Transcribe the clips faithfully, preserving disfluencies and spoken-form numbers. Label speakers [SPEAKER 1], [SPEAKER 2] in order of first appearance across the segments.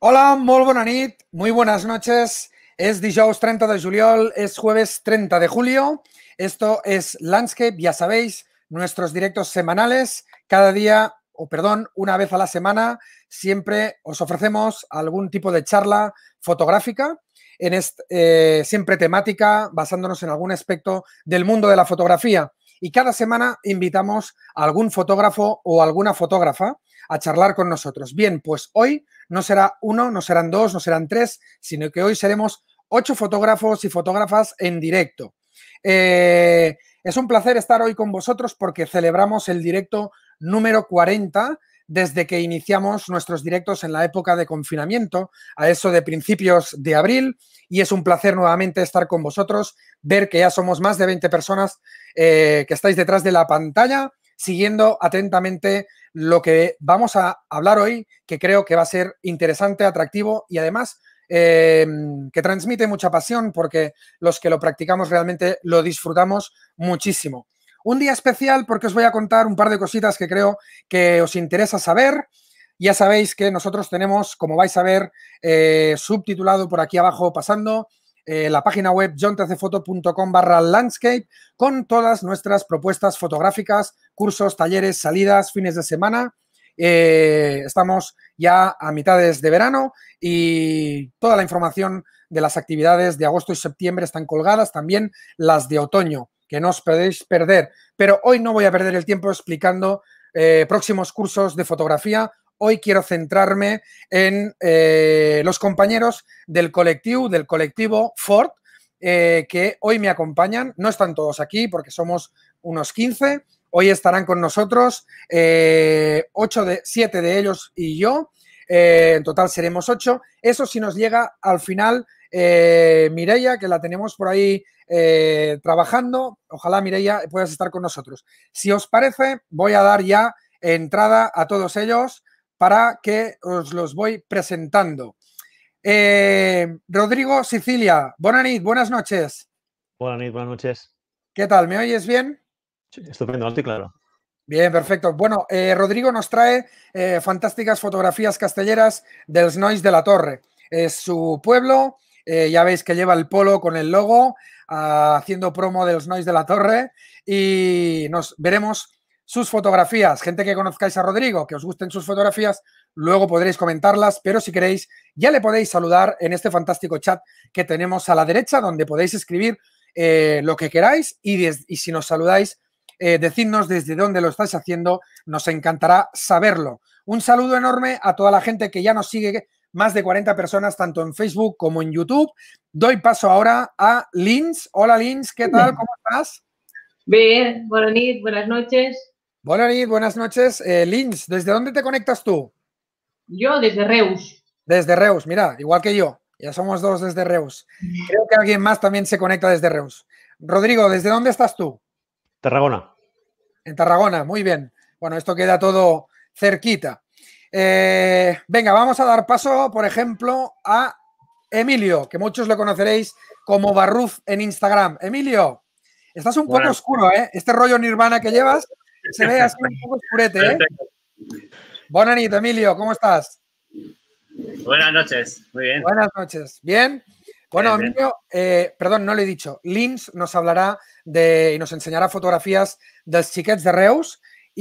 [SPEAKER 1] Hola, molt bona nit, muy buenas noches. Es dijous treinta de juliol, es jueves treinta de julio. Esto es Landscape, ya sabéis, nuestros directos semanales. Cada día, o perdón, una vez a la semana, siempre os ofrecemos algún tipo de charla fotográfica, en este, eh, siempre temática, basándonos en algún aspecto del mundo de la fotografía. Y cada semana invitamos a algún fotógrafo o alguna fotógrafa a charlar con nosotros. Bien, pues hoy no será uno, no serán dos, no serán tres, sino que hoy seremos ocho fotógrafos y fotógrafas en directo. Eh, es un placer estar hoy con vosotros porque celebramos el directo número cuarenta desde que iniciamos nuestros directos en la época de confinamiento, a eso de principios de abril, y es un placer nuevamente estar con vosotros, ver que ya somos más de veinte personas eh, que estáis detrás de la pantalla, siguiendo atentamente lo que vamos a hablar hoy, que creo que va a ser interesante, atractivo y además eh, que transmite mucha pasión porque los que lo practicamos realmente lo disfrutamos muchísimo. Un día especial porque os voy a contar un par de cositas que creo que os interesa saber. Ya sabéis que nosotros tenemos, como vais a ver, eh, subtitulado por aquí abajo pasando, Eh, la página web john t c foto punto com barra landscape con todas nuestras propuestas fotográficas, cursos, talleres, salidas, fines de semana. Eh, estamos ya a mitades de verano y toda la información de las actividades de agosto y septiembre están colgadas, también las de otoño, que no os podéis perder. Pero hoy no voy a perder el tiempo explicando eh, próximos cursos de fotografía. Hoy quiero centrarme en eh, los compañeros del colectivo, del colectivo Ford, eh, que hoy me acompañan. No están todos aquí porque somos unos quince. Hoy estarán con nosotros eh, ocho de, siete de ellos y yo. Eh, en total seremos ocho. Eso si nos llega al final eh, Mireia, que la tenemos por ahí eh, trabajando. Ojalá, Mireia, puedas estar con nosotros. Si os parece, voy a dar ya entrada a todos ellos para que os los voy presentando. Eh, Rodrigo Sicilia, buenas noches, buenas noches.
[SPEAKER 2] Buenas noches, buenas noches.
[SPEAKER 1] ¿Qué tal? ¿Me oyes bien?
[SPEAKER 2] Sí, estupendo, alto y claro.
[SPEAKER 1] Bien, perfecto. Bueno, eh, Rodrigo nos trae eh, fantásticas fotografías castelleras dels Nois de la Torre. Es su pueblo, eh, ya veis que lleva el polo con el logo, uh, haciendo promo de los Nois de la Torre y nos veremos sus fotografías. Gente que conozcáis a Rodrigo, que os gusten sus fotografías, luego podréis comentarlas, pero si queréis ya le podéis saludar en este fantástico chat que tenemos a la derecha, donde podéis escribir eh, lo que queráis y, y si nos saludáis, Eh, decidnos desde dónde lo estáis haciendo, nos encantará saberlo. Un saludo enorme a toda la gente que ya nos sigue, más de cuarenta personas, tanto en Facebook como en YouTube. Doy paso ahora a Lins. Hola, Lins, ¿qué tal? ¿Cómo estás?
[SPEAKER 3] Bien, buenas noches, buenas noches.
[SPEAKER 1] Buenas noches, buenas noches. Eh, Lins, ¿desde dónde te conectas tú?
[SPEAKER 3] Yo desde Reus.
[SPEAKER 1] Desde Reus, mira, igual que yo. Ya somos dos desde Reus. Creo que alguien más también se conecta desde Reus. Rodrigo, ¿desde dónde estás tú?
[SPEAKER 2] Tarragona.
[SPEAKER 1] En Tarragona, muy bien. Bueno, esto queda todo cerquita. Eh, venga, vamos a dar paso, por ejemplo, a Emilio, que muchos lo conoceréis como Barruf en Instagram. Emilio, estás un
[SPEAKER 4] Buenas.
[SPEAKER 1] poco oscuro, ¿eh? Este rollo Nirvana que llevas se ve así un poco oscurete, ¿eh? Buenas noches, Emilio, ¿cómo estás?
[SPEAKER 4] Buenas noches, muy bien.
[SPEAKER 1] Buenas noches, ¿bien? Bueno,
[SPEAKER 4] Bien,
[SPEAKER 1] Emilio, eh, perdón, no lo he dicho. Lins nos hablará de y nos enseñará fotografías dels xiquets de Reus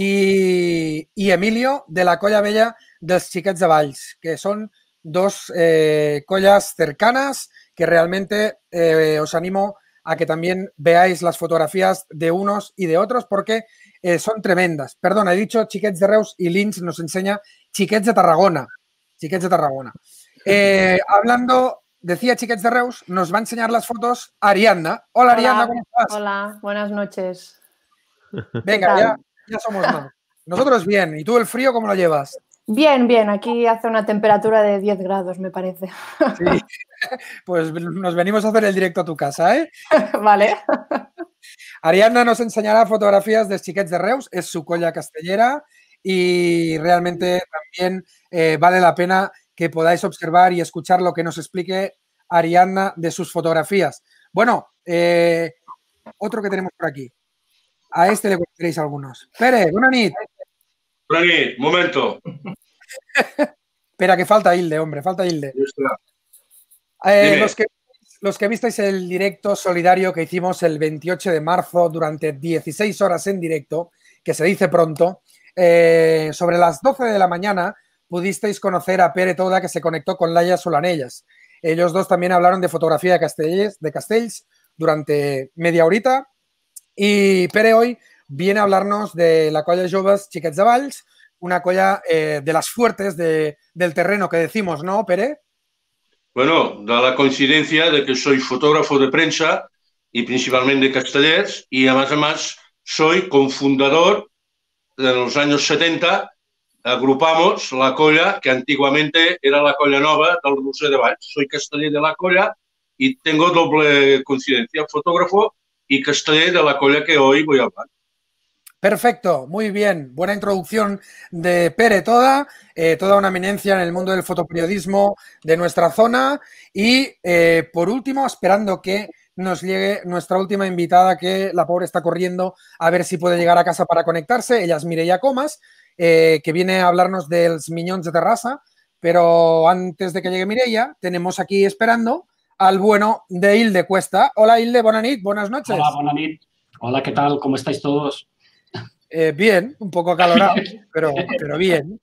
[SPEAKER 1] y, y Emilio de la Colla Bella dels xiquets de Valls, que son dos eh, collas cercanas que realmente eh, os animo a que también veáis las fotografías de unos y de otros porque eh, son tremendas. Perdón, he dicho xiquets de Reus y Lins nos enseña xiquets de Tarragona. Xiquets de Tarragona. Eh, hablando... Decía Xiquets de Reus, nos va a enseñar las fotos Ariadna. Hola,
[SPEAKER 5] Hola,
[SPEAKER 1] Ariadna, ¿cómo estás?
[SPEAKER 5] Hola, buenas noches.
[SPEAKER 1] Venga, ya, ya somos más. Nosotros bien. ¿Y tú el frío cómo lo llevas?
[SPEAKER 5] Bien, bien. Aquí hace una temperatura de diez grados, me parece.
[SPEAKER 1] Sí. Pues nos venimos a hacer el directo a tu casa, ¿eh?
[SPEAKER 5] Vale.
[SPEAKER 1] Ariadna nos enseñará fotografías de Xiquets de Reus, es su colla castellera y realmente también eh, vale la pena que podáis observar y escuchar lo que nos explique Ariadna de sus fotografías. Bueno, eh, otro que tenemos por aquí. A este le conoceréis algunos. Pere, buena nit.
[SPEAKER 6] Buena nit, momento.
[SPEAKER 1] Espera, que falta Hilde, hombre, falta Hilde. Eh, los, que, los que visteis el directo solidario que hicimos el veintiocho de marzo durante dieciséis horas en directo, que se dice pronto, eh, sobre las doce de la mañana pudisteis conocer a Pere Toda, que se conectó con Laia Solanellas. Ellos dos también hablaron de fotografía de Castells, de Castells durante media horita. Y Pere hoy viene a hablarnos de la colla Joves Xiquets de Valls, una colla eh, de las fuertes de, del terreno que decimos, ¿no, Pere?
[SPEAKER 6] Bueno, da la coincidencia de que soy fotógrafo de prensa y principalmente de Castellers, y además, además soy cofundador en los años setenta. Agrupamos la colla que antiguamente era la colla nova del Roser de Valls. Soy casteller de la colla y tengo doble coincidencia, fotógrafo y casteller de la colla que hoy voy a hablar.
[SPEAKER 1] Perfecto, muy bien. Buena introducción de Pere Toda, eh, toda una eminencia en el mundo del fotoperiodismo de nuestra zona. Y eh, por último, esperando que nos llegue nuestra última invitada, que la pobre está corriendo a ver si puede llegar a casa para conectarse. Ella es Mireia Comas, eh, que viene a hablarnos de los Miñons de Terrassa. Pero antes de que llegue Mireia, tenemos aquí esperando al bueno de Hilde Cuesta. Hola Hilde, buenas nit, buenas noches.
[SPEAKER 7] Hola, buenas nit. Hola, ¿qué tal? ¿Cómo estáis todos?
[SPEAKER 1] Eh, bien, un poco acalorado, pero, pero bien.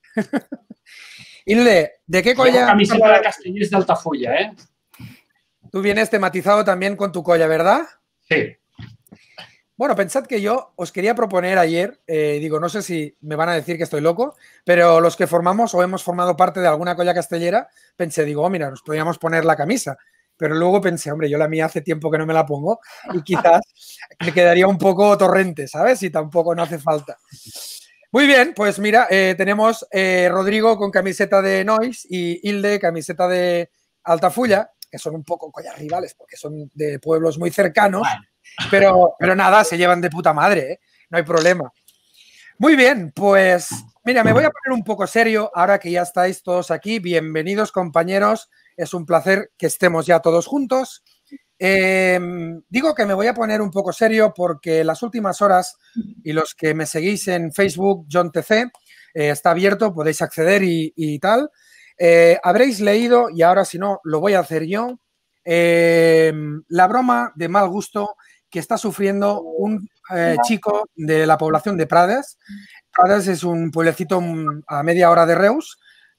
[SPEAKER 1] Hilde, ¿de qué colla?
[SPEAKER 7] Camiseta de Castellers de Altafulla, ¿eh?
[SPEAKER 1] Tú vienes tematizado también con tu colla, ¿verdad?
[SPEAKER 7] Sí.
[SPEAKER 1] Bueno, pensad que yo os quería proponer ayer, eh, digo, no sé si me van a decir que estoy loco, pero los que formamos o hemos formado parte de alguna colla castellera, pensé, digo, oh, mira, nos podríamos poner la camisa. Pero luego pensé, hombre, yo la mía hace tiempo que no me la pongo y quizás me quedaría un poco torrente, ¿sabes? Y tampoco no hace falta. Muy bien, pues mira, eh, tenemos eh, Rodrigo con camiseta de Nois y Hilde camiseta de Altafulla, que son un poco collas rivales porque son de pueblos muy cercanos, bueno. pero, pero nada, se llevan de puta madre, ¿eh? No hay problema. Muy bien, pues mira, me voy a poner un poco serio ahora que ya estáis todos aquí. Bienvenidos, compañeros. Es un placer que estemos ya todos juntos. Eh, digo que me voy a poner un poco serio porque las últimas horas, y los que me seguís en Facebook, John T C, eh, está abierto, podéis acceder y, y tal. Eh, habréis leído, y ahora si no, lo voy a hacer yo, eh, la broma de mal gusto que está sufriendo un eh, chico de la población de Prades. Prades es un pueblecito a media hora de Reus,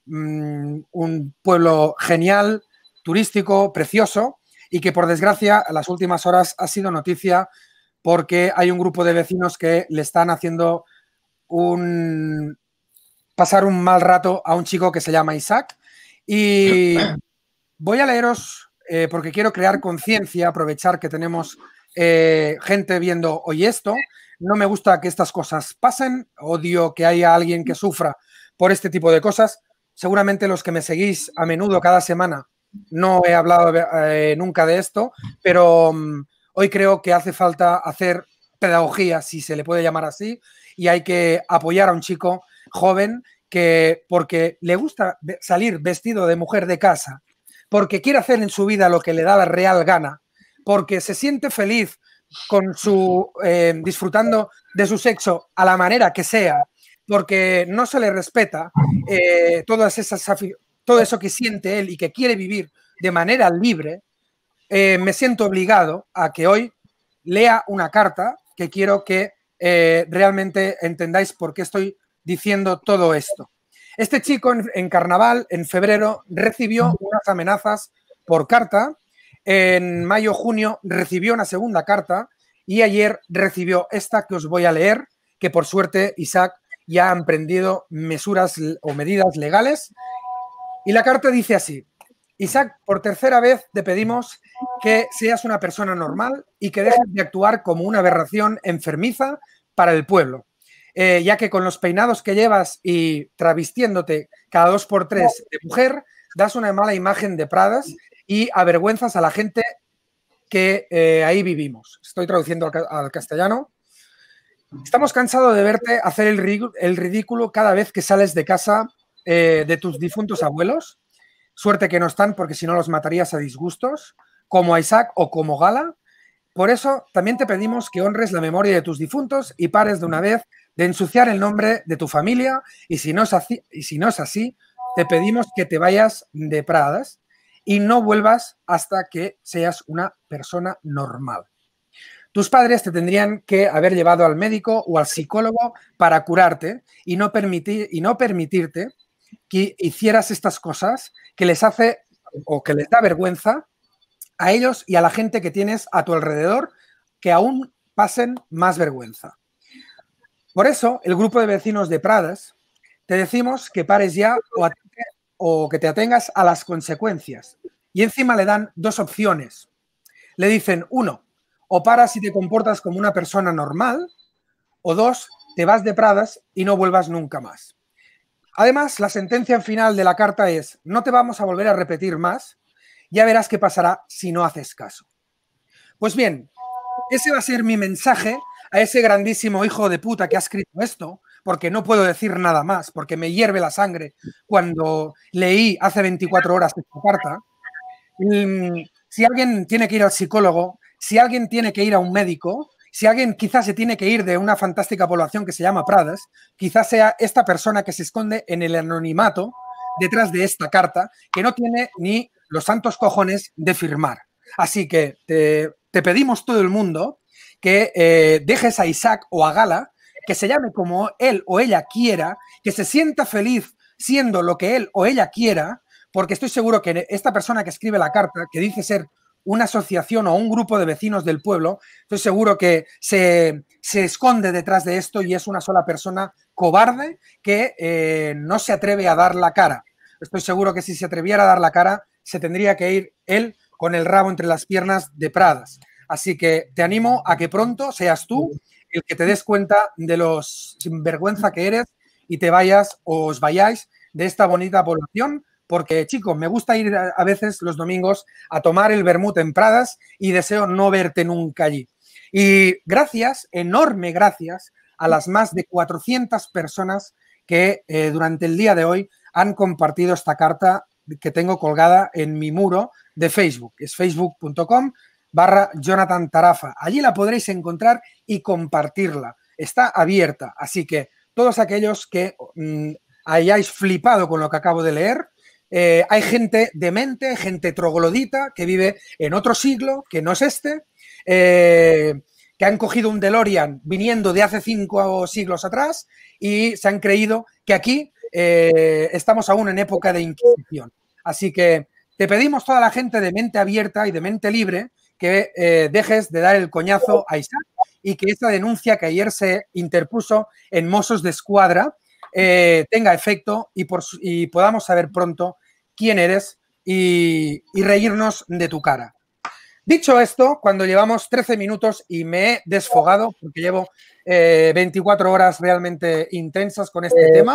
[SPEAKER 1] un pueblo genial, turístico, precioso, y que por desgracia en las últimas horas ha sido noticia porque hay un grupo de vecinos que le están haciendo un pasar un mal rato a un chico que se llama Isaac. Y voy a leeros eh, porque quiero crear conciencia, aprovechar que tenemos eh, gente viendo hoy esto. No me gusta que estas cosas pasen, odio que haya alguien que sufra por este tipo de cosas. Seguramente los que me seguís a menudo cada semana no he hablado eh, nunca de esto, pero um, hoy creo que hace falta hacer pedagogía, si se le puede llamar así, y hay que apoyar a un chico joven que porque le gusta salir vestido de mujer de casa, porque quiere hacer en su vida lo que le da la real gana, porque se siente feliz con su eh, disfrutando de su sexo a la manera que sea, porque no se le respeta eh, todas esas, todo eso que siente él y que quiere vivir de manera libre, eh, me siento obligado a que hoy lea una carta que quiero que eh, realmente entendáis por qué estoy diciendo todo esto. Este chico en, en carnaval, en febrero, recibió unas amenazas por carta, en mayo, junio recibió una segunda carta y ayer recibió esta que os voy a leer, que por suerte Isaac ya ha emprendido mesuras o medidas legales. Y la carta dice así: Isaac, por tercera vez te pedimos que seas una persona normal y que dejes de actuar como una aberración enfermiza para el pueblo, eh, ya que con los peinados que llevas y travestiéndote cada dos por tres de mujer, das una mala imagen de Pradas y avergüenzas a la gente que eh, ahí vivimos. Estoy traduciendo al, al castellano. Estamos cansados de verte hacer el, el ridículo cada vez que sales de casa eh, de tus difuntos abuelos. Suerte que no están, porque si no los matarías a disgustos, como a Isaac o como Gala. Por eso también te pedimos que honres la memoria de tus difuntos y pares de una vez de ensuciar el nombre de tu familia, y si no es así, y si no es así te pedimos que te vayas de Pradas y no vuelvas hasta que seas una persona normal. Tus padres te tendrían que haber llevado al médico o al psicólogo para curarte y no, permitir, y no permitirte que hicieras estas cosas que les hace o que les da vergüenza a ellos y a la gente que tienes a tu alrededor, que aún pasen más vergüenza. Por eso, el grupo de vecinos de Pradas te decimos que pares ya o, a, o que te atengas a las consecuencias. Y encima le dan dos opciones. Le dicen, uno, o paras y te comportas como una persona normal, o dos, te vas de Pradas y no vuelvas nunca más. Además, la sentencia final de la carta es, no te vamos a volver a repetir más, ya verás qué pasará si no haces caso. Pues bien, ese va a ser mi mensaje a ese grandísimo hijo de puta que ha escrito esto, porque no puedo decir nada más, porque me hierve la sangre cuando leí hace veinticuatro horas esta carta. Si alguien tiene que ir al psicólogo, si alguien tiene que ir a un médico, si alguien quizás se tiene que ir de una fantástica población que se llama Pradas, quizás sea esta persona que se esconde en el anonimato detrás de esta carta, que no tiene ni los santos cojones de firmar. Así que te, te pedimos todo el mundo que eh, dejes a Isaac o a Gala, que se llame como él o ella quiera, que se sienta feliz siendo lo que él o ella quiera, porque estoy seguro que esta persona que escribe la carta, que dice ser una asociación o un grupo de vecinos del pueblo, estoy seguro que se, se esconde detrás de esto y es una sola persona cobarde que eh, no se atreve a dar la cara. Estoy seguro que si se atreviera a dar la cara, se tendría que ir él con el rabo entre las piernas de Pradas. Así que te animo a que pronto seas tú el que te des cuenta de los sinvergüenza que eres y te vayas o os vayáis de esta bonita población, porque, chicos, me gusta ir a veces los domingos a tomar el vermut en Pradas y deseo no verte nunca allí. Y gracias, enorme gracias, a las más de cuatrocientas personas que eh, durante el día de hoy han compartido esta carta que tengo colgada en mi muro de Facebook. Es facebook punto com barra Jonathan Tarafa. Allí la podréis encontrar y compartirla. Está abierta, así que todos aquellos que mmm, hayáis flipado con lo que acabo de leer, eh, hay gente demente, gente troglodita que vive en otro siglo, que no es este, eh, que han cogido un DeLorean viniendo de hace cinco siglos atrás y se han creído que aquí eh, estamos aún en época de Inquisición. Así que te pedimos toda la gente de mente abierta y de mente libre que eh, dejes de dar el coñazo a Isaac y que esta denuncia que ayer se interpuso en Mossos de Escuadra eh, tenga efecto y, por, y podamos saber pronto quién eres y, y reírnos de tu cara. Dicho esto, cuando llevamos trece minutos y me he desfogado, porque llevo eh, veinticuatro horas realmente intensas con este tema,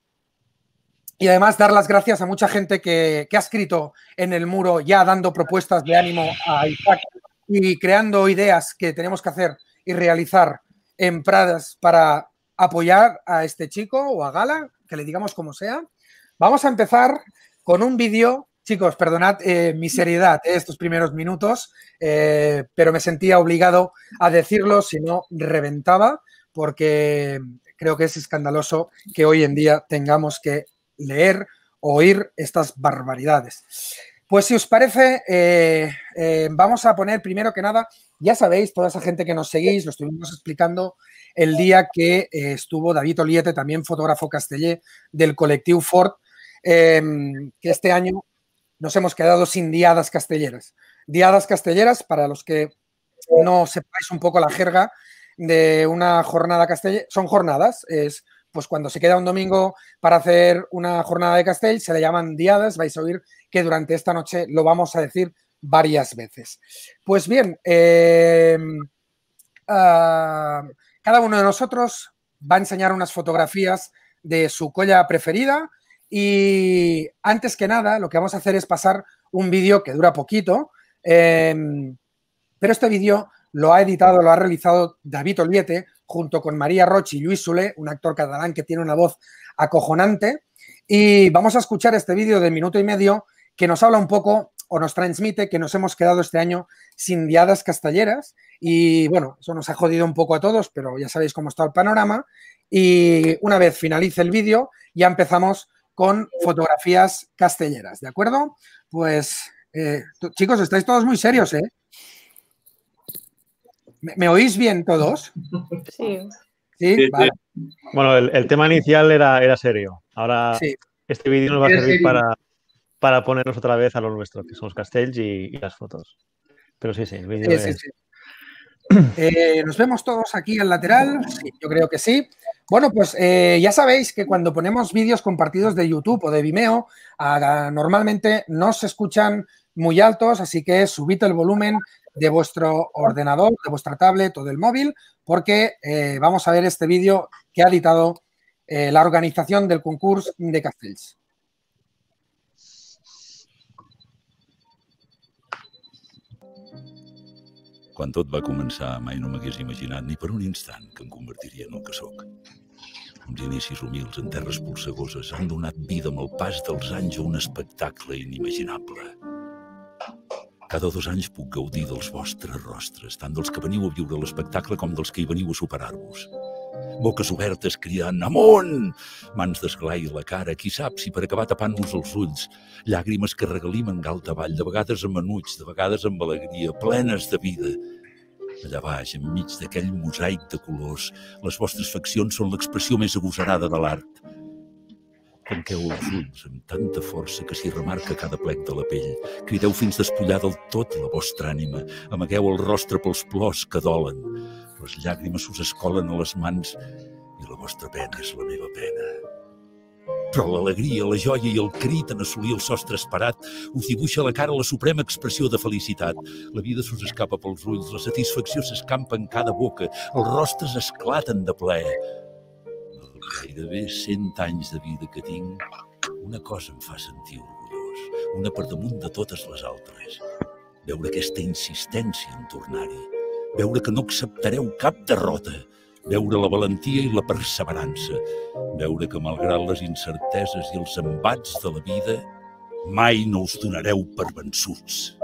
[SPEAKER 1] y además dar las gracias a mucha gente que, que ha escrito en el muro ya dando propuestas de ánimo a Isaac y creando ideas que tenemos que hacer y realizar en Pradas para apoyar a este chico o a Gala, que le digamos como sea. Vamos a empezar con un vídeo. Chicos, perdonad eh, mi seriedad eh, estos primeros minutos, eh, pero me sentía obligado a decirlo, si no reventaba, porque creo que es escandaloso que hoy en día tengamos que leer o oír estas barbaridades. Pues si os parece, eh, eh, vamos a poner primero que nada, ya sabéis, toda esa gente que nos seguís, lo estuvimos explicando el día que eh, estuvo David Oliete, también fotógrafo casteller del colectivo Ford, eh, que este año nos hemos quedado sin diadas castelleras. Diadas castelleras, para los que no sepáis un poco la jerga de una jornada castellera, son jornadas, es pues cuando se queda un domingo para hacer una jornada de castell, se le llaman diadas, vais a oír que durante esta noche lo vamos a decir varias veces. Pues bien, eh, uh, cada uno de nosotros va a enseñar unas fotografías de su colla preferida y antes que nada lo que vamos a hacer es pasar un vídeo que dura poquito, eh, pero este vídeo lo ha editado, lo ha realizado David Oliete junto con María Roig y Lluís Soler, un actor catalán que tiene una voz acojonante, y vamos a escuchar este vídeo de minuto y medio que nos habla un poco o nos transmite que nos hemos quedado este año sin diadas castelleras y bueno, eso nos ha jodido un poco a todos, pero ya sabéis cómo está el panorama y una vez finalice el vídeo ya empezamos con fotografías castelleras, ¿de acuerdo? Pues, eh, chicos, estáis todos muy serios, ¿eh? ¿Me, ¿me oís bien todos?
[SPEAKER 5] Sí.
[SPEAKER 1] Sí, vale.
[SPEAKER 2] Bueno, el, el tema inicial era, era serio. Ahora
[SPEAKER 1] Sí.
[SPEAKER 2] este vídeo nos va a
[SPEAKER 3] Era
[SPEAKER 2] servir
[SPEAKER 3] serio.
[SPEAKER 2] para, para ponernos otra vez a lo nuestro, que son los castells y, y las fotos. Pero sí, sí, el vídeo
[SPEAKER 1] Sí,
[SPEAKER 2] es...
[SPEAKER 1] sí, sí. Eh, ¿Nos vemos todos aquí al lateral? Sí, yo creo que sí. Bueno, pues eh, ya sabéis que cuando ponemos vídeos compartidos de YouTube o de Vimeo, a, normalmente no se escuchan muy altos, así que subid el volumen de vuestro ordenador, de vuestra tablet o del móvil, porque eh, vamos a ver este vídeo que ha editado eh, la organización del concurs de Castells.
[SPEAKER 8] Quan tot va començar, mai no m'hagués imaginat ni per un instant que em convertiria en el que sóc. Uns inicis humils en terres polsegoses han donat vida amb el pas dels anys a un espectacle inimaginable. Cada dos anys puc gaudir dels vostres rostres, tant dels que veniu a viure l'espectacle com dels que hi veniu a superar-vos. Boques obertes cridant «Amunt!», mans d'esglai a la cara, qui sap si per acabar tapant-nos els ulls, llàgrimes que regalimen galt avall, de vegades amb enuig, de vegades amb alegria, plenes de vida. Allà baix, enmig d'aquell mosaic de colors, les vostres faccions són l'expressió més agosarada de l'art. Tanqueu els ulls amb tanta força que s'hi remarca cada plec de la pell. Crideu fins despullar del tot la vostra ànima. Amagueu el rostre pels plors que dolen. Les llàgrimes us escolen a les mans i la vostra pena és la meva pena. Però l'alegria, la joia i el crit en assolir el sostre esperat us dibuixa a la cara la suprema expressió de felicitat. La vida s'us escapa pels ulls, la satisfacció s'escampa en cada boca, els rostres esclaten de plaer. Gairebé cent anys de vida que tinc, una cosa em fa sentir orgullós, una per damunt de totes les altres. Veure aquesta insistència en tornar-hi, veure que no acceptareu cap derrota, veure la valentia i la perseverança, veure que malgrat les incerteses i els embats de la vida, mai no us donareu per vençuts.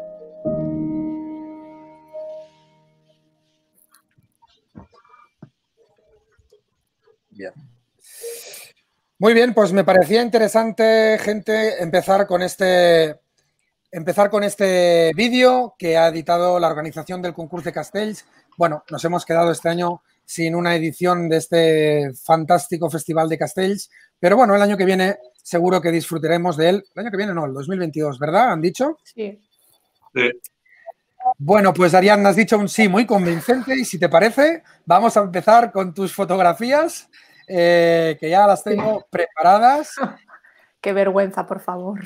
[SPEAKER 1] Bien. Muy bien, pues me parecía interesante, gente, empezar con este, empezar con este vídeo que ha editado la organización del concurso de Castells. Bueno, nos hemos quedado este año sin una edición de este fantástico festival de Castells, pero bueno, el año que viene seguro que disfrutaremos de él. El año que viene no, el dos mil veintidós, ¿verdad? ¿Han dicho?
[SPEAKER 5] Sí.
[SPEAKER 6] Sí.
[SPEAKER 1] Bueno, pues Ariadna, has dicho un sí muy convincente y si te parece, vamos a empezar con tus fotografías, eh, que ya las tengo preparadas.
[SPEAKER 5] Qué vergüenza, por favor.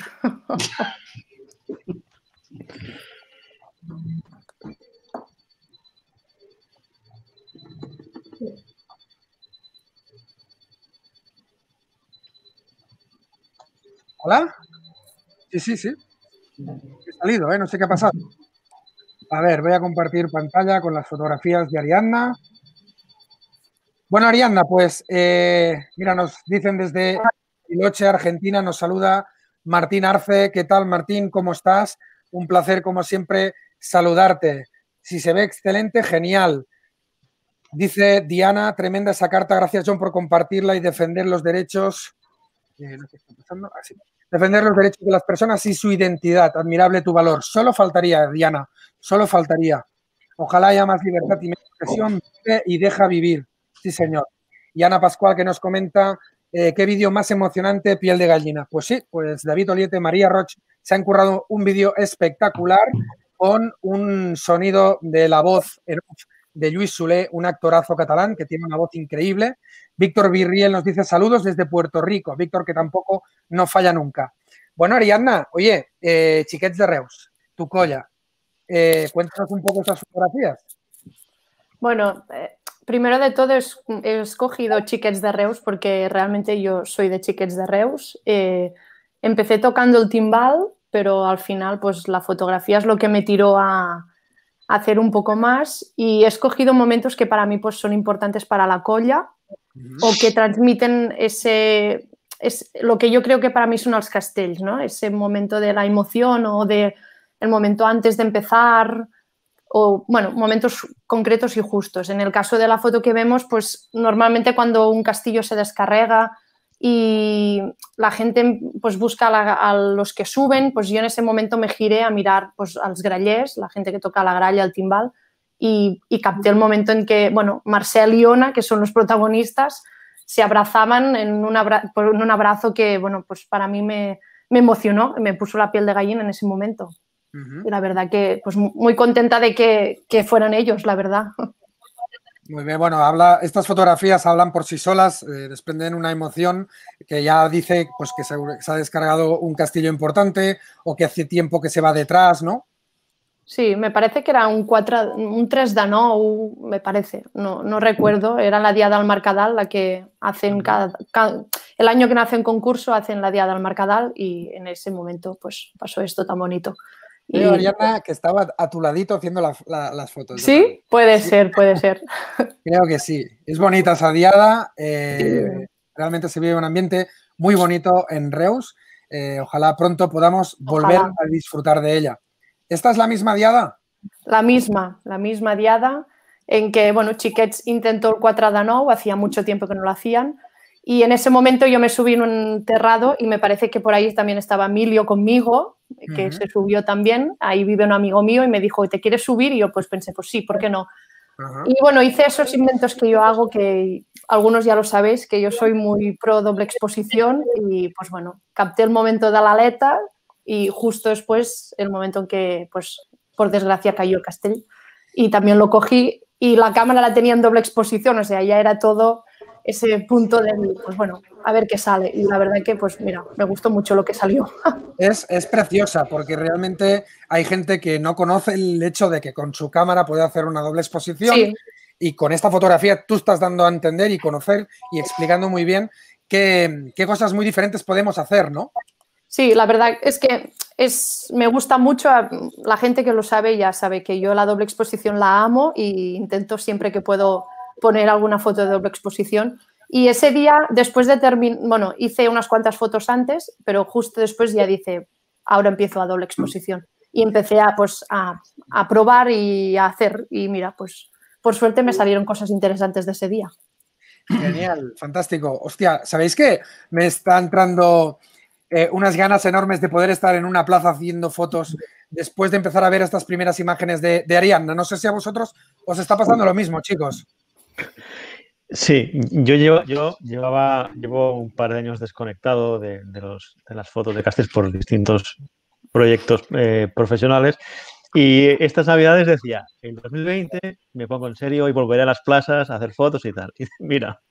[SPEAKER 1] ¿Hola? Sí, sí, sí. He salido, ¿eh? No sé qué ha pasado. A ver, voy a compartir pantalla con las fotografías de Ariadna. Bueno, Ariadna, pues, eh, mira, nos dicen desde Bariloche, Argentina, nos saluda Martín Arce. ¿Qué tal, Martín? ¿Cómo estás? Un placer, como siempre, saludarte. Si se ve excelente, genial. Dice Diana, tremenda esa carta. Gracias, John, por compartirla y defender los derechos. Eh, ¿qué está pasando? Ah, sí. Defender los derechos de las personas y su identidad. Admirable tu valor. Solo faltaría, Diana, solo faltaría. Ojalá haya más libertad y menos presión. Vive y deja vivir. Sí, señor. Y Ana Pascual que nos comenta eh, qué vídeo más emocionante, piel de gallina. Pues sí, pues David Oliete, María Roch se han currado un vídeo espectacular con un sonido de la voz de Lluís Solé, un actorazo catalán que tiene una voz increíble. Víctor Virriel nos dice saludos desde Puerto Rico. Víctor, que tampoco no falla nunca. Bueno, Ariadna, oye, eh, Xiquets de Reus, tu colla, eh, cuéntanos un poco esas fotografías.
[SPEAKER 5] Bueno, eh, primero de todo es, he escogido Xiquets de Reus porque realmente yo soy de Xiquets de Reus. Eh, empecé tocando el timbal, pero al final pues la fotografía es lo que me tiró a hacer un poco más y he escogido momentos que para mí pues, son importantes para la colla o que transmiten ese, es lo que yo creo que para mí son els castells, ¿no? Ese momento de la emoción o de el momento antes de empezar o, bueno, momentos concretos y justos. En el caso de la foto que vemos, pues normalmente cuando un castillo se descarrega y la gente pues, busca a, la, a los que suben, pues yo en ese momento me giré a mirar pues, als grallers, la gente que toca la gralla, el timbal, y, y capté el momento en que, bueno, Marcel y Ona, que son los protagonistas, se abrazaban en un, abra por un abrazo que, bueno, pues para mí me, me emocionó, me puso la piel de gallina en ese momento. Uh-huh. Y la verdad que, pues muy contenta de que, que fueran ellos, la verdad.
[SPEAKER 1] Muy bien, bueno, habla, estas fotografías hablan por sí solas, eh, desprenden una emoción que ya dice pues, que se, se ha descargado un castillo importante o que hace tiempo que se va detrás, ¿no?
[SPEAKER 5] Sí, me parece que era un, quatre, un tres de nou, me parece, no, no recuerdo, era la Diada del Mercadal, la que hacen cada, cada, el año que nace un concurso hacen la Diada del Mercadal y en ese momento pues pasó esto tan bonito.
[SPEAKER 1] Veo, Ariadna, que estaba a tu ladito haciendo la, la, las fotos.
[SPEAKER 5] Sí, puede sí. ser, puede ser.
[SPEAKER 1] Creo que sí. Es bonita esa diada. Eh, sí. Realmente se vive un ambiente muy bonito en Reus. Eh, ojalá pronto podamos volver ojalá. a disfrutar de ella. ¿Esta es la misma diada?
[SPEAKER 5] La misma, la misma diada en que, bueno, Xiquets intentó el quatre de nou, hacía mucho tiempo que no lo hacían. Y en ese momento yo me subí en un terrado y me parece que por ahí también estaba Emilio conmigo, que uh-huh. se subió también. Ahí vive un amigo mío y me dijo, ¿te quieres subir? Y yo pues pensé, pues sí, ¿por qué no? Uh-huh. Y bueno, hice esos inventos que yo hago, que algunos ya lo sabéis, que yo soy muy pro doble exposición y pues bueno, capté el momento de la aleta y justo después el momento en que, pues por desgracia, cayó el castell y también lo cogí y la cámara la tenía en doble exposición, o sea, ya era todo ese punto de, pues bueno, a ver qué sale. Y la verdad que, pues mira, me gustó mucho lo que salió.
[SPEAKER 1] Es, es preciosa porque realmente hay gente que no conoce el hecho de que con su cámara puede hacer una doble exposición sí. y con esta fotografía tú estás dando a entender y conocer y explicando muy bien qué, qué cosas muy diferentes podemos hacer, ¿no?
[SPEAKER 5] Sí, la verdad es que es, me gusta mucho, la gente que lo sabe ya sabe que yo la doble exposición la amo e intento siempre que puedo poner alguna foto de doble exposición. Y ese día, después de terminar, bueno, hice unas cuantas fotos antes, pero justo después ya dice, ahora empiezo a doble exposición. Y empecé a, pues, a, a probar y a hacer. Y mira, pues por suerte me salieron cosas interesantes de ese día.
[SPEAKER 1] Genial, fantástico. Hostia, ¿sabéis qué? Me está entrando eh, unas ganas enormes de poder estar en una plaza haciendo fotos después de empezar a ver estas primeras imágenes de, de Ariadna. No sé si a vosotros os está pasando lo mismo, chicos.
[SPEAKER 2] Sí, yo, llevo, yo llevaba, llevo un par de años desconectado de, de, los, de las fotos de Castells por distintos proyectos eh, profesionales y estas navidades decía, en dos mil veinte me pongo en serio y volveré a las plazas a hacer fotos y tal. Y mira,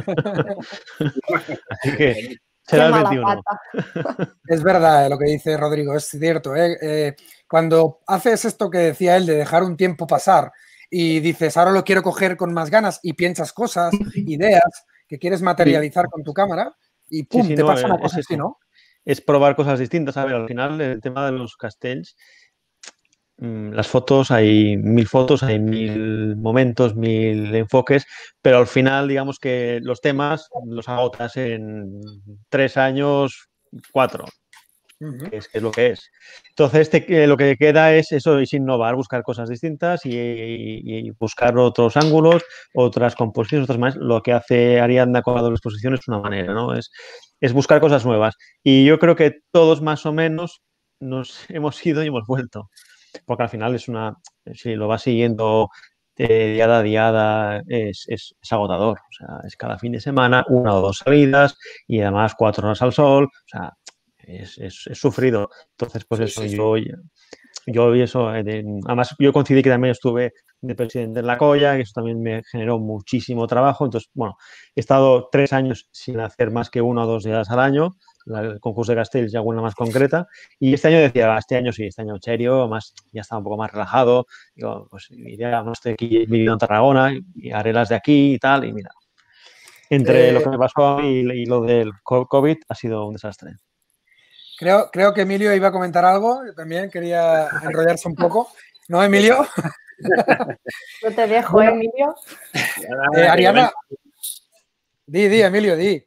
[SPEAKER 2] así que será el veintiuno.
[SPEAKER 1] Es verdad eh, lo que dice Rodrigo, es cierto. Eh, eh, cuando haces esto que decía él de dejar un tiempo pasar y dices, ahora lo quiero coger con más ganas y piensas cosas, ideas que quieres materializar sí. con tu cámara y pum, sí, sí, te no, pasa una cosa así, ¿no?
[SPEAKER 2] Es probar cosas distintas. A ver, al final el tema de los castells, las fotos, hay mil fotos, hay mil momentos, mil enfoques, pero al final digamos que los temas los agotas en tres años, cuatro. Que es, que es lo que es. Entonces, este, lo que queda es eso, es innovar, buscar cosas distintas y, y, y buscar otros ángulos, otras composiciones, otras más. Lo que hace Ariadna con la doble exposición es una manera, ¿no? Es, es buscar cosas nuevas. Y yo creo que todos más o menos nos hemos ido y hemos vuelto. Porque al final es una, si lo vas siguiendo eh, diada a diada, es, es, es agotador. O sea, es cada fin de semana, una o dos salidas y además cuatro horas al sol. O sea, Es, es, es sufrido. Entonces, pues eso, sí, sí, yo, sí. yo y eso, eh, además yo coincidí que también estuve de presidente en la Colla, y eso también me generó muchísimo trabajo. Entonces, bueno, he estado tres años sin hacer más que una o dos días al año, el concurso de Castells y alguna más concreta, y este año decía, este año sí, este año serio, más, ya estaba un poco más relajado, digo, pues iré, no estoy aquí viviendo en Tarragona, y haré las de aquí y tal, y mira, entre eh, lo que me pasó a mí y, y lo del COVID ha sido un desastre.
[SPEAKER 1] Creo, creo que Emilio iba a comentar algo, también quería enrollarse un poco. ¿No, Emilio?
[SPEAKER 5] Yo te dejo, bueno, Emilio.
[SPEAKER 1] Eh, Ariadna, di, di, Emilio, di.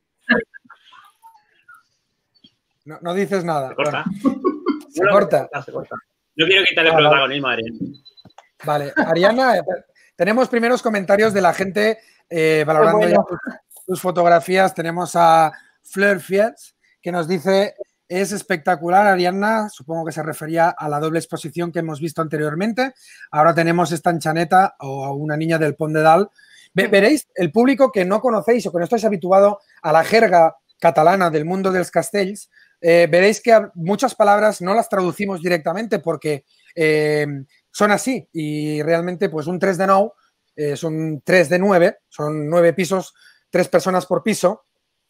[SPEAKER 1] No, no dices nada.
[SPEAKER 4] Se corta.
[SPEAKER 1] Bueno, se, no, corta.
[SPEAKER 4] se corta. No quiero quitarle ah, protagonismo a Ariadna.
[SPEAKER 1] Vale, Ariadna, tenemos primeros comentarios de la gente eh, valorando bueno. ya tus, tus fotografías. Tenemos a Fleur Fields, que nos dice, es espectacular, Ariadna, supongo que se refería a la doble exposición que hemos visto anteriormente. Ahora tenemos esta Enxaneta o a una niña del Pont de Dalt. Veréis, el público que no conocéis o que no estáis habituado a la jerga catalana del mundo dels castells, eh, veréis que muchas palabras no las traducimos directamente porque eh, son así y realmente pues un tres de nou es un tres de nueve, son nueve pisos, tres personas por piso,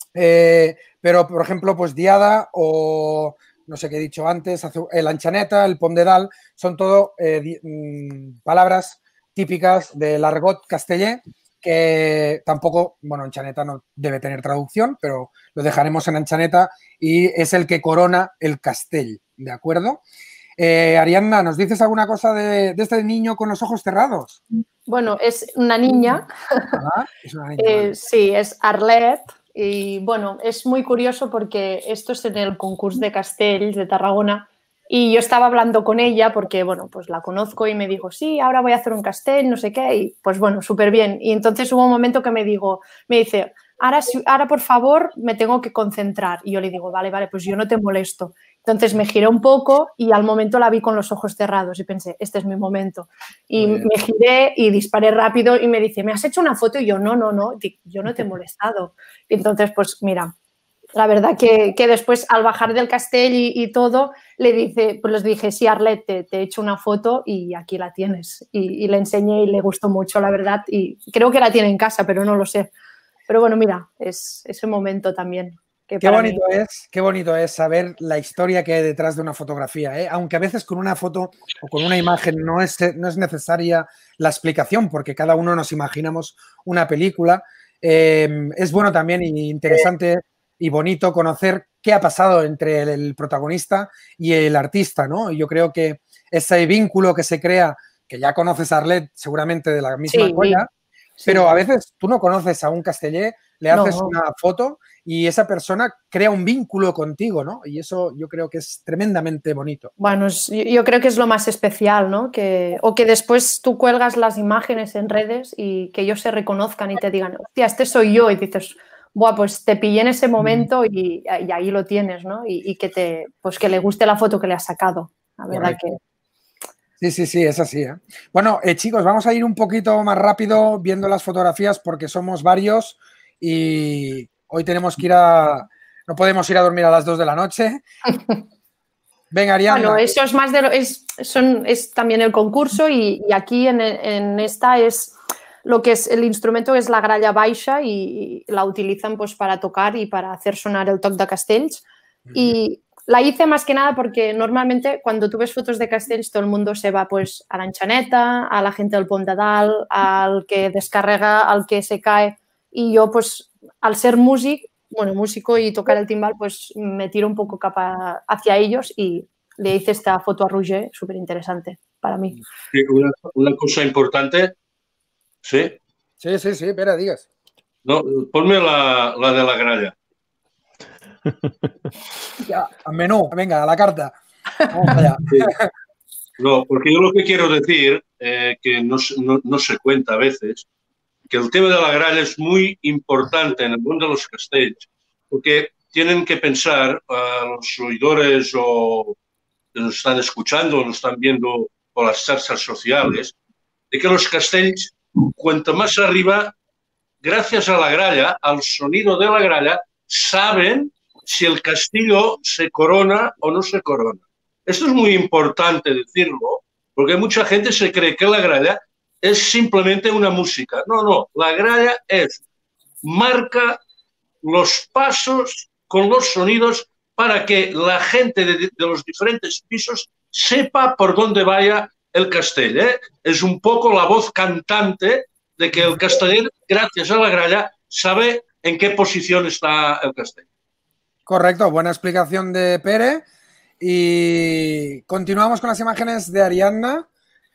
[SPEAKER 1] eh, pero por ejemplo pues diada o no sé qué he dicho antes, el Enxaneta, el Pont de Dalt, son todo eh, palabras típicas del argot casteller que tampoco, bueno, Enxaneta no debe tener traducción, pero lo dejaremos en Enxaneta y es el que corona el castell, ¿de acuerdo? Eh, Ariadna, ¿nos dices alguna cosa de, de este niño con los ojos cerrados?
[SPEAKER 5] Bueno, es una niña.
[SPEAKER 1] Ah, es una niña
[SPEAKER 5] eh,
[SPEAKER 1] vale.
[SPEAKER 5] Sí, es Arlet y, bueno, es muy curioso porque esto es en el concurso de castells de Tarragona. Y yo estaba hablando con ella porque, bueno, pues la conozco y me dijo, sí, ahora voy a hacer un castell, no sé qué, y pues bueno, súper bien. Y entonces hubo un momento que me dijo, me dice, ahora, ahora por favor me tengo que concentrar. Y yo le digo, vale, vale, pues yo no te molesto. Entonces me giré un poco y al momento la vi con los ojos cerrados y pensé, este es mi momento. Y me giré y disparé rápido y me dice, ¿me has hecho una foto? Y yo, no, no, no, yo no te he molestado. Y entonces, pues mira, la verdad que, que después al bajar del castell y, y todo, le dice, pues les dije, sí, Arlet, te, te he hecho una foto y aquí la tienes. Y, y le enseñé y le gustó mucho, la verdad. Y creo que la tiene en casa, pero no lo sé. Pero bueno, mira, es ese momento también. Que
[SPEAKER 1] qué bonito mí... es, qué bonito es saber la historia que hay detrás de una fotografía, ¿eh? Aunque a veces con una foto o con una imagen no es, no es necesaria la explicación, porque cada uno nos imaginamos una película. Eh, es bueno también y interesante y bonito conocer qué ha pasado entre el, el protagonista y el artista, ¿no? Y yo creo que ese vínculo que se crea, que ya conoces a Arlet seguramente de la misma
[SPEAKER 5] sí,
[SPEAKER 1] escuela, sí. Pero a veces tú no conoces a un casteller, le haces
[SPEAKER 5] no.
[SPEAKER 1] una foto y esa persona crea un vínculo contigo, ¿no? Y eso yo creo que es tremendamente bonito.
[SPEAKER 5] Bueno, yo creo que es lo más especial, ¿no? Que, o que después tú cuelgas las imágenes en redes y que ellos se reconozcan y te digan, hostia, este soy yo, y dices, buah, pues te pillé en ese momento y, y ahí lo tienes, ¿no? Y, y que te, pues que le guste la foto que le has sacado. La verdad
[SPEAKER 1] Correcto.
[SPEAKER 5] que...
[SPEAKER 1] Sí, sí, sí, es así, ¿eh? Bueno, eh, chicos, vamos a ir un poquito más rápido viendo las fotografías porque somos varios y hoy tenemos que ir a... No podemos ir a dormir a las dos de la noche. Venga, Ariadna.
[SPEAKER 5] Bueno, eso es más de lo... Es, son, es también el concurso y, y aquí en, en esta es... Lo que es el instrumento es la gralla baixa y, y la utilizan pues para tocar y para hacer sonar el toc de castells. Uh-huh. Y la hice más que nada porque normalmente cuando tú ves fotos de castells todo el mundo se va pues a la Enxaneta, a la gente del Pont de Dalt, al que descarrega, al que se cae. Y yo pues al ser músic, bueno, músico y tocar el timbal pues me tiro un poco capa hacia ellos y le hice esta foto a Roger, súper interesante para mí.
[SPEAKER 6] Sí, una, una cosa importante... ¿Sí?
[SPEAKER 1] Sí, sí, sí, espera, digas.
[SPEAKER 6] No, ponme la, la de la gralla.
[SPEAKER 1] Ya, a menú, venga, a la carta. Vamos allá.
[SPEAKER 6] Sí. No, porque yo lo que quiero decir, eh, que no, no, no se cuenta a veces, que el tema de la gralla es muy importante en el mundo de los castells, porque tienen que pensar a los oidores o que nos están escuchando o nos están viendo por las redes sociales, de que los castells, cuanto más arriba, gracias a la gralla, al sonido de la gralla, saben si el castillo se corona o no se corona. Esto es muy importante decirlo, porque mucha gente se cree que la gralla es simplemente una música. No, no, la gralla es, marca los pasos con los sonidos para que la gente de, de los diferentes pisos sepa por dónde vaya el castell, ¿eh? Es un poco la voz cantante de que el casteller, gracias a la gralla, sabe en qué posición está el castell.
[SPEAKER 1] Correcto, buena explicación de Pere. Y continuamos con las imágenes de Ariadna.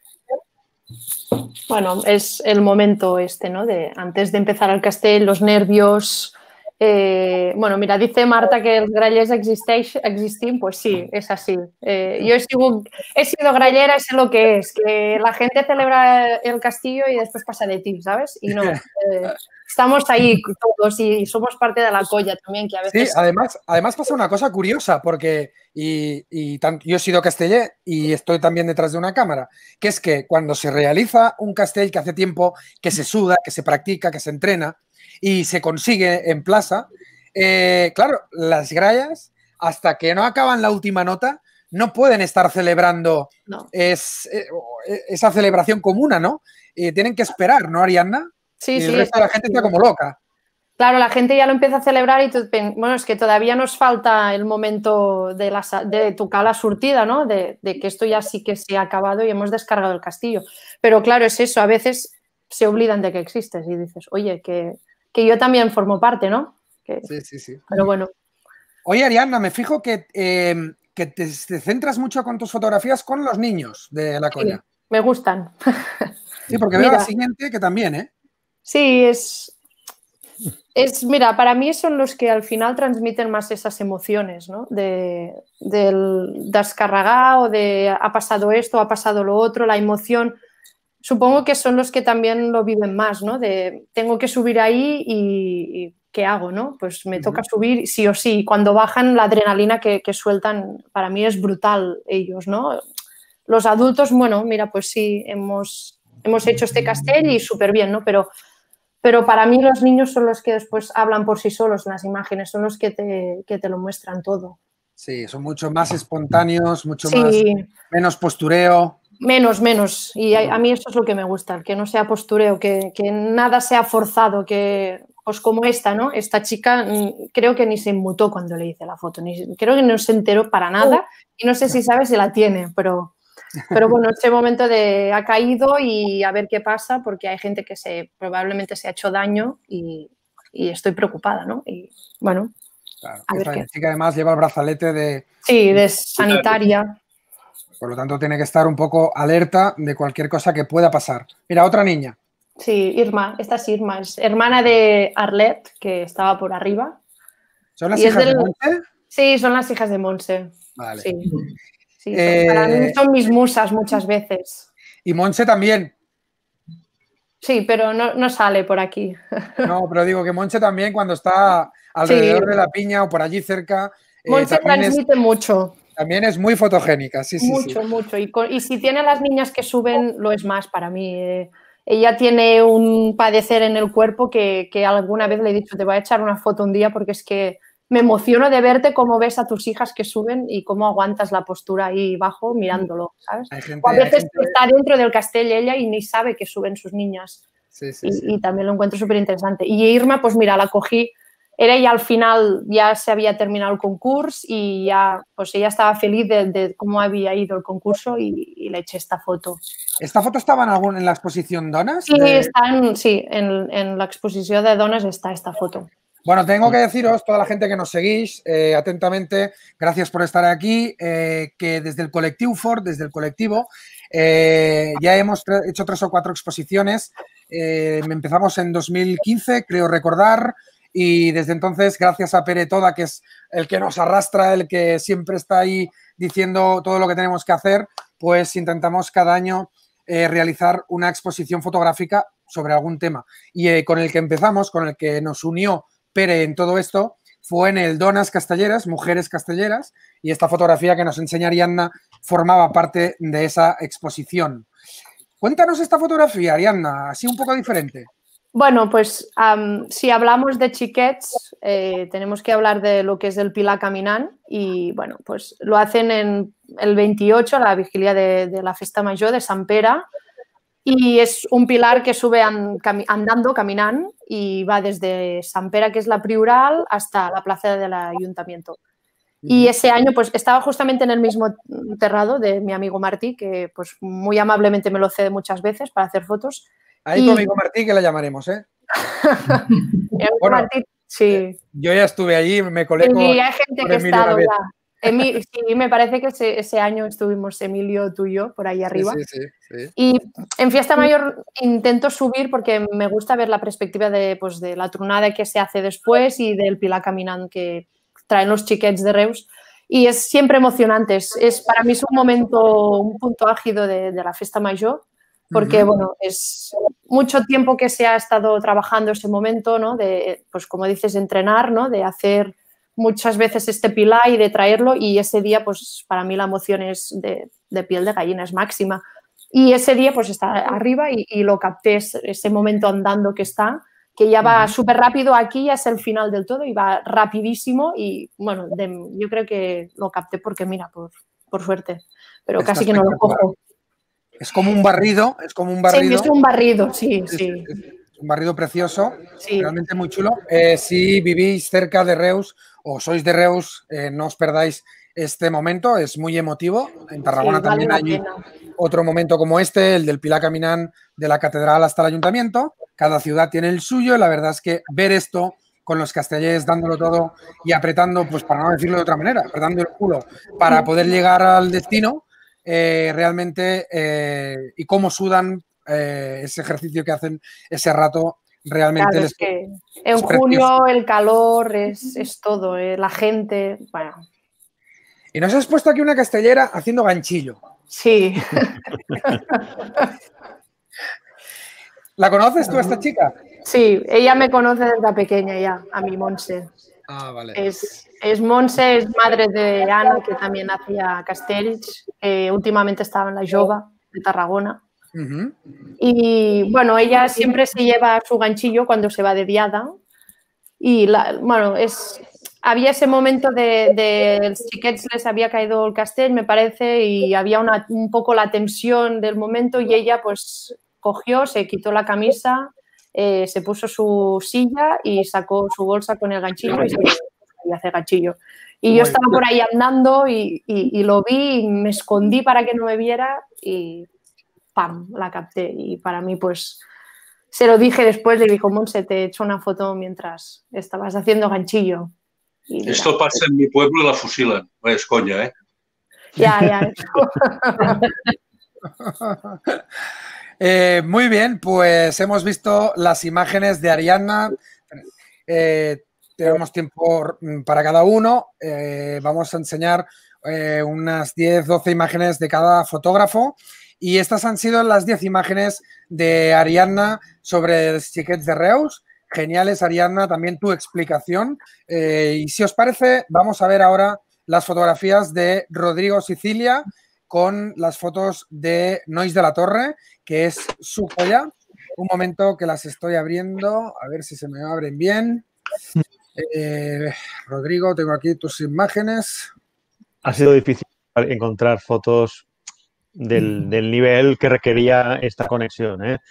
[SPEAKER 5] Bueno, es el momento este, ¿no? De antes de empezar el castell, los nervios... Eh, bueno, mira, dice Marta que els grallers existim, pues sí, es así. Eh, yo he sido, he sido grallera, sé lo que es, que la gente celebra el castillo y después pasa de ti, ¿sabes? Y no, eh, estamos ahí todos y somos parte de la colla también, que a veces...
[SPEAKER 1] Sí, además, además pasa una cosa curiosa, porque y, y tan, yo he sido casteller y estoy también detrás de una cámara, que es que cuando se realiza un castell que hace tiempo que se suda, que se practica, que se entrena y se consigue en plaza, eh, claro, las grallas, hasta que no acaban la última nota, no pueden estar celebrando
[SPEAKER 5] no.
[SPEAKER 1] es, eh, esa celebración comuna, ¿no? Eh, tienen que esperar, ¿no, Ariadna?
[SPEAKER 5] Sí,
[SPEAKER 1] y
[SPEAKER 5] sí.
[SPEAKER 1] el resto de la gente está como loca.
[SPEAKER 5] Claro, la gente ya lo empieza a celebrar y tú, bueno, es que todavía nos falta el momento de, la, de tocar la surtida, ¿no? De, de que esto ya sí que se ha acabado y hemos descargado el castillo. Pero claro, es eso, a veces se olvidan de que existes y dices, oye, que, que yo también formo parte, ¿no? Que,
[SPEAKER 1] sí, sí, sí.
[SPEAKER 5] Pero bueno.
[SPEAKER 1] Oye, Ariadna, me fijo que, eh, que te, te centras mucho con tus fotografías con los niños de la colla.
[SPEAKER 5] Sí, me gustan.
[SPEAKER 1] Sí, porque
[SPEAKER 5] Mira,
[SPEAKER 1] veo la siguiente que también, ¿eh?
[SPEAKER 5] Sí, es... Es, mira, para mí son los que al final transmiten más esas emociones, ¿no? De, del descarregar o de ha pasado esto, ha pasado lo otro, la emoción. Supongo que son los que también lo viven más, ¿no? De tengo que subir ahí y, y ¿qué hago, no? Pues me toca subir sí o sí. Cuando bajan, la adrenalina que, que sueltan, para mí es brutal ellos, ¿no? Los adultos, bueno, mira, pues sí, hemos, hemos hecho este castell y súper bien, ¿no? Pero... Pero para mí los niños son los que después hablan por sí solos en las imágenes, son los que te, que te lo muestran todo.
[SPEAKER 1] Sí, son mucho más espontáneos, mucho
[SPEAKER 5] sí.
[SPEAKER 1] más, menos postureo.
[SPEAKER 5] Menos, menos. Y a, a mí eso es lo que me gusta, que no sea postureo, que, que nada sea forzado, que pues como esta, ¿no? Esta chica creo que ni se inmutó cuando le hice la foto, ni, creo que no se enteró para nada y no sé si sabe si la tiene, pero... Pero bueno, ese momento de ha caído y a ver qué pasa, porque hay gente que se probablemente se ha hecho daño y, y estoy preocupada, ¿no? Y bueno,
[SPEAKER 1] claro,
[SPEAKER 5] a ver
[SPEAKER 1] esta
[SPEAKER 5] qué.
[SPEAKER 1] chica además lleva el brazalete de...
[SPEAKER 5] Sí, de sanitaria.
[SPEAKER 1] Por lo tanto, tiene que estar un poco alerta de cualquier cosa que pueda pasar. Mira, otra niña.
[SPEAKER 5] Sí, Irma, esta es Irma, es hermana de Arlet, que estaba por arriba.
[SPEAKER 1] ¿Son las hijas del... de Montse?
[SPEAKER 5] Sí, son las hijas de Montse.
[SPEAKER 1] Vale.
[SPEAKER 5] Sí. Sí,
[SPEAKER 1] eh,
[SPEAKER 5] para mí son mis musas muchas veces.
[SPEAKER 1] Y Montse también.
[SPEAKER 5] Sí, pero no, no sale por aquí.
[SPEAKER 1] No, pero digo que Montse también cuando está alrededor sí. de la piña o por allí cerca.
[SPEAKER 5] Montse
[SPEAKER 1] eh,
[SPEAKER 5] transmite
[SPEAKER 1] es,
[SPEAKER 5] mucho.
[SPEAKER 1] También es muy fotogénica, sí, sí.
[SPEAKER 5] Mucho,
[SPEAKER 1] sí.
[SPEAKER 5] mucho. Y, con, y si tiene a las niñas que suben, lo es más para mí. Eh, ella tiene un padecer en el cuerpo que, que alguna vez le he dicho, te voy a echar una foto un día porque es que me emociono de verte cómo ves a tus hijas que suben y cómo aguantas la postura ahí bajo mirándolo, ¿sabes?
[SPEAKER 1] Hay gente,
[SPEAKER 5] o a veces
[SPEAKER 1] gente...
[SPEAKER 5] está dentro del castell ella y ni sabe que suben sus niñas.
[SPEAKER 1] Sí, sí,
[SPEAKER 5] y,
[SPEAKER 1] sí.
[SPEAKER 5] y también lo encuentro súper interesante. Y Irma, pues mira, la cogí, era ya al final, ya se había terminado el concurso y ya, pues ella estaba feliz de, de cómo había ido el concurso y, y le eché esta foto.
[SPEAKER 1] ¿Esta foto estaba en, algún, en la exposición Donas?
[SPEAKER 5] Sí,
[SPEAKER 1] de...
[SPEAKER 5] está en, sí en, en la exposición de Donas está esta foto.
[SPEAKER 1] Bueno, tengo que deciros, toda la gente que nos seguís eh, atentamente, gracias por estar aquí, eh, que desde el colectivo Ford, desde el colectivo, eh, ya hemos hecho tres o cuatro exposiciones. Eh, empezamos en dos mil quince, creo recordar, y desde entonces, gracias a Pere Toda, que es el que nos arrastra, el que siempre está ahí diciendo todo lo que tenemos que hacer, pues intentamos cada año eh, realizar una exposición fotográfica sobre algún tema. Y eh, con el que empezamos, con el que nos unió Pere en todo esto, fue en el Donas Castelleras, Mujeres Castelleras, y esta fotografía que nos enseña Ariadna formaba parte de esa exposición. Cuéntanos esta fotografía, Ariadna, así un poco diferente.
[SPEAKER 5] Bueno, pues um, si hablamos de xiquets, eh, tenemos que hablar de lo que es el Pilar Caminant y, bueno, pues lo hacen en el veintiocho, la vigilia de, de la Festa Major de Sant Pere, y es un pilar que sube andando, caminando, y va desde Sant Pere, que es la Prioral, hasta la plaza del Ayuntamiento. Y ese año pues estaba justamente en el mismo terrado de mi amigo Martí, que pues muy amablemente me lo cede muchas veces para hacer fotos.
[SPEAKER 1] Ahí
[SPEAKER 5] y...
[SPEAKER 1] tu amigo Martí, que la llamaremos, ¿eh?
[SPEAKER 5] bueno, Martí, sí.
[SPEAKER 1] Yo ya estuve allí, me colé con...
[SPEAKER 5] Y hay gente que ha estado ya. Emil, sí, me parece que ese, ese año estuvimos Emilio, tú y yo, por ahí arriba.
[SPEAKER 1] Sí, sí, sí, sí.
[SPEAKER 5] Y en Fiesta Mayor intento subir porque me gusta ver la perspectiva de, pues, de la tronada que se hace después y del Pilar Caminant que traen los xiquets de Reus. Y es siempre emocionante. Es, es, para mí es un momento, un punto álgido de, de la Fiesta Mayor porque, uh-huh. bueno, es, mucho tiempo que se ha estado trabajando ese momento, ¿no? De, pues como dices, entrenar, ¿no? De hacer muchas veces este pilar y de traerlo, y ese día, pues para mí la emoción es de, de piel de gallina, es máxima. Y ese día, pues está arriba y, y lo capté, ese momento andando que está, que ya va súper rápido aquí, ya es el final del todo y va rapidísimo y, bueno, de, yo creo que lo capté porque, mira, por, por suerte, pero
[SPEAKER 1] Está
[SPEAKER 5] casi que no lo cojo.
[SPEAKER 1] Es como un barrido, es como un barrido.
[SPEAKER 5] Sí, es un barrido, sí,
[SPEAKER 1] es,
[SPEAKER 5] sí.
[SPEAKER 1] Es, es un barrido precioso,
[SPEAKER 5] sí.
[SPEAKER 1] Realmente muy chulo. Eh, si vivís cerca de Reus o sois de Reus, eh, no os perdáis este momento, es muy emotivo. En Tarragona sí, también vale hay otro momento como este, el del Pilar Caminant de la Catedral hasta el Ayuntamiento. Cada ciudad tiene el suyo. La verdad es que ver esto con los castellers dándolo todo y apretando, pues para no decirlo de otra manera, apretando el culo para poder llegar al destino, eh, realmente, eh, y cómo sudan eh, ese ejercicio que hacen ese rato, realmente
[SPEAKER 5] claro,
[SPEAKER 1] les...
[SPEAKER 5] Es que en julio el calor es, es todo, eh, la gente, bueno...
[SPEAKER 1] Y nos has puesto aquí una castellera haciendo ganchillo.
[SPEAKER 5] Sí.
[SPEAKER 1] ¿La conoces tú a esta chica?
[SPEAKER 5] Sí, ella me conoce desde pequeña ya, a mi Montse.
[SPEAKER 1] Ah, vale.
[SPEAKER 5] Es, es Montse, es madre de Ana, que también hacía castells. Eh, últimamente estaba en la Jova de Tarragona.
[SPEAKER 1] Uh-huh.
[SPEAKER 5] Y bueno, ella siempre se lleva su ganchillo cuando se va de diada. Y la, bueno, es... Había ese momento de, de los xiquets les había caído el castell, me parece, y había una, un poco la tensión del momento y ella pues cogió, se quitó la camisa, eh, se puso su silla y sacó su bolsa con el ganchillo y se y hace ganchillo. Y yo estaba por ahí andando y, y, y lo vi y me escondí para que no me viera y ¡pam! La capté. Y para mí pues se lo dije después, le dijo, Montse, te he hecho una foto mientras estabas haciendo ganchillo. Y
[SPEAKER 6] Esto mira, pasa en mi pueblo y la fusilan. Es coña, ¿eh?
[SPEAKER 5] Ya, ya.
[SPEAKER 1] eh, muy bien, pues hemos visto las imágenes de Ariadna. Eh, tenemos tiempo para cada uno. Eh, vamos a enseñar eh, unas diez, doce imágenes de cada fotógrafo. Y estas han sido las diez imágenes de Ariadna sobre los xiquets de Reus. Geniales, Ariadna, también tu explicación. Eh, y si os parece, vamos a ver ahora las fotografías de Rodrigo Sicilia con las fotos de Nois de la Torre, que es su joya. Un momento que las estoy abriendo, a ver si se me abren bien. Eh, Rodrigo, tengo aquí tus imágenes.
[SPEAKER 2] Ha sido difícil encontrar fotos del, del nivel que requería esta conexión, ¿eh?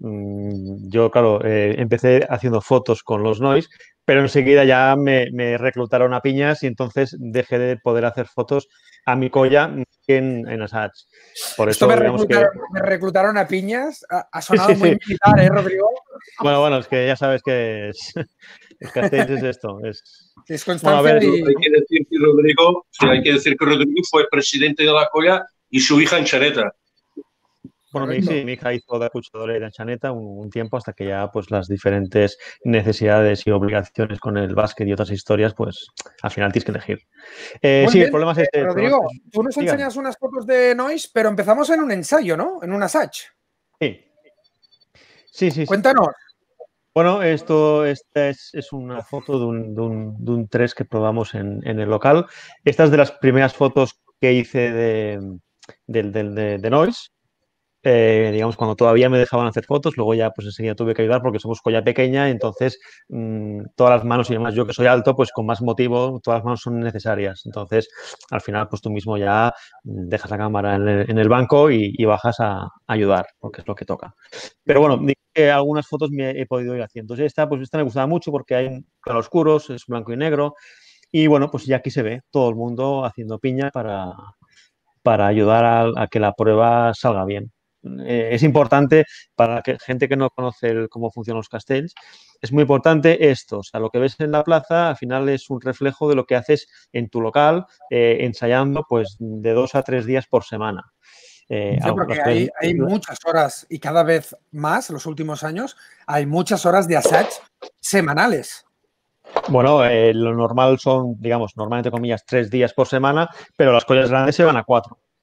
[SPEAKER 2] Yo, claro, eh, empecé haciendo fotos con los Nois, pero enseguida ya me, me reclutaron a piñas y entonces dejé de poder hacer fotos a mi colla en, en Assaig. Por
[SPEAKER 1] Esto
[SPEAKER 2] eso,
[SPEAKER 1] me,
[SPEAKER 2] digamos
[SPEAKER 1] reclutaron,
[SPEAKER 2] que...
[SPEAKER 1] me reclutaron a piñas. Ha, ha sonado
[SPEAKER 2] sí, sí,
[SPEAKER 1] muy
[SPEAKER 2] sí.
[SPEAKER 1] militar, ¿eh, Rodrigo?
[SPEAKER 2] Bueno, bueno, es que ya sabes que es... El Castells es esto. Es,
[SPEAKER 1] es constancia bueno,
[SPEAKER 6] ver, y... Hay que decir que Rodrigo, sí, hay que decir que Rodrigo fue presidente de la colla y su hija en Chaneta.
[SPEAKER 2] Bueno, mi, sí, mi hija hizo de acuchadora y de Chaneta un, un tiempo hasta que ya pues las diferentes necesidades y obligaciones con el básquet y otras historias, pues al final tienes que elegir. Eh, sí,
[SPEAKER 1] bien,
[SPEAKER 2] el problema es este.
[SPEAKER 1] Rodrigo,
[SPEAKER 2] es,
[SPEAKER 1] tú nos digan. enseñas unas fotos de Nois, pero empezamos en un ensayo, ¿no? En un Assaig.
[SPEAKER 2] Sí. Sí, sí,
[SPEAKER 1] Cuéntanos.
[SPEAKER 2] Sí. Bueno, esto esta es, es una foto de un, de un, de un tres que probamos en, en el local. Esta es de las primeras fotos que hice de, de, de, de, de Nois. Eh, digamos, cuando todavía me dejaban hacer fotos, luego ya pues enseguida tuve que ayudar porque somos colla pequeña, entonces mmm, todas las manos y además yo que soy alto, pues con más motivo todas las manos son necesarias. Entonces, al final, pues tú mismo ya dejas la cámara en el, en el banco y, y bajas a, a ayudar, porque es lo que toca. Pero bueno, eh, algunas fotos me he podido ir haciendo. Entonces, esta, pues esta me gustaba mucho porque hay claroscuros, es blanco y negro, y bueno, pues ya aquí se ve todo el mundo haciendo piña para, para ayudar a, a que la prueba salga bien. Eh, es importante para que gente que no conoce el, cómo funcionan los castells, es muy importante esto, o sea, lo que ves en la plaza al final es un reflejo de lo que haces en tu local, eh, ensayando pues de dos a tres días por semana.
[SPEAKER 1] Eh, sí, porque hay, hay muchas horas y cada vez más, en los últimos años, hay muchas horas de Assaig semanales.
[SPEAKER 2] Bueno, eh, lo normal son, digamos, normalmente comillas, tres días por semana, pero las collas grandes se van a cuatro.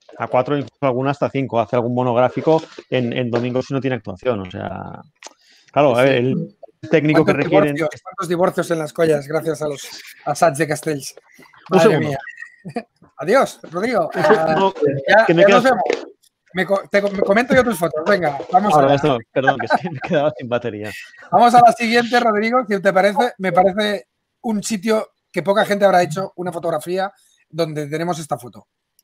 [SPEAKER 2] a cuatro, incluso alguna hasta cinco. Hace algún monográfico en, en domingo si no tiene actuación. O sea, claro, a ver, el técnico que requieren...
[SPEAKER 1] Divorcios, ¿Cuántos divorcios en las collas gracias a los assaig de Castells?
[SPEAKER 2] Un
[SPEAKER 1] Madre
[SPEAKER 2] segundo.
[SPEAKER 1] mía. Adiós, Rodrigo.
[SPEAKER 2] No,
[SPEAKER 1] Uh, ya
[SPEAKER 2] que me
[SPEAKER 1] ya
[SPEAKER 2] quedas-
[SPEAKER 1] nos vemos. Me, co- te, me comento yo tus fotos. Venga, vamos
[SPEAKER 2] Ahora,
[SPEAKER 1] a,
[SPEAKER 2] esto, perdón, que es que me quedaba sin batería.
[SPEAKER 1] vamos a la siguiente, Rodrigo. Si te parece, me parece un sitio que poca gente habrá hecho una fotografía donde tenemos esta foto.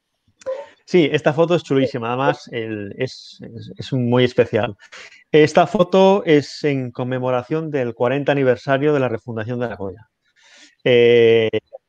[SPEAKER 2] Sí, esta foto es chulísima, además el- es, es- es muy especial. Esta foto es en conmemoración del cuarenta aniversario de la refundación de la Colla. Eh,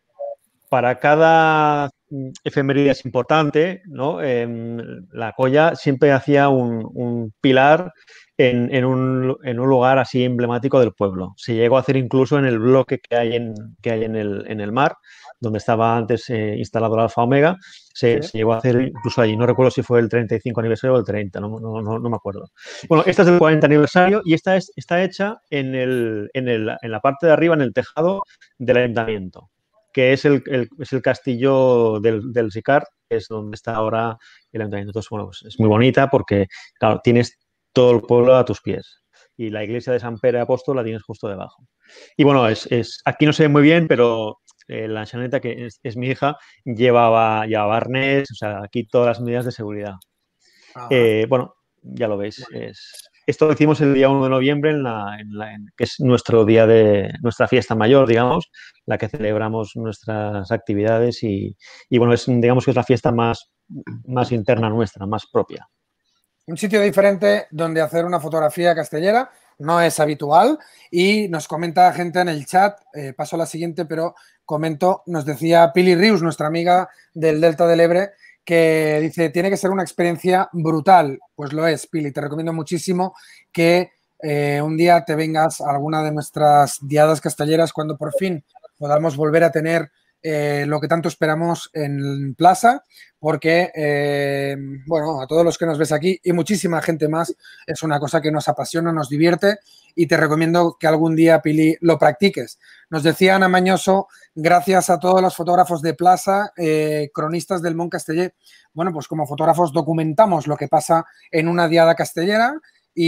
[SPEAKER 2] para cada mm, efeméride es importante, ¿no? Em, la Colla siempre hacía un, un pilar en, en un, en un lugar así emblemático del pueblo. Se llegó a hacer incluso en el bloque que hay en, que hay en, el, en el mar, donde estaba antes eh, instalado el Alfa Omega. Se,
[SPEAKER 1] Sí.
[SPEAKER 2] se llegó a hacer incluso allí. No recuerdo si fue el treinta y cinco aniversario o el treinta, no, no, no, no me acuerdo. Bueno, esta es del cuarenta aniversario y esta es, está hecha en, el, en, el, en la parte de arriba, en el tejado del ayuntamiento, que es el, el, es el castillo del, del Sicar, que es donde está ahora el ayuntamiento. Entonces, bueno, pues es muy bonita porque, claro, tienes todo el pueblo a tus pies y la iglesia de San Pere Apóstol la tienes justo debajo. Y bueno, es, es aquí no se ve muy bien, pero eh, la Xaneta, que es, es mi hija, llevaba, llevaba arnés, o sea, aquí todas las medidas de seguridad.
[SPEAKER 1] Ajá.
[SPEAKER 2] Eh, bueno, ya lo veis. Es, esto lo hicimos el día uno de noviembre, en la, en la, en, que es nuestro día de nuestra fiesta mayor, digamos, la que celebramos nuestras actividades y, y bueno, es, digamos que es la fiesta más, más interna nuestra, más propia.
[SPEAKER 1] Un sitio diferente donde hacer una fotografía castellera no es habitual y nos comenta gente en el chat, eh, paso a la siguiente, pero comento, nos decía Pili Rius, nuestra amiga del Delta del Ebre, que dice, tiene que ser una experiencia brutal. Pues lo es, Pili, te recomiendo muchísimo que eh, un día te vengas a alguna de nuestras diadas castelleras cuando por fin podamos volver a tener eh, lo que tanto esperamos en Plaza, porque, eh, bueno, a todos los que nos ves aquí y muchísima gente más, es una cosa que nos apasiona, nos divierte y te recomiendo que algún día, Pili, lo practiques. Nos decía Ana Mañoso, gracias a todos los fotógrafos de Plaza, eh, cronistas del Mont Casteller, bueno, pues como fotógrafos documentamos lo que pasa en una diada castellera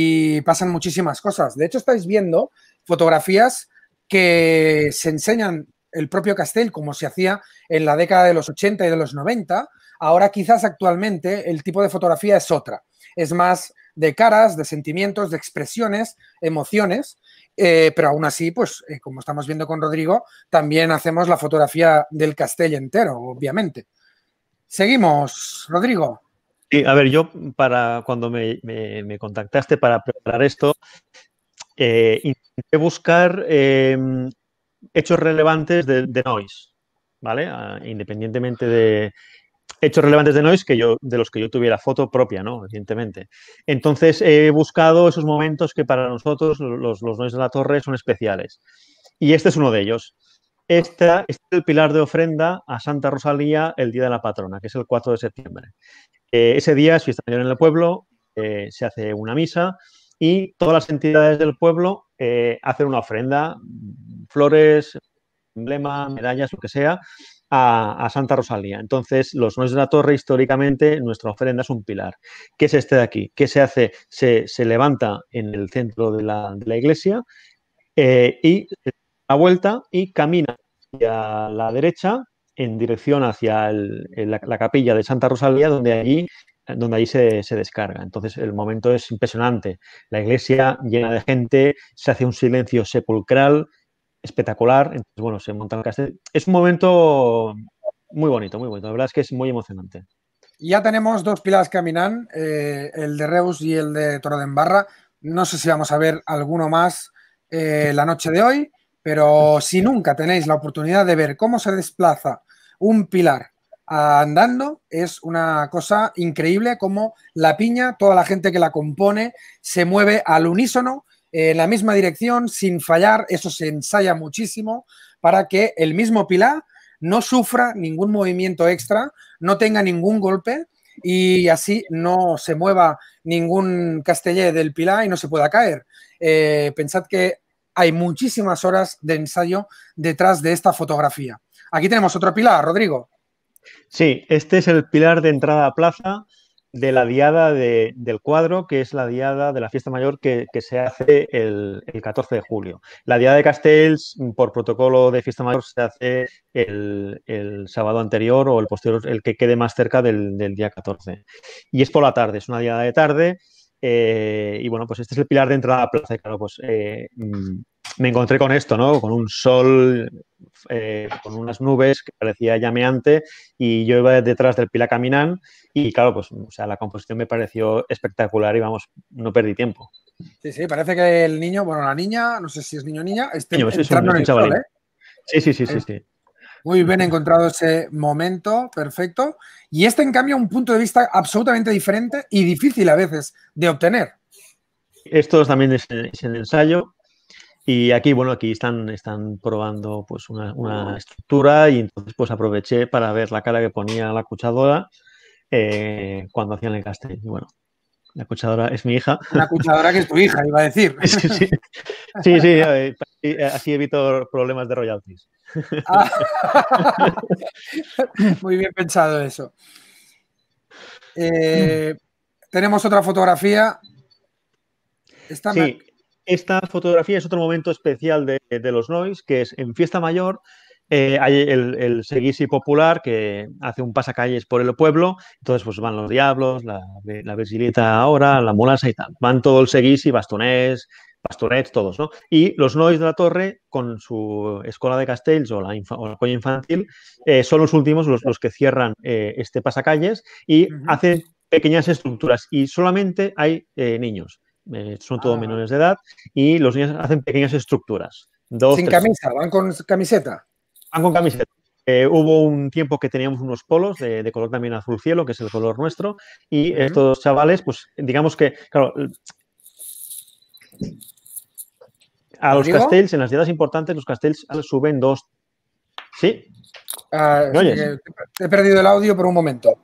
[SPEAKER 1] y pasan muchísimas cosas. De hecho, estáis viendo fotografías que se enseñan el propio Castell, como se hacía en la década de los ochenta y de los noventa. Ahora quizás actualmente el tipo de fotografía es otra. Es más de caras, de sentimientos, de expresiones, emociones, eh, pero aún así, pues eh, como estamos viendo con Rodrigo, también hacemos la fotografía del Castell entero, obviamente. Seguimos, Rodrigo.
[SPEAKER 2] Sí, a ver, yo para cuando me, me, me contactaste para preparar esto, eh, intenté buscar eh, hechos relevantes de, de Noise, ¿vale? Uh, independientemente de hechos relevantes de Noise que yo, de los que yo tuviera foto propia, ¿no? Evidentemente. Entonces he buscado esos momentos que para nosotros, los, los Noise de la Torre, son especiales. Y este es uno de ellos. Esta, este es el pilar de ofrenda a Santa Rosalía el día de la patrona, que es el cuatro de septiembre. Eh, ese día es fiesta mayor en el pueblo, eh, se hace una misa y todas las entidades del pueblo eh, hacen una ofrenda, flores, emblema, medallas, lo que sea, a, a Santa Rosalía. Entonces, los Nois de la Torre, históricamente, nuestra ofrenda es un pilar. ¿Qué es este de aquí? ¿Qué se hace? Se, se levanta en el centro de la, de la iglesia eh, y se da vuelta y camina hacia la derecha en dirección hacia el, la, la capilla de Santa Rosalía, donde allí, donde allí se, se descarga. Entonces, el momento es impresionante. La iglesia llena de gente, se hace un silencio sepulcral, espectacular. Entonces, bueno, se monta el castell. Es un momento muy bonito, muy bonito. La verdad es que es muy emocionante.
[SPEAKER 1] Ya tenemos dos pilares caminant, eh, el de Reus y el de Torredembarra. No sé si vamos a ver alguno más eh, la noche de hoy, pero si nunca tenéis la oportunidad de ver cómo se desplaza un pilar andando, es una cosa increíble como la piña, toda la gente que la compone, se mueve al unísono, en la misma dirección, sin fallar. Eso se ensaya muchísimo para que el mismo pilar no sufra ningún movimiento extra, no tenga ningún golpe y así no se mueva ningún casteller del pilar y no se pueda caer. Eh, pensad que hay muchísimas horas de ensayo detrás de esta fotografía. Aquí tenemos otro pilar, Rodrigo.
[SPEAKER 2] Sí, este es el pilar de entrada a plaza de la diada de, del cuadro, que es la diada de la fiesta mayor que, que se hace el, el catorce de julio. La diada de Castells, por protocolo de fiesta mayor, se hace el, el sábado anterior o el posterior, el que quede más cerca del, del día catorce. Y es por la tarde, es una diada de tarde. Eh, y bueno, pues este es el pilar de entrada a plaza. Y claro, pues eh, me encontré con esto, ¿no? Con un sol, eh, con unas nubes que parecía llameante y yo iba detrás del pilar caminando y claro, pues o sea, la composición me pareció espectacular y vamos, no perdí tiempo.
[SPEAKER 1] Sí, sí, parece que el niño, bueno, la niña, no sé si es niño o niña, está
[SPEAKER 2] Niño, es
[SPEAKER 1] entrando
[SPEAKER 2] un,
[SPEAKER 1] en
[SPEAKER 2] es
[SPEAKER 1] el
[SPEAKER 2] un
[SPEAKER 1] sol,
[SPEAKER 2] chavalín.
[SPEAKER 1] ¿eh?
[SPEAKER 2] Sí, sí, sí, sí, sí.
[SPEAKER 1] Muy bien encontrado ese momento, perfecto. Y este, en cambio, un punto de vista absolutamente diferente y difícil a veces de obtener.
[SPEAKER 2] Esto también es, es el ensayo. Y aquí, bueno, aquí están, están probando pues una, una estructura y entonces pues aproveché para ver la cara que ponía la cuchadora eh, cuando hacían el castell. Y bueno, la cuchadora es mi hija.
[SPEAKER 1] Una cuchadora que es tu hija, iba a decir.
[SPEAKER 2] Sí, sí, sí, sí eh, así evito problemas de royalties.
[SPEAKER 1] Ah. Muy bien pensado eso. Eh, tenemos otra fotografía. Esta
[SPEAKER 2] sí,
[SPEAKER 1] me...
[SPEAKER 2] esta fotografía es otro momento especial de, de los Nois, que es en Fiesta Mayor. Eh, hay el, el seguisi popular que hace un pasacalles por el pueblo, entonces pues van los diablos, la, la Virgilita ahora, la Molasa y tal. Van todo el seguisi, bastoners, pastorets, todos, ¿no? Y los Nois de la Torre, con su escuela de castells o la, infa, o la colla infantil, eh, son los últimos los, los que cierran eh, este pasacalles y uh-huh. hacen pequeñas estructuras y solamente hay eh, niños. Eh, son todos ah. menores de edad y los niños hacen pequeñas estructuras. Dos,
[SPEAKER 1] Sin
[SPEAKER 2] tres.
[SPEAKER 1] camisa, van con camiseta.
[SPEAKER 2] Van con camiseta. Eh, hubo un tiempo que teníamos unos polos de, de color también azul cielo, que es el color nuestro, y uh-huh. estos chavales, pues digamos que, claro, a los
[SPEAKER 1] ¿Digo?
[SPEAKER 2] castells, en las diadas importantes, los castells suben dos. ¿Sí?
[SPEAKER 1] Uh,
[SPEAKER 2] ¿Me oyes?
[SPEAKER 1] Sí, he perdido el audio por un momento.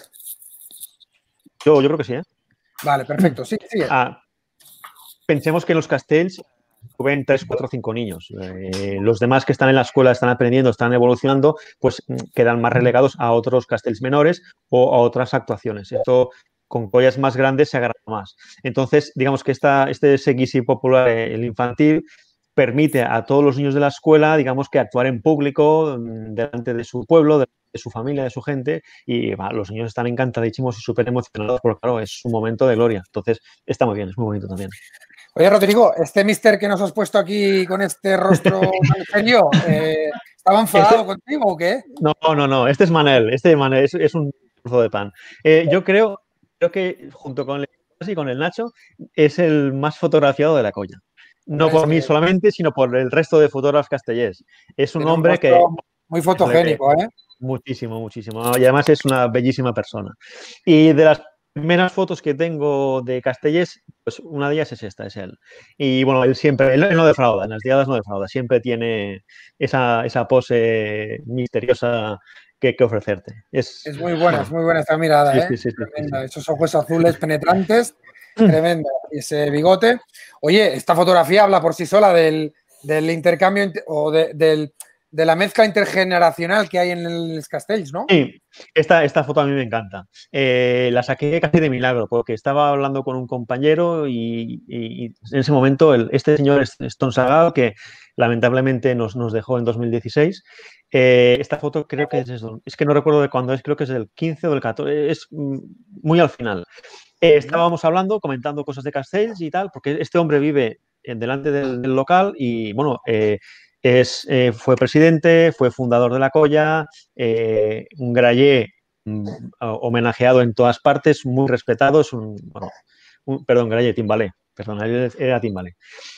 [SPEAKER 2] Yo, yo creo que sí, ¿eh?
[SPEAKER 1] Vale, perfecto. Sí, sigue.
[SPEAKER 2] Ah, pensemos que en los castells suben tres, cuatro, cinco niños. Eh, los demás que están en la escuela están aprendiendo, están evolucionando, pues quedan más relegados a otros castells menores o a otras actuaciones. Esto con collas más grandes se agarra más. Entonces, digamos que esta, este seguisi popular, el infantil, permite a todos los niños de la escuela, digamos que actuar en público, delante de su pueblo, de su familia, de su gente, y bah, los niños están encantadísimos y súper emocionados porque, claro, es un momento de gloria. Entonces, está muy bien, es muy bonito también.
[SPEAKER 1] Oye, Rodrigo, este mister que nos has puesto aquí con este rostro tan serio, eh, ¿estaba enfadado este... contigo o qué?
[SPEAKER 2] No, no, no, este es Manel, este Manel es, es un trozo de pan. Eh, yo creo, creo que junto con el y con el Nacho es el más fotografiado de la colla. No por mí solamente, sino por el resto de fotógrafos castellers. Es un hombre un que...
[SPEAKER 1] Muy fotogénico, ¿eh?
[SPEAKER 2] Muchísimo, muchísimo. Y además es una bellísima persona. Y de las primeras fotos que tengo de Castellers, pues una de ellas es esta, es él. Y bueno, él siempre, él no defrauda, en las diadas no defrauda, siempre tiene esa, esa pose misteriosa que, que ofrecerte. Es,
[SPEAKER 1] es muy buena, es muy buena esta mirada,
[SPEAKER 2] sí,
[SPEAKER 1] ¿eh?
[SPEAKER 2] Sí, sí, sí,
[SPEAKER 1] Tremenda.
[SPEAKER 2] sí, sí.
[SPEAKER 1] Esos ojos azules penetrantes, tremendo. Y ese bigote. Oye, esta fotografía habla por sí sola del, del intercambio o de, del... de la mezcla intergeneracional que hay en los castells, ¿no?
[SPEAKER 2] Sí, esta, esta foto a mí me encanta. Eh, la saqué casi de milagro, porque estaba hablando con un compañero y, y, y en ese momento el, este señor Stone Sagal, que lamentablemente nos, nos dejó en dos mil dieciséis, eh, esta foto creo que es, es que no recuerdo de cuándo es, creo que es del quince o del catorce, es muy al final. Eh, estábamos hablando, comentando cosas de castells y tal, porque este hombre vive en, delante del, del local y, bueno, eh, Es, eh, fue presidente, fue fundador de la colla, eh, un grallé mm, homenajeado en todas partes, muy respetado, es un, bueno, un perdón, grallé, timbalé, perdón, era timbalé.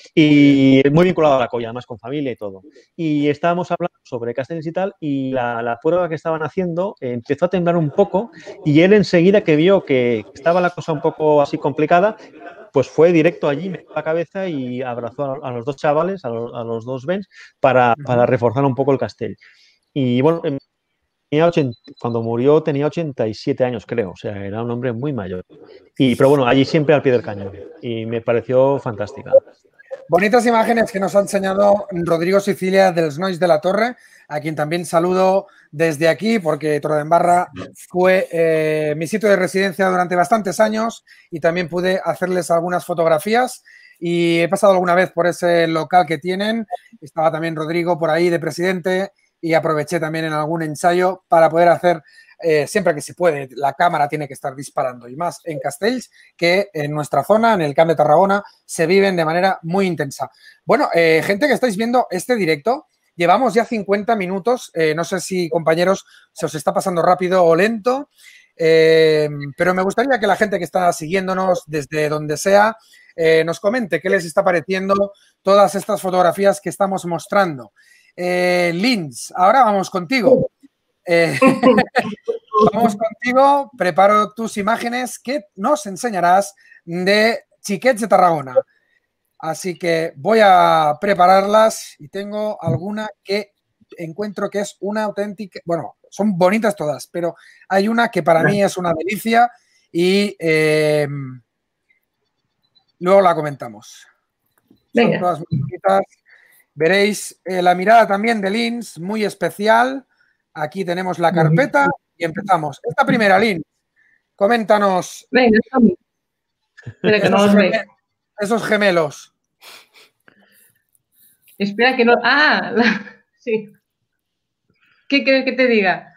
[SPEAKER 2] Y muy vinculado a la colla, además con familia y todo. Y estábamos hablando sobre castells y tal, y la, la prueba que estaban haciendo eh, empezó a temblar un poco, y él enseguida que vio que estaba la cosa un poco así complicada, pues fue directo allí, metió la cabeza y abrazó a, a los dos chavales, a los, a los dos Bens, para, para reforzar un poco el castell. Y bueno, tenía ochenta, cuando murió tenía ochenta y siete años, creo, o sea, era un hombre muy mayor. Y, pero bueno, allí siempre al pie del cañón, y me pareció fantástica.
[SPEAKER 1] Bonitas imágenes que nos ha enseñado Rodrigo Sicilia dels Nois de la Torre. a quien también saludo desde aquí porque Torredembarra fue eh, mi sitio de residencia durante bastantes años y también pude hacerles algunas fotografías y he pasado alguna vez por ese local que tienen. Estaba también Rodrigo por ahí de presidente y aproveché también en algún ensayo para poder hacer, eh, siempre que se puede, la cámara tiene que estar disparando y más en Castells, que en nuestra zona, en el Camp de Tarragona, se viven de manera muy intensa. Bueno, eh, gente que estáis viendo este directo, llevamos ya cincuenta minutos, eh, no sé si, compañeros, se os está pasando rápido o lento, eh, pero me gustaría que la gente que está siguiéndonos desde donde sea eh, nos comente qué les está pareciendo todas estas fotografías que estamos mostrando. Eh, Lins, ahora vamos contigo. Eh, vamos contigo, preparo tus imágenes que nos enseñarás de Xiquets de Tarragona. Así que voy a prepararlas y tengo alguna que encuentro que es una auténtica, bueno, son bonitas todas, pero hay una que para mí es una delicia y eh, luego la comentamos. Son
[SPEAKER 3] Venga.
[SPEAKER 1] todas muy bonitas. Veréis eh, la mirada también de Lins, muy especial. Aquí tenemos la carpeta y empezamos. Esta primera, Lins, coméntanos.
[SPEAKER 3] Venga, estamos. Espera que no los ve.
[SPEAKER 1] Esos gemelos.
[SPEAKER 3] Espera que no... Ah, la- sí. ¿Qué quieres que te diga?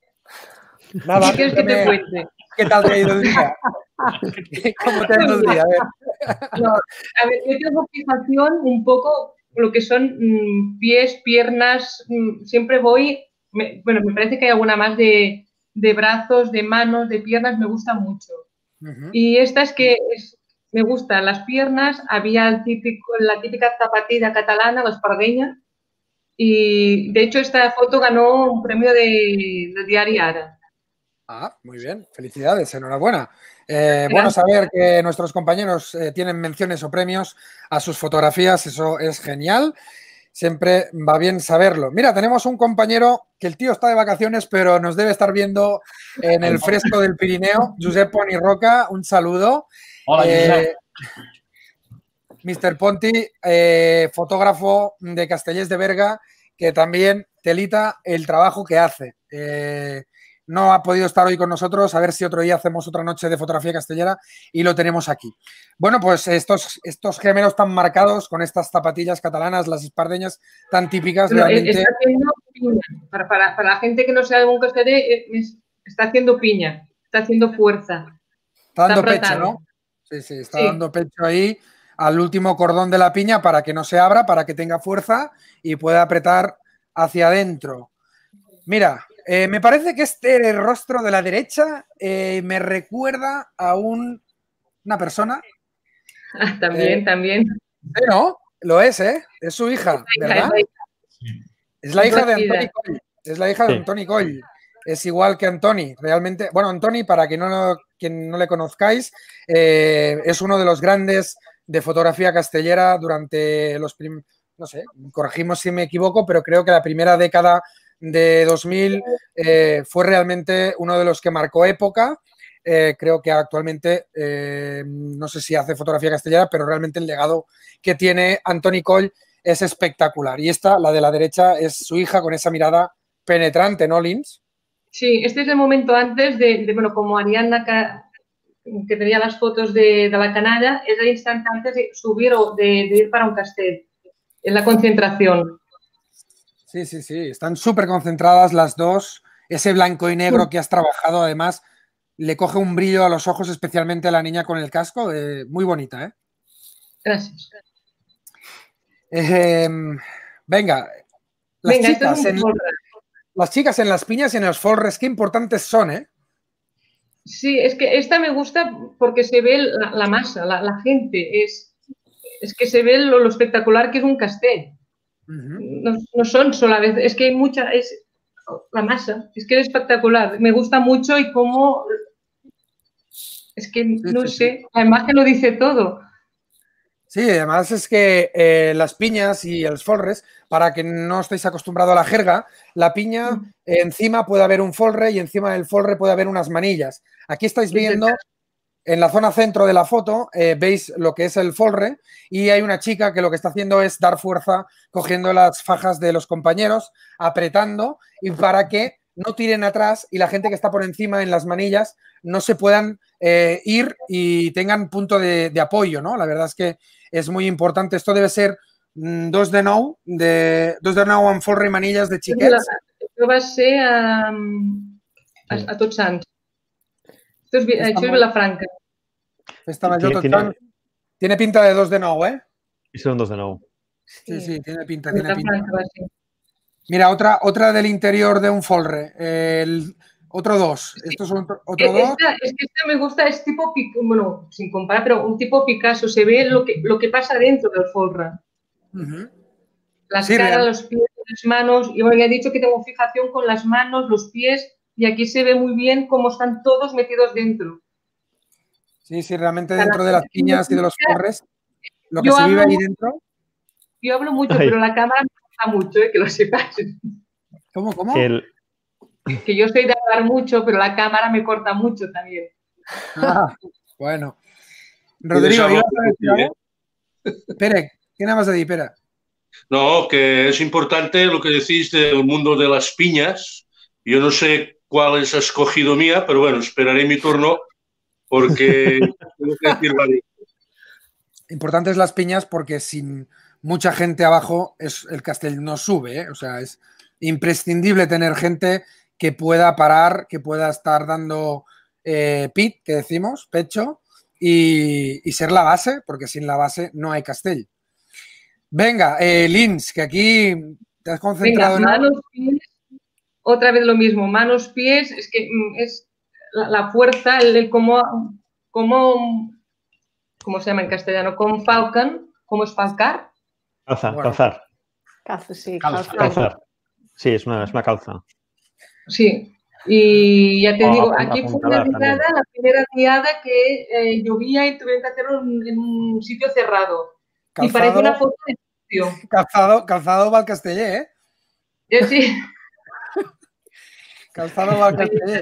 [SPEAKER 1] Nada,
[SPEAKER 3] ¿Qué quieres que te
[SPEAKER 1] cuéntame,
[SPEAKER 3] cuente?
[SPEAKER 1] ¿qué tal te ha ido el día? ¿Cómo te ha ido el día? A ver.
[SPEAKER 3] No, a ver, yo tengo fijación un poco lo que son mm, pies, piernas, mm, siempre voy, me- bueno, me parece que hay alguna más de, de brazos, de manos, de piernas, me gusta mucho.
[SPEAKER 1] Ujú.
[SPEAKER 3] Y esta es que es- me gustan las piernas, había el típico, la típica zapatilla catalana, la espardeña, y de hecho esta foto ganó un premio de, del diario Ara.
[SPEAKER 1] Ah, muy bien. Felicidades, enhorabuena. Eh, bueno saber que nuestros compañeros eh, tienen menciones o premios a sus fotografías, eso es genial. Siempre va bien saberlo. Mira, tenemos un compañero que el tío está de vacaciones, pero nos debe estar viendo en el fresco del Pirineo. Josep Poni Roca, un saludo.
[SPEAKER 7] Hola,
[SPEAKER 1] Eh, mister Ponti, eh, fotógrafo de Castellers de Berga, que también telita el trabajo que hace. Eh, no ha podido estar hoy con nosotros, a ver si otro día hacemos otra noche de fotografía castellera y lo tenemos aquí. Bueno, pues estos, estos gemelos tan marcados con estas zapatillas catalanas, las espardeñas tan típicas,
[SPEAKER 3] Bueno,
[SPEAKER 1] realmente...
[SPEAKER 3] está haciendo piña. Para, para, para la gente que no sabe un castellé, eh, es- está haciendo piña, está haciendo fuerza.
[SPEAKER 1] Está dando
[SPEAKER 3] Está
[SPEAKER 1] pecho,
[SPEAKER 3] apretando.
[SPEAKER 1] ¿no? Sí, sí, está
[SPEAKER 3] Sí.
[SPEAKER 1] dando pecho ahí al último cordón de la piña para que no se abra, para que tenga fuerza y pueda apretar hacia adentro. Mira, eh, me parece que este rostro de la derecha eh, me recuerda a un, una persona.
[SPEAKER 3] Ah, también,
[SPEAKER 1] Eh,
[SPEAKER 3] también.
[SPEAKER 1] Sí, ¿no? Lo es, ¿eh? Es su hija, ¿verdad? Es la hija de Antoni Coll. Es la hija de
[SPEAKER 2] Sí.
[SPEAKER 1] Antoni Coll. Es igual que Antoni. Realmente, bueno, Antoni, para que no, lo- quien no le conozcáis, eh, es uno de los grandes de fotografía castellera durante los prim- no sé, corregimos si me equivoco, pero creo que la primera década de dos mil eh, fue realmente uno de los que marcó época. Eh, creo que actualmente eh, no sé si hace fotografía castellera, pero realmente el legado que tiene Antoni Coll es espectacular. Y esta, la de la derecha, es su hija con esa mirada penetrante, ¿no, Lins?
[SPEAKER 3] Sí, este es el momento antes de, de, bueno, como Ariadna, ca- que tenía las fotos de, de la canalla, es el instante antes de subir o de, de ir para un castell. Es la concentración.
[SPEAKER 1] Sí, sí, sí. Están súper concentradas las dos. Ese blanco y negro que has trabajado, además, le coge un brillo a los ojos, especialmente a la niña con el casco. Eh, muy bonita, ¿eh?
[SPEAKER 3] Gracias.
[SPEAKER 1] Eh, venga, las
[SPEAKER 3] Venga, esto
[SPEAKER 1] chicas,
[SPEAKER 3] es un
[SPEAKER 1] en,
[SPEAKER 3] forra.
[SPEAKER 1] las chicas en las piñas y en los folres, qué importantes son, ¿eh?
[SPEAKER 3] Sí, es que esta me gusta porque se ve la, la masa, la, la gente. Es, es que se ve lo, lo espectacular que es un castell.
[SPEAKER 1] Ujú.
[SPEAKER 3] No, no son solo a veces, es que hay mucha, es la masa, es que es espectacular. Me gusta mucho y cómo, es que no
[SPEAKER 1] sí, sí.
[SPEAKER 3] sé, la imagen lo dice todo.
[SPEAKER 1] Sí, además es que eh, las piñas y los folres, para que no estéis acostumbrados a la jerga, la piña eh, encima puede haber un folre y encima del folre puede haber unas manillas. Aquí estáis viendo en la zona centro de la foto eh, veis lo que es el folre y hay una chica que lo que está haciendo es dar fuerza cogiendo las fajas de los compañeros, apretando y para que no tiren atrás y la gente que está por encima en las manillas no se puedan eh, ir y tengan punto de, de apoyo, ¿no? La verdad es que es muy importante. Esto debe ser mm, dos de nou, de, dos de nou amb folre i manilles de xiquets.
[SPEAKER 3] Això va ser a, a, a Tots Sants. Esto es, això és Vilafranca.
[SPEAKER 1] Esta mayor
[SPEAKER 2] Tiene,
[SPEAKER 1] tiene, tiene pinta de dos de nou, ¿eh?
[SPEAKER 2] Y son dos de nuevo.
[SPEAKER 1] Sí, sí, tiene pinta, tiene pinta.
[SPEAKER 3] Vilafranca va ser.
[SPEAKER 1] Mira, otra, otra del interior de un folre. El, otro dos. Estos son otro, otro dos.
[SPEAKER 3] Esta, es que esta me gusta, es tipo, bueno, sin comparar, pero un tipo Picasso. Se ve lo que, lo que pasa dentro del folre.
[SPEAKER 1] Uh-huh.
[SPEAKER 3] Las
[SPEAKER 1] Sí,
[SPEAKER 3] caras,
[SPEAKER 1] real.
[SPEAKER 3] los pies, las manos. Y bueno, ya he dicho que tengo fijación con las manos, los pies. Y aquí se ve muy bien cómo están todos metidos dentro.
[SPEAKER 1] Sí, sí, realmente dentro de las piñas y de los folres, lo que
[SPEAKER 3] Yo
[SPEAKER 1] se vive
[SPEAKER 3] hablo-
[SPEAKER 1] ahí dentro.
[SPEAKER 3] Yo hablo mucho,
[SPEAKER 2] Ay.
[SPEAKER 3] pero la cámara me corta mucho, eh, que lo sepas.
[SPEAKER 1] ¿Cómo, cómo?
[SPEAKER 2] El,
[SPEAKER 3] Que yo soy de hablar mucho, pero la cámara me corta mucho también.
[SPEAKER 1] Ah, bueno. Rodrigo, ¿ibas a decir algo? Pere, ¿qué nada más de decir, Pere?
[SPEAKER 6] No, que es importante lo que decís del mundo de las piñas. Yo no sé cuáles has escogido mía, pero bueno, esperaré mi turno porque tengo que decir varias.
[SPEAKER 1] Importantes las piñas porque sin mucha gente abajo es, el castell no sube, ¿eh? O sea, es imprescindible tener gente que pueda parar, que pueda estar dando eh, pit, que decimos, pecho, y, y ser la base, porque sin la base no hay castell. Venga, eh, Lins, que aquí te has
[SPEAKER 3] Venga,
[SPEAKER 1] concentrado en algo.
[SPEAKER 3] manos, pies, otra vez lo mismo, manos, pies, es que mm, es la, la fuerza, el, el cómo, cómo, ¿cómo se llama en castellano? ¿Cómo falcan? ¿Cómo es falcar?
[SPEAKER 2] calza,
[SPEAKER 1] Bueno.
[SPEAKER 2] calzar,
[SPEAKER 5] Calza, sí,
[SPEAKER 7] Calza.
[SPEAKER 5] calza.
[SPEAKER 2] calzar. Sí, es una, es una calza.
[SPEAKER 3] Sí, y ya te
[SPEAKER 2] O
[SPEAKER 3] digo,
[SPEAKER 2] apun-
[SPEAKER 3] aquí fue una
[SPEAKER 2] apuntalar
[SPEAKER 3] diada,
[SPEAKER 2] también.
[SPEAKER 3] la primera diada que eh, llovía y tuvieron que hacerlo en, en un sitio cerrado. Y parece
[SPEAKER 1] Calzado,
[SPEAKER 3] una foto de sitio.
[SPEAKER 1] calzado, calzado va al casteller, ¿eh?
[SPEAKER 3] Yo sí,
[SPEAKER 1] Calzado va al casteller.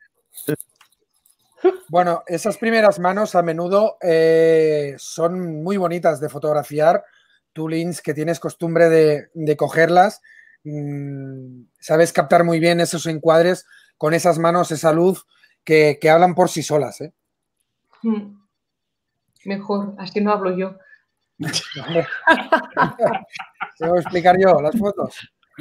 [SPEAKER 1] Bueno, esas primeras manos a menudo eh, son muy bonitas de fotografiar. Tú, Lins, que tienes costumbre de, de cogerlas, mmm, sabes captar muy bien esos encuadres con esas manos, esa luz que, que hablan por sí solas, ¿eh?
[SPEAKER 3] Mm. Mejor, así no hablo yo.
[SPEAKER 1] Hombre. Te voy a explicar yo las fotos.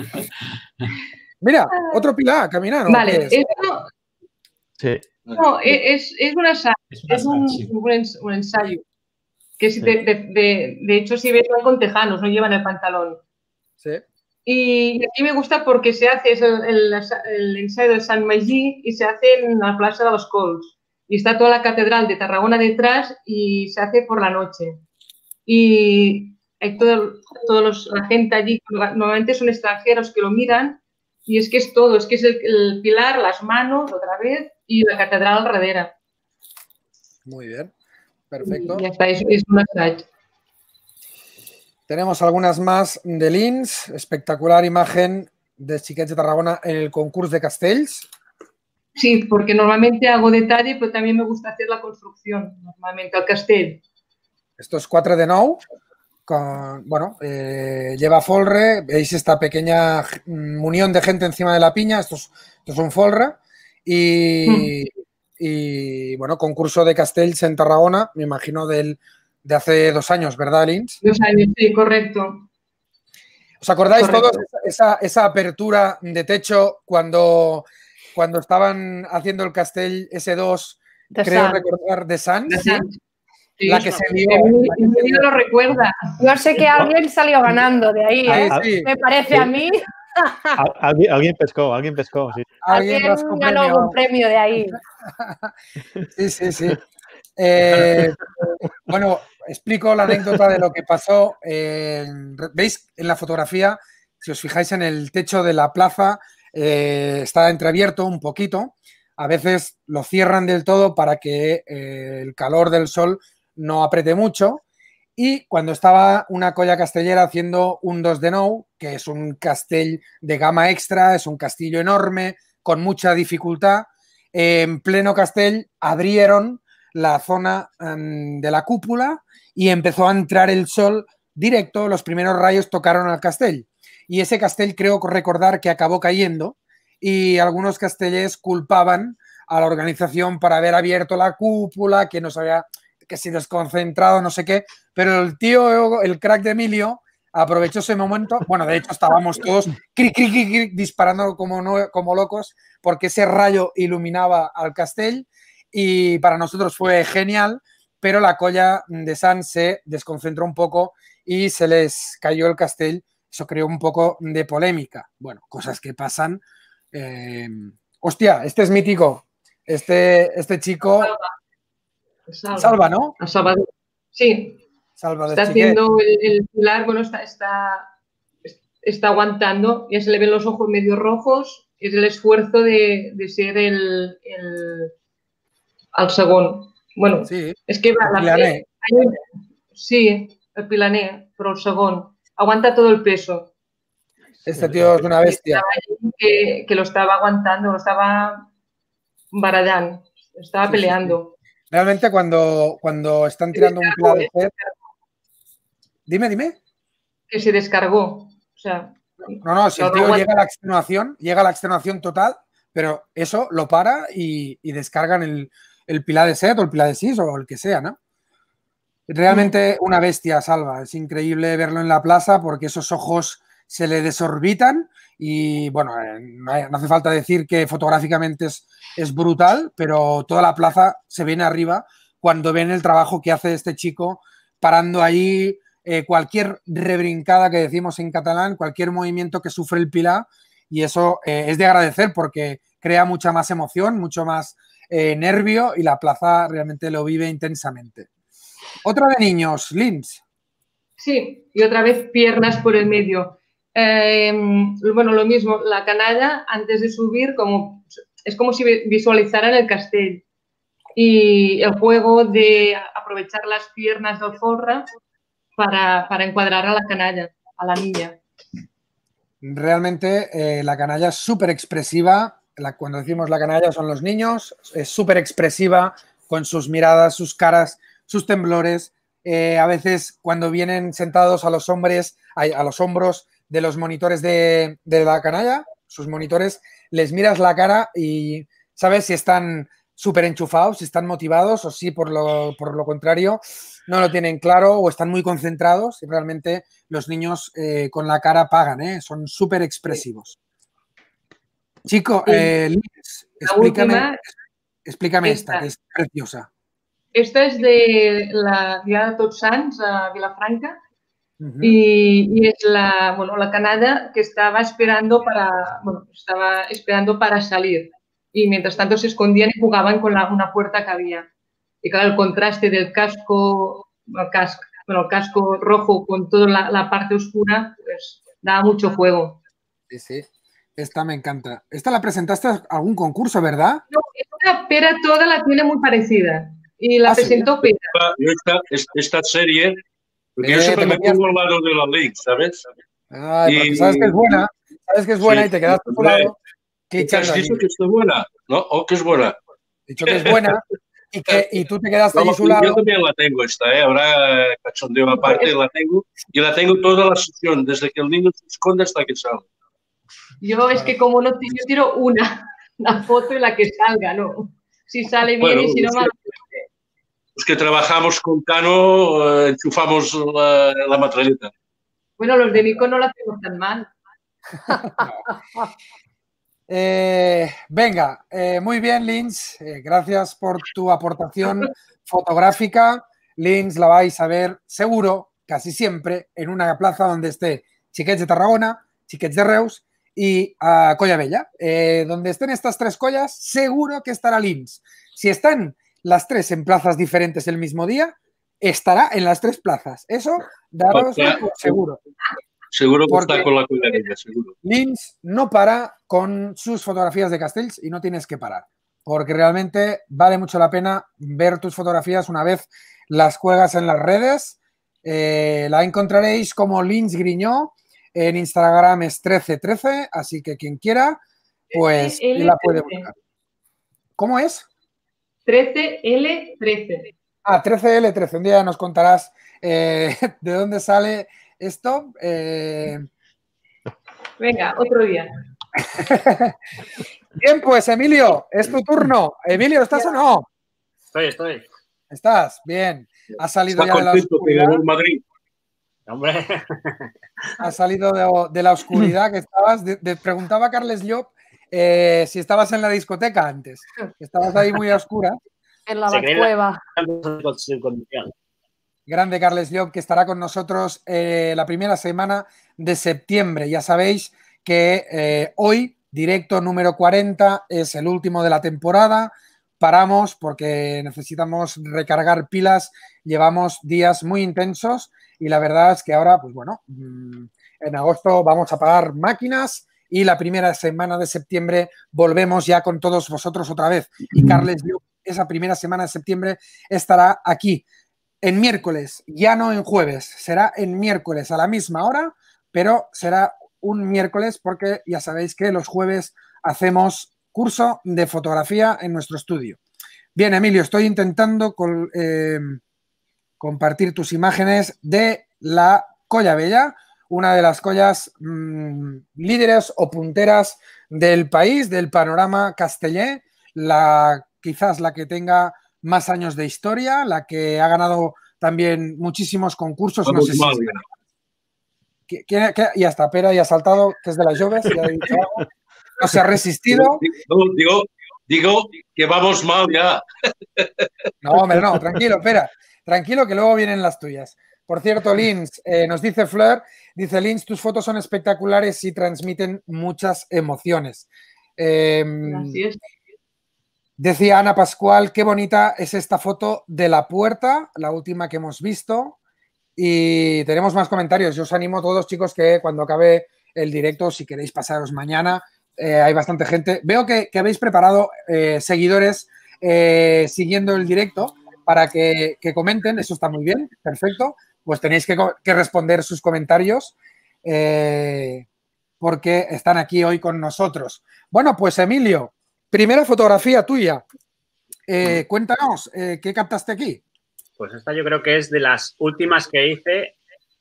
[SPEAKER 1] Mira, otro pilar caminando.
[SPEAKER 3] Vale,
[SPEAKER 1] ¿qué es?
[SPEAKER 3] esto
[SPEAKER 2] Sí.
[SPEAKER 3] no, es, es una sa-
[SPEAKER 7] Es una
[SPEAKER 3] es un,
[SPEAKER 7] sí.
[SPEAKER 3] un ens- un ensayo. Que si
[SPEAKER 2] Sí.
[SPEAKER 3] de, de- de- de hecho, si ves, van con tejanos, no llevan el pantalón.
[SPEAKER 1] Sí.
[SPEAKER 3] Y aquí me gusta porque se hace es el, el- el ensayo del Sant Magí y se hace en la Plaza de los Cols. Y está toda la catedral de Tarragona detrás y se hace por la noche. Y hay todo, todos los, la gente allí, normalmente son extranjeros que lo miran y es que es todo, es que es el, el pilar, las manos otra vez y la catedral darrere.
[SPEAKER 1] Muy bien. Perfecto.
[SPEAKER 3] Y ya está, es, es un assaig.
[SPEAKER 1] Tenemos algunas más de Lins. Espectacular imagen de Xiquets de Tarragona en el concurso de castells.
[SPEAKER 3] Sí, porque normalmente hago detalle, pero también me gusta hacer la construcción, normalmente, al castell.
[SPEAKER 1] Esto es cuatro de nou. Con, bueno, eh, lleva folre. Veis esta pequeña unión de gente encima de la piña. Esto es, esto es un folre. Y, y, bueno, concurso de castells en Tarragona, me imagino del, de hace dos años, ¿verdad, Lins?
[SPEAKER 3] Dos años, sí, correcto.
[SPEAKER 1] ¿Os acordáis
[SPEAKER 3] Correcto.
[SPEAKER 1] todos esa, esa apertura de techo cuando, cuando estaban haciendo el castell ese dos,
[SPEAKER 5] De
[SPEAKER 1] creo
[SPEAKER 5] Sant.
[SPEAKER 1] recordar, de Sant?
[SPEAKER 3] De
[SPEAKER 1] ¿sí?
[SPEAKER 3] Sant. Sí,
[SPEAKER 1] La que se vio.
[SPEAKER 3] Emilio
[SPEAKER 1] la que se vio.
[SPEAKER 3] lo recuerda.
[SPEAKER 5] Yo sé que alguien salió ganando de ahí, ¿eh?
[SPEAKER 1] Sí, sí.
[SPEAKER 5] Me parece a mí.
[SPEAKER 2] Al- alguien, alguien pescó, alguien pescó, sí.
[SPEAKER 1] Alguien
[SPEAKER 5] Alguien
[SPEAKER 1] rascó
[SPEAKER 5] ganó
[SPEAKER 1] premio.
[SPEAKER 5] un premio de ahí.
[SPEAKER 1] Sí, sí, sí. Eh, bueno, explico la anécdota de lo que pasó. Eh, ¿Veis en la fotografía? Si os fijáis en el techo de la plaza, eh, está entreabierto un poquito. A veces lo cierran del todo para que eh, el calor del sol no apriete mucho. Y cuando estaba una colla castellera haciendo un dos de nou, que es un castell de gama extra, es un castillo enorme, con mucha dificultad, en pleno castell abrieron la zona um, de la cúpula y empezó a entrar el sol directo, los primeros rayos tocaron al castell. Y ese castell creo recordar que acabó cayendo y algunos castellers culpaban a la organización por haber abierto la cúpula, que no sabía, que si desconcentrado, no sé qué, pero el tío, el crack de Emilio, aprovechó ese momento. Bueno, de hecho estábamos todos cric, cric, cric, cric, disparando como, no, como locos porque ese rayo iluminaba al castell y para nosotros fue genial, pero la colla de Sants se desconcentró un poco y se les cayó el castell. Eso creó un poco de polémica. Bueno, cosas que pasan. Eh, hostia, este es mítico. Este, este chico...
[SPEAKER 3] Salva, Salva.
[SPEAKER 1] Salva, ¿no?
[SPEAKER 3] Salva. Sí.
[SPEAKER 1] Salva
[SPEAKER 3] está haciendo el, el pilar, bueno, está, está, está aguantando, ya se le ven los ojos medio rojos, es el esfuerzo de, de ser el, el al segon. Bueno,
[SPEAKER 1] sí,
[SPEAKER 3] és que va, la fe, sí, el pilaner, però el segon. Aguanta todo el peso.
[SPEAKER 1] Este tío es una bestia.
[SPEAKER 3] Que, que lo estaba aguantando, lo estaba barallando, estaba sí, peleando.
[SPEAKER 1] Sí, sí. Realmente cuando, cuando están tirando un pla de set... Dime, dime.
[SPEAKER 3] Que se descargó. O sea,
[SPEAKER 1] no, no, si el tío llega a la extenuación, llega a la extenuación total, pero eso lo para y, y descargan el, el pilar de set o el pilar de sis o el que sea, ¿no? Realmente una bestia, Salva. Es increíble verlo en la plaza porque esos ojos se le desorbitan y, bueno, no hace falta decir que fotográficamente es, es brutal, pero toda la plaza se viene arriba cuando ven el trabajo que hace este chico parando ahí eh, cualquier rebrincada que decimos en catalán, cualquier movimiento que sufre el pilar y eso eh, es de agradecer porque crea mucha más emoción, mucho más eh, nervio y la plaza realmente lo vive intensamente. Otra de niños, Lins.
[SPEAKER 3] Sí, y otra vez piernas por el medio. Eh, bueno, lo mismo, la canalla antes de subir como, es como si visualizaran el castell y el juego de aprovechar las piernas del folre para, para encuadrar a la canalla, a la niña.
[SPEAKER 1] Realmente eh, la canalla es súper expresiva, la, cuando decimos la canalla son los niños, es súper expresiva con sus miradas, sus caras, sus temblores. Eh, a veces cuando vienen sentados a los hombres, a, a los hombros de los monitores de, de la canalla, sus monitores, les miras la cara y sabes si están súper enchufados, si están motivados o si por lo, por lo contrario no lo tienen claro o están muy concentrados y realmente los niños eh, con la cara pagan, ¿eh? Son súper expresivos. Chico, eh, Liz, explícame, última, explícame esta, esta, que es preciosa.
[SPEAKER 3] Esta es de la Diada de Tots Sants a Vilafranca. Uh-huh. y, y es la, bueno, la canalla que estaba esperando para, bueno, estaba esperando para salir y mientras tanto se escondían y jugaban con la, una puerta que había. Y claro, el contraste del casco, el casco, bueno, el casco rojo con toda la, la parte oscura, pues daba mucho juego.
[SPEAKER 1] Sí, sí. Esta me encanta. Esta la presentaste a algún concurso, ¿verdad?
[SPEAKER 3] No, esta Pera toda la tiene muy parecida y la
[SPEAKER 1] ¿Ah,
[SPEAKER 3] presentó
[SPEAKER 1] sí?
[SPEAKER 3] Pera.
[SPEAKER 6] Esta, esta serie... Porque eh, yo siempre me pongo al lado de la ley, ¿sabes?
[SPEAKER 1] Ay, porque y... sabes que es buena, sabes que es buena sí, y te quedas por tu lado.
[SPEAKER 6] ¿Qué has dicho que es buena? ¿No? ¿O que es buena?
[SPEAKER 1] He dicho que es buena y, que, y tú te quedaste no, allí a su lado.
[SPEAKER 6] Yo también la tengo esta, ¿eh? Ahora cachondeo aparte, la tengo. Y la tengo toda la sesión, desde que el niño se esconde hasta que sale.
[SPEAKER 3] Yo es que como no yo tiro una, la foto y la que salga, ¿no? Si sale bien bueno, y si no, mal.
[SPEAKER 6] Los que trabajamos con Cano eh, enchufamos la, la matralleta.
[SPEAKER 3] Bueno, los de Nikon no lo hacemos tan mal.
[SPEAKER 1] eh, venga, eh, muy bien, Lins. Eh, gracias por tu aportación fotográfica. Lins la vais a ver seguro, casi siempre, en una plaza donde esté Xiquets de Tarragona, Xiquets de Reus y uh, Colla Bella. Eh, donde estén estas tres collas, seguro que estará Lins. Si están las tres en plazas diferentes el mismo día, estará en las tres plazas. Eso, daros por seguro.
[SPEAKER 6] Seguro que porque está con la Colla Bella, seguro.
[SPEAKER 1] Lins no para con sus fotografías de castells y no tienes que parar, porque realmente vale mucho la pena ver tus fotografías una vez las juegas en las redes. Eh, la encontraréis como Lins Griñó, en Instagram es trece trece, así que quien quiera, pues la puede buscar. ¿Cómo es?
[SPEAKER 3] trece L trece.
[SPEAKER 1] Ah, trece L trece. Un día nos contarás eh, de dónde sale esto. Eh...
[SPEAKER 3] Venga, otro día.
[SPEAKER 1] Bien, pues Emilio, es tu turno. Emilio, ¿estás o no?
[SPEAKER 4] Estoy, estoy.
[SPEAKER 1] ¿Estás? Bien. Has salido
[SPEAKER 6] Está
[SPEAKER 1] ya de la
[SPEAKER 6] contento que
[SPEAKER 1] oscuridad.
[SPEAKER 6] ganó el Madrid.
[SPEAKER 4] Hombre,
[SPEAKER 1] Has salido de, de la oscuridad que estabas. De, de- preguntaba a Carles Llop eh, si estabas en la discoteca antes. Estabas ahí muy a oscura.
[SPEAKER 5] En la
[SPEAKER 4] Se cree la-
[SPEAKER 5] Batcueva.
[SPEAKER 4] sin condición.
[SPEAKER 1] Grande Carles Llop, que estará con nosotros eh, la primera semana de septiembre. Ya sabéis que eh, hoy, directo número cuarenta, es el último de la temporada. Paramos porque necesitamos recargar pilas. Llevamos días muy intensos y la verdad es que ahora, pues bueno, en agosto vamos a pagar máquinas y la primera semana de septiembre volvemos ya con todos vosotros otra vez. Y Carles Llop, esa primera semana de septiembre estará aquí. En miércoles, ya no en jueves, será en miércoles a la misma hora, pero será un miércoles porque ya sabéis que los jueves hacemos curso de fotografía en nuestro estudio. Bien, Emilio, estoy intentando col, eh, compartir tus imágenes de la Colla Bella, una de las collas mmm, líderes o punteras del país, del panorama castellé, la, quizás la que tenga más años de historia, la que ha ganado también muchísimos concursos.
[SPEAKER 6] Vamos
[SPEAKER 1] no sé
[SPEAKER 6] mal,
[SPEAKER 1] si...
[SPEAKER 6] ya.
[SPEAKER 1] ¿Qué, qué, qué? Ya está, Pera ya ha saltado, que es de las Joves, ya he dicho algo. No se ha resistido.
[SPEAKER 6] Digo, digo, digo que vamos mal ya.
[SPEAKER 1] No, hombre, no, tranquilo, Pera. Tranquilo que luego vienen las tuyas. Por cierto, Lins, eh, nos dice Fleur, dice Lins, tus fotos son espectaculares y transmiten muchas emociones. Eh,
[SPEAKER 3] Gracias.
[SPEAKER 1] Decía Ana Pascual, qué bonita es esta foto de la puerta, la última que hemos visto. Y tenemos más comentarios. Yo os animo a todos, chicos, que cuando acabe el directo, si queréis pasaros mañana, eh, hay bastante gente. Veo que, que habéis preparado eh, seguidores eh, siguiendo el directo para que, que comenten. Eso está muy bien, perfecto. Pues tenéis que, que responder sus comentarios eh, porque están aquí hoy con nosotros. Bueno, pues Emilio, primera fotografía tuya. Eh, cuéntanos, eh, ¿qué captaste aquí?
[SPEAKER 4] Pues esta yo creo que es de las últimas que hice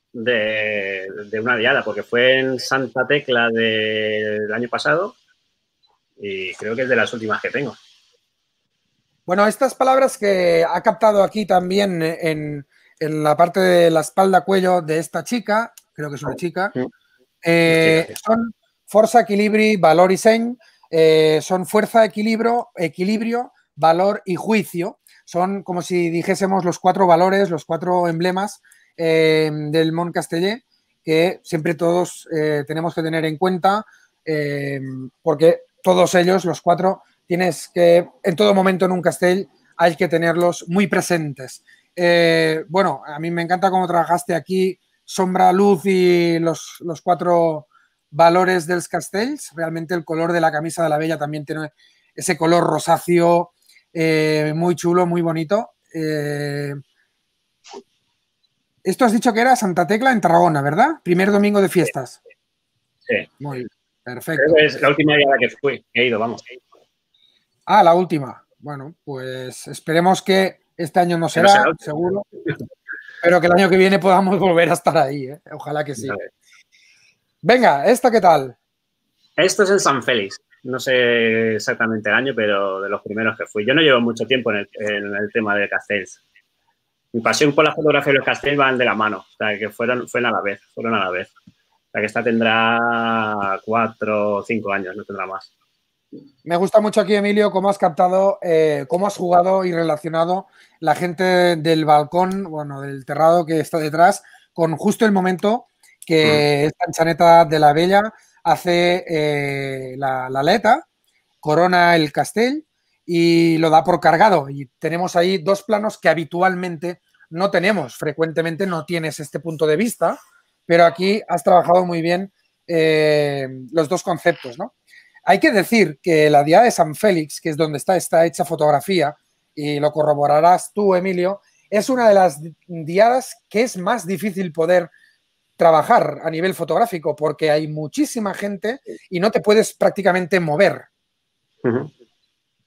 [SPEAKER 4] de, de una diada, porque fue en Santa Tecla del año pasado y creo que es de las últimas que tengo.
[SPEAKER 1] Bueno, estas palabras que ha captado aquí también en, en la parte de la espalda-cuello de esta chica, creo que es una chica, eh, son fuerza, equilibrio, valor y seny, eh, son fuerza, equilibrio, equilibrio, valor y juicio. Son como si dijésemos los cuatro valores, los cuatro emblemas eh, del món casteller que siempre todos eh, tenemos que tener en cuenta eh, porque todos ellos, los cuatro, tienes que, en todo momento en un castell hay que tenerlos muy presentes. Eh, bueno, a mí me encanta cómo trabajaste aquí, sombra, luz y los, los cuatro valores dels castells. Realmente el color de la camisa de la Bella también tiene ese color rosáceo, Eh, muy chulo, muy bonito. Eh, esto has dicho que era Santa Tecla en Tarragona, ¿verdad? Primer domingo de fiestas.
[SPEAKER 4] Sí.
[SPEAKER 1] Muy bien, perfecto.
[SPEAKER 4] Creo que es la última día a la que fui, que he ido, vamos.
[SPEAKER 1] Ah, la última. Bueno, pues esperemos que este año no será, no será seguro, pero que el año que viene podamos volver a estar ahí, ¿eh? Ojalá que sí. Vale. Venga, ¿esta qué tal?
[SPEAKER 4] Esto es en San Félix. No sé exactamente el año, pero de los primeros que fui. Yo no llevo mucho tiempo en el, en el tema de castells. Mi pasión por la fotografía de los castells van de la mano. O sea, que fueron, fueron a la vez. Fueron a la vez. O sea, que esta tendrá cuatro o cinco años, no tendrá más.
[SPEAKER 1] Me gusta mucho aquí, Emilio, cómo has captado, eh, cómo has jugado y relacionado la gente del balcón, bueno, del terrado que está detrás, con justo el momento que mm. esta enchaneta de la Bella hace eh, la, la aleta, corona el castell y lo da por cargado. Y tenemos ahí dos planos que habitualmente no tenemos. Frecuentemente no tienes este punto de vista, pero aquí has trabajado muy bien eh, los dos conceptos, ¿no? Hay que decir que la diada de San Félix, que es donde está esta hecha fotografía, y lo corroborarás tú, Emilio, es una de las diadas que es más difícil poder trabajar a nivel fotográfico porque hay muchísima gente y no te puedes prácticamente mover.
[SPEAKER 4] Uh-huh.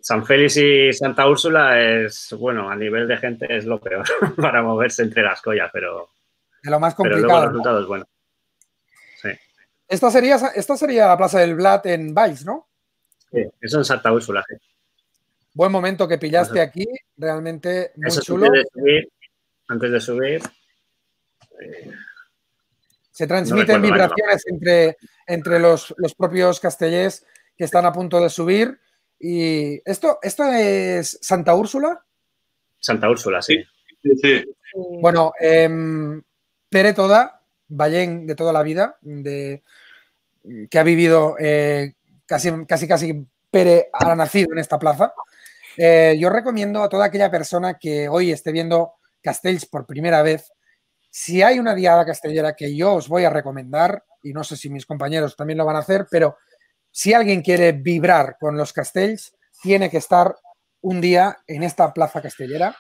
[SPEAKER 4] San Félix y Santa Úrsula es, bueno, a nivel de gente es lo peor para moverse entre las collas, pero,
[SPEAKER 1] De lo más
[SPEAKER 4] pero
[SPEAKER 1] complicado.
[SPEAKER 4] luego el
[SPEAKER 1] ¿no?
[SPEAKER 4] resultado es bueno. Sí,
[SPEAKER 1] Esta sería, esta sería la Plaza del Blat en Valls, ¿no?
[SPEAKER 4] sí, eso en Santa Úrsula, sí.
[SPEAKER 1] Buen momento que pillaste
[SPEAKER 4] Eso-
[SPEAKER 1] aquí, realmente muy
[SPEAKER 4] Eso
[SPEAKER 1] chulo.
[SPEAKER 4] antes de subir, antes de subir, eh,
[SPEAKER 1] Se transmiten
[SPEAKER 4] recuerdo el año,
[SPEAKER 1] vibraciones entre, entre los, los propios castellers que están a punto de subir. Y esto, esto es Santa Úrsula.
[SPEAKER 4] Santa Úrsula, sí.
[SPEAKER 6] Sí, sí.
[SPEAKER 1] Bueno, em, Pere Toda, Ballén de toda la vida, de, que ha vivido eh, casi, casi, casi Pere ha nacido en esta plaza. Eh, yo recomiendo a toda aquella persona que hoy esté viendo Castells por primera vez, si hay una diada castellera que yo os voy a recomendar, y no sé si mis compañeros también lo van a hacer, pero si alguien quiere vibrar con los Castells, tiene que estar un día en esta plaza castellera,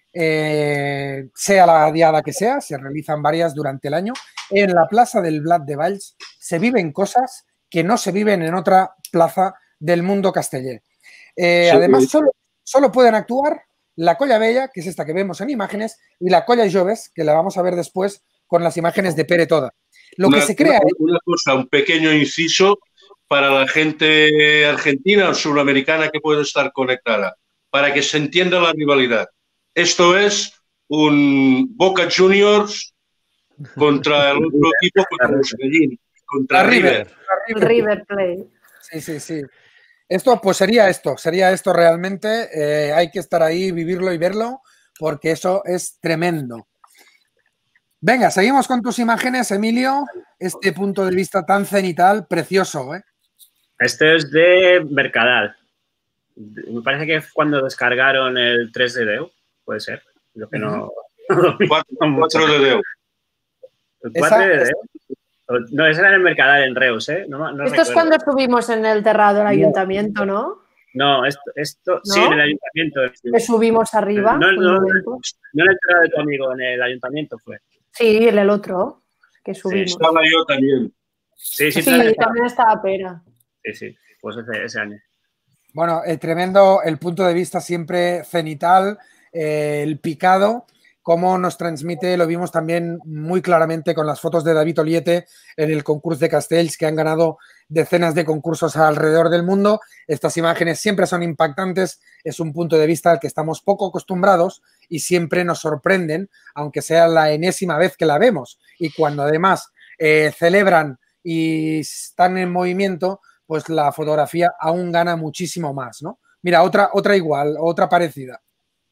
[SPEAKER 1] eh, sea la diada que sea, se realizan varias durante el año. En la plaza del Blat de Valls se viven cosas que no se viven en otra plaza del mundo casteller. Eh,
[SPEAKER 6] Sí.
[SPEAKER 1] Además, solo, solo pueden actuar la Colla Bella, que es esta que vemos en imágenes, y la Colla Joves, que la vamos a ver después con las imágenes de Pere Toda. Lo
[SPEAKER 6] Una,
[SPEAKER 1] que se crea
[SPEAKER 6] una, una cosa, un pequeño inciso para la gente argentina o suramericana que puede estar conectada, para que se entienda la rivalidad. Esto es un Boca Juniors contra el otro equipo, contra los Medellín, contra
[SPEAKER 1] La River.
[SPEAKER 6] River.
[SPEAKER 5] El River Plate.
[SPEAKER 1] Sí, sí, sí. Esto, pues sería esto, sería esto realmente. Eh, hay que estar ahí, vivirlo y verlo, porque eso es tremendo. Venga, seguimos con tus imágenes, Emilio. Este punto de vista tan cenital, precioso, ¿eh?
[SPEAKER 4] Este es de Mercadal. Me parece que es cuando descargaron el tres de Déu, puede ser. Lo que no...
[SPEAKER 6] Cuatro, cuatro de Déu.
[SPEAKER 4] ¿El cuatro de
[SPEAKER 1] Esa-
[SPEAKER 4] Déu? No, ese era en el Mercadal en Reus, ¿eh? No, no
[SPEAKER 5] Esto es
[SPEAKER 4] recuerdo.
[SPEAKER 5] cuando subimos en el terrado del ayuntamiento, ¿no?
[SPEAKER 4] No, esto, esto sí,
[SPEAKER 5] ¿No?
[SPEAKER 4] en el ayuntamiento.
[SPEAKER 5] Que subimos arriba.
[SPEAKER 4] No,
[SPEAKER 5] un
[SPEAKER 4] no,
[SPEAKER 5] momento.
[SPEAKER 4] no en el terrado de tu amigo, en el ayuntamiento fue.
[SPEAKER 5] Sí, en el otro que subimos.
[SPEAKER 6] Estaba yo también.
[SPEAKER 4] Sí, sí,
[SPEAKER 5] Sí,
[SPEAKER 4] también.
[SPEAKER 5] también estaba Pera.
[SPEAKER 4] Sí, sí, pues ese, ese año.
[SPEAKER 1] Bueno, eh, tremendo el punto de vista siempre cenital, eh, el picado, cómo nos transmite, lo vimos también muy claramente con las fotos de David Oliete en el concurso de Castells, que han ganado decenas de concursos alrededor del mundo. Estas imágenes siempre son impactantes, es un punto de vista al que estamos poco acostumbrados y siempre nos sorprenden, aunque sea la enésima vez que la vemos. Y cuando además eh, celebran y están en movimiento, pues la fotografía aún gana muchísimo más, ¿no? Mira, otra, otra igual, otra parecida.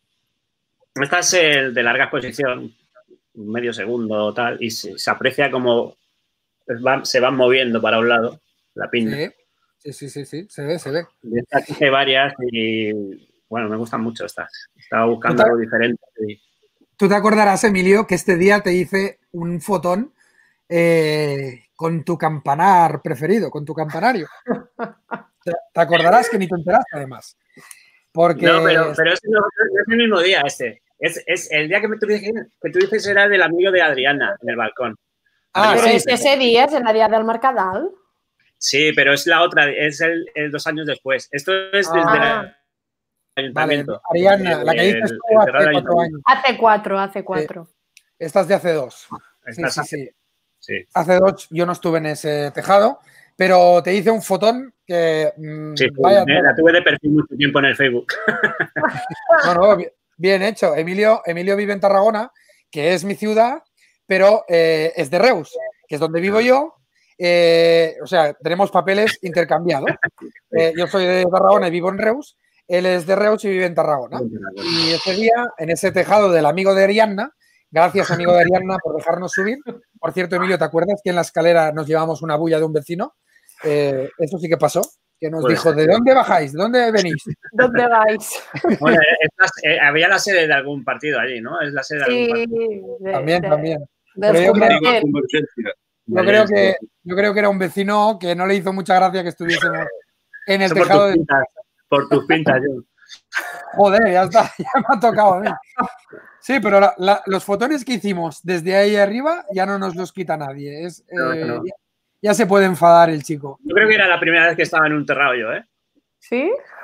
[SPEAKER 4] Esta es el de larga exposición, medio segundo o tal, y se, se aprecia como van, se van moviendo para un lado la piña.
[SPEAKER 1] Sí, sí, sí, sí, se ve, se ve.
[SPEAKER 4] De estas hice varias y, bueno, me gustan mucho estas. Estaba buscando algo diferente. Y...
[SPEAKER 1] Tú te acordarás, Emilio, que este día te hice un fotón eh, con tu campanar preferido, con tu campanario. Te, te acordarás que ni te enteraste, además. Porque...
[SPEAKER 4] No, pero, pero es, no, no es el mismo día este. Es, es el día que, me, que tú dices era del amigo de Adriana en el balcón.
[SPEAKER 5] Ah, pero sí, es sí. Ese día, es en la día del Mercadal.
[SPEAKER 4] Sí, pero es la otra, es el, el dos años después. Esto es desde
[SPEAKER 5] ah.
[SPEAKER 4] el ayuntamiento.
[SPEAKER 1] Vale, Ariana, la que dices tú el, hace cuatro años.
[SPEAKER 5] Hace cuatro, hace cuatro.
[SPEAKER 1] Eh, esta es de hace dos. Sí, sí, sí, sí. Hace dos yo no estuve en ese tejado, pero te hice un fotón que... Mmm,
[SPEAKER 4] sí, vaya, la tuve de perfil mucho tiempo en el Facebook.
[SPEAKER 1] No, no, bien, bien hecho. Emilio, Emilio vive en Tarragona, que es mi ciudad, pero eh, es de Reus, que es donde vivo yo. Eh, o sea, tenemos papeles intercambiados. Eh, yo soy de Tarragona y vivo en Reus. Él es de Reus y vive en Tarragona. Y ese día, en ese tejado del amigo de Arianna, gracias, amigo de Arianna, por dejarnos subir. Por cierto, Emilio, ¿te acuerdas que en la escalera nos llevamos una bulla de un vecino? Eh, eso sí que pasó, que nos pues, dijo, ¿de dónde bajáis? ¿De dónde venís?
[SPEAKER 5] ¿Dónde vais?
[SPEAKER 4] Bueno, es, eh, había la sede de algún partido allí, ¿no? Es la sede de
[SPEAKER 5] sí,
[SPEAKER 4] algún partido.
[SPEAKER 5] De,
[SPEAKER 1] también,
[SPEAKER 5] de,
[SPEAKER 1] también.
[SPEAKER 5] De
[SPEAKER 1] Pero yo creo,
[SPEAKER 6] yo,
[SPEAKER 1] creo que, yo creo que era un vecino que no le hizo mucha gracia que estuviésemos en el
[SPEAKER 4] Eso
[SPEAKER 1] tejado.
[SPEAKER 4] Por tus pintas, de... por tus pintas yo.
[SPEAKER 1] Joder, ya está, ya me ha tocado a mí. Sí, pero la, la, los fotones que hicimos desde ahí arriba ya no nos los quita nadie. Es,
[SPEAKER 4] no,
[SPEAKER 1] eh,
[SPEAKER 4] no.
[SPEAKER 1] Ya, ya se puede enfadar el chico.
[SPEAKER 4] Yo creo que era la primera vez que estaba en un terrado yo, ¿eh?
[SPEAKER 5] ¿Sí?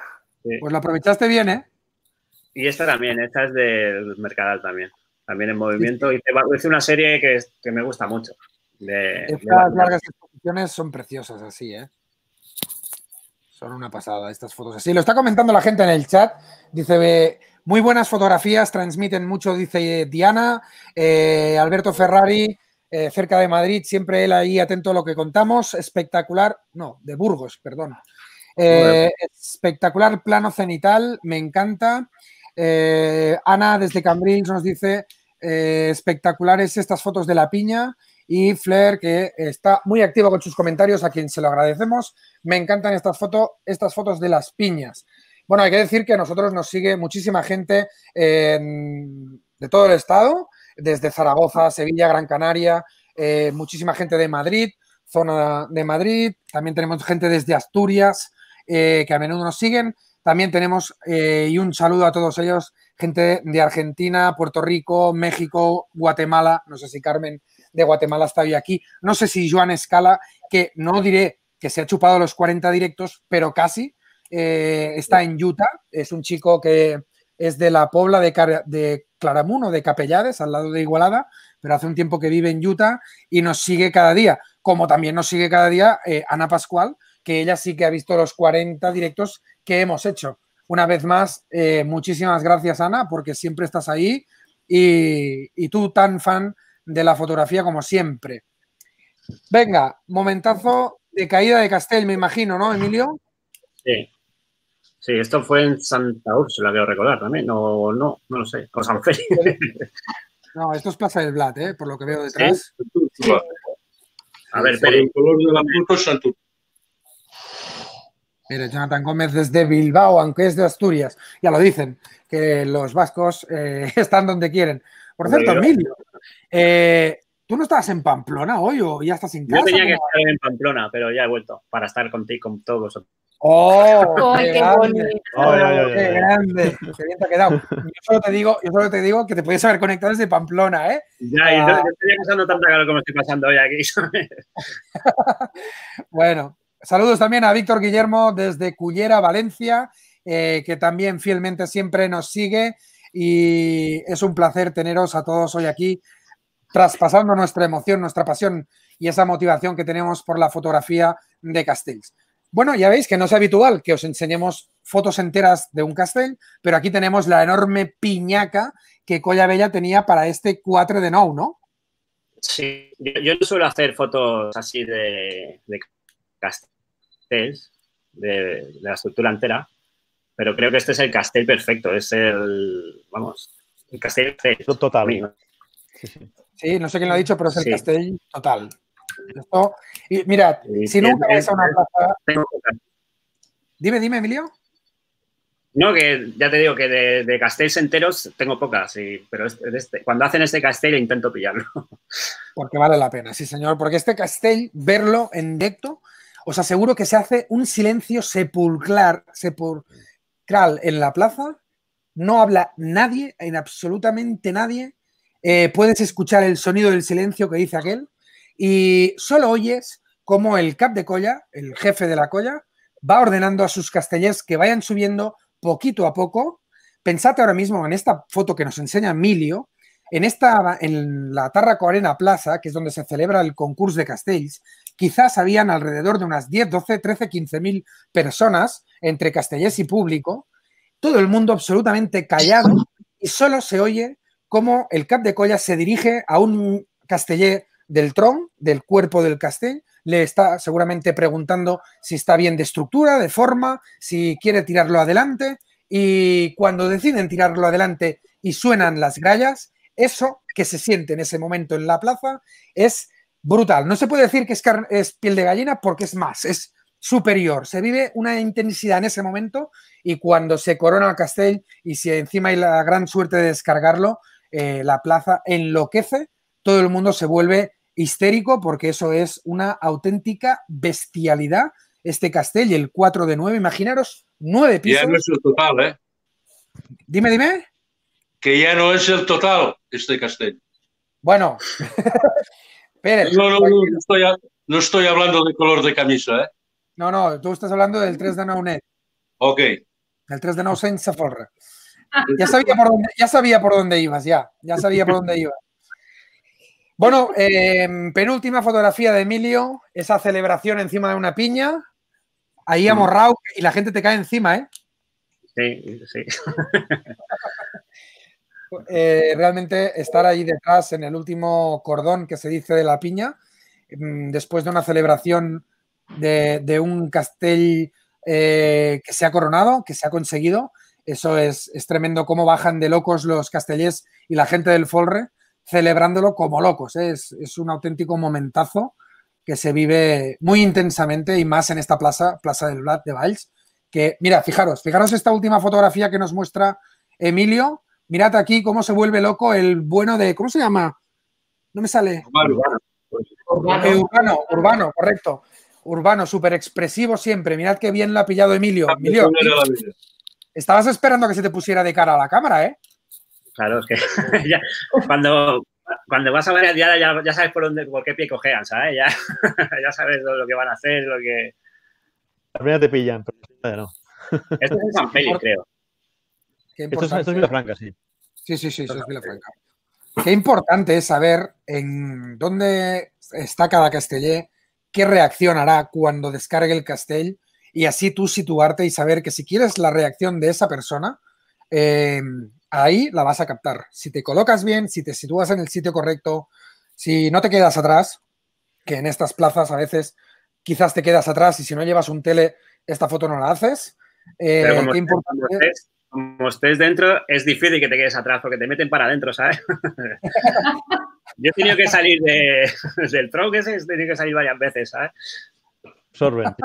[SPEAKER 4] Sí.
[SPEAKER 1] Pues lo aprovechaste bien, ¿eh?
[SPEAKER 4] Y esta también, esta es del Mercadal también. También en movimiento. Sí, sí. Hice, hice una serie que, que me gusta mucho. De,
[SPEAKER 1] Estas
[SPEAKER 4] de...
[SPEAKER 1] largas exposiciones son preciosas así, ¿eh? Son una pasada estas fotos así. Lo está comentando la gente en el chat. Dice, muy buenas fotografías, transmiten mucho, dice Diana. Eh, Alberto Ferrari, eh, cerca de Madrid, siempre él ahí atento a lo que contamos. Espectacular, no, de Burgos, perdón. Eh, espectacular plano cenital, me encanta. Eh, Ana desde Cambrils nos dice, eh, espectaculares estas fotos de la piña. Y Flair, que está muy activo con sus comentarios, a quien se lo agradecemos. Me encantan estas, foto, estas fotos de las piñas. Bueno, hay que decir que a nosotros nos sigue muchísima gente eh, de todo el estado, desde Zaragoza, Sevilla, Gran Canaria, eh, muchísima gente de Madrid, zona de Madrid. También tenemos gente desde Asturias, eh, que a menudo nos siguen. También tenemos, eh, y un saludo a todos ellos, gente de Argentina, Puerto Rico, México, Guatemala. No sé si Carmen de Guatemala está hoy aquí. No sé si Joan Escala, que no diré que se ha chupado los cuarenta directos, pero casi, eh, está en Utah. Es un chico que es de la Pobla de, Car de Claramunt o de Capellades, al lado de Igualada, pero hace un tiempo que vive en Utah y nos sigue cada día. Como también nos sigue cada día eh, Ana Pascual, que ella sí que ha visto los cuarenta directos que hemos hecho. Una vez más, eh, muchísimas gracias, Ana, porque siempre estás ahí y, y tú tan fan de la fotografía como siempre. Venga, momentazo de caída de Castell, me imagino, ¿no, Emilio?
[SPEAKER 4] Sí. Sí, esto fue en Santa Úrsula, quiero recordar también. No, no, no lo sé. O San Félix.
[SPEAKER 1] No, esto es Plaza del Blat, ¿eh? Por lo que veo detrás.
[SPEAKER 4] ¿Sí? A ver,
[SPEAKER 6] pero el color de la foto es Santo.
[SPEAKER 1] Mire, Jonathan Gómez desde Bilbao, aunque es de Asturias. Ya lo dicen, que los vascos eh, están donde quieren. Por cierto, Emilio, eh, ¿tú no estabas en Pamplona hoy o ya estás en casa?
[SPEAKER 4] Yo tenía que estar en Pamplona, pero ya he vuelto para estar contigo, con todos vosotros.
[SPEAKER 1] ¡Oh,
[SPEAKER 5] oh
[SPEAKER 1] qué,
[SPEAKER 5] qué
[SPEAKER 1] grande!
[SPEAKER 5] bonito!
[SPEAKER 1] Oh, ¡Qué grande! ¡Qué bien te ha quedado! Yo solo te digo, yo solo te digo que te puedes haber conectado desde Pamplona, ¿eh?
[SPEAKER 4] Ya, y no, yo estoy pasando tanta calor como estoy pasando hoy aquí, ¿sabes?
[SPEAKER 1] Bueno, saludos también a Víctor Guillermo desde Cullera, Valencia, eh, que también fielmente siempre nos sigue y es un placer teneros a todos hoy aquí, traspasando nuestra emoción, nuestra pasión y esa motivación que tenemos por la fotografía de Castells. Bueno, ya veis que no es habitual que os enseñemos fotos enteras de un castell, pero aquí tenemos la enorme piñaca que Colla Bella tenía para este cuatro de nou, ¿no?
[SPEAKER 4] Sí, yo, yo no suelo hacer fotos así de, de castells, de, de la estructura entera, pero creo que este es el castell perfecto, es el, vamos, el castell
[SPEAKER 2] total.
[SPEAKER 4] Mí, ¿no?
[SPEAKER 2] Sí, sí.
[SPEAKER 1] Sí, no sé quién lo ha dicho, pero es el
[SPEAKER 4] sí.
[SPEAKER 1] castell total. Esto, y mirad,
[SPEAKER 4] sí,
[SPEAKER 1] si nunca vais a una plaza...
[SPEAKER 4] Tengo...
[SPEAKER 1] Dime, dime, Emilio.
[SPEAKER 4] No, que ya te digo que de, de castells enteros tengo pocas, y, pero este, este, cuando hacen este castell intento pillarlo.
[SPEAKER 1] Porque vale la pena, sí señor, porque este castell, verlo en directo, os aseguro que se hace un silencio sepulcral, sepulcral en la plaza, no habla nadie, en absolutamente nadie, eh, puedes escuchar el sonido del silencio que dice aquel y solo oyes cómo el cap de colla, el jefe de la colla, va ordenando a sus castellers que vayan subiendo poquito a poco. Pensad ahora mismo en esta foto que nos enseña Emilio, en, esta, en la Tàrraco Arena Plaza, que es donde se celebra el concurso de castells, quizás habían alrededor de unas diez, doce, trece, quince mil personas entre castellers y público, todo el mundo absolutamente callado y solo se oye cómo el cap de colla se dirige a un casteller del tron, del cuerpo del castell, le está seguramente preguntando si está bien de estructura, de forma, si quiere tirarlo adelante y cuando deciden tirarlo adelante y suenan las grallas, eso que se siente en ese momento en la plaza es brutal. No se puede decir que es, es piel de gallina porque es más, es superior. Se vive una intensidad en ese momento y cuando se corona el castell y si encima hay la gran suerte de descargarlo, eh, la plaza enloquece, todo el mundo se vuelve histérico porque eso es una auténtica bestialidad. Este castell, el cuatro de nueve, imaginaros, nueve pisos.
[SPEAKER 6] Ya no es el total, ¿eh?
[SPEAKER 1] Dime, dime.
[SPEAKER 6] Que ya no es el total este castell.
[SPEAKER 1] Bueno. Pérez,
[SPEAKER 6] no, no, no, no, estoy, no estoy hablando de color de camisa, ¿eh?
[SPEAKER 1] No, no, tú estás hablando del tres de nou net.
[SPEAKER 6] Ok.
[SPEAKER 1] ¿De El tres de nou sense folre. Ya sabía por dónde, ya sabía por dónde ibas, ya. Ya sabía por dónde ibas. Bueno, eh, penúltima fotografía de Emilio, esa celebración encima de una piña, ahí amorrado y la gente te cae encima, ¿eh?
[SPEAKER 4] Sí, sí.
[SPEAKER 1] Eh, realmente estar ahí detrás en el último cordón que se dice de la piña, después de una celebración de, de un castell eh, que se ha coronado, que se ha conseguido, eso es, es tremendo cómo bajan de locos los castellers y la gente del folre celebrándolo como locos. ¿eh? Es, es un auténtico momentazo que se vive muy intensamente y más en esta plaza, Plaza del Blat de Valls, que, mira, fijaros, fijaros esta última fotografía que nos muestra Emilio. Mirad aquí cómo se vuelve loco el bueno de, ¿cómo se llama? No me sale.
[SPEAKER 4] Urbano.
[SPEAKER 1] Urbano, eh, urbano, urbano, correcto. Urbano, súper expresivo siempre. Mirad qué bien lo ha pillado Emilio. Emilio, estabas esperando que se te pusiera de cara a la cámara, ¿eh?
[SPEAKER 4] Claro, es que ya, cuando, cuando vas a ver ya, ya, ya sabes por dónde, por qué pie cojean, ¿sabes? Ya, ya sabes lo, lo que van a hacer, lo que...
[SPEAKER 2] La primera te pillan, pero no.
[SPEAKER 4] Esto es en San Félix, creo.
[SPEAKER 2] Esto es, esto es Vilafranca, sí.
[SPEAKER 1] Sí, sí, sí, eso es Vilafranca. Qué importante es saber en dónde está cada casteller, qué reacción hará cuando descargue el castell y así tú situarte y saber que si quieres la reacción de esa persona, eh, ahí la vas a captar. Si te colocas bien, si te sitúas en el sitio correcto, si no te quedas atrás, que en estas plazas a veces quizás te quedas atrás y si no llevas un tele, esta foto no la haces. Eh,
[SPEAKER 4] Pero como,
[SPEAKER 1] qué
[SPEAKER 4] estés,
[SPEAKER 1] importante
[SPEAKER 4] como, estés, como estés dentro, es difícil que te quedes atrás porque te meten para adentro, ¿sabes? Yo he tenido que salir de, del tronco ese, he tenido que salir varias veces, ¿sabes?
[SPEAKER 2] Absorben.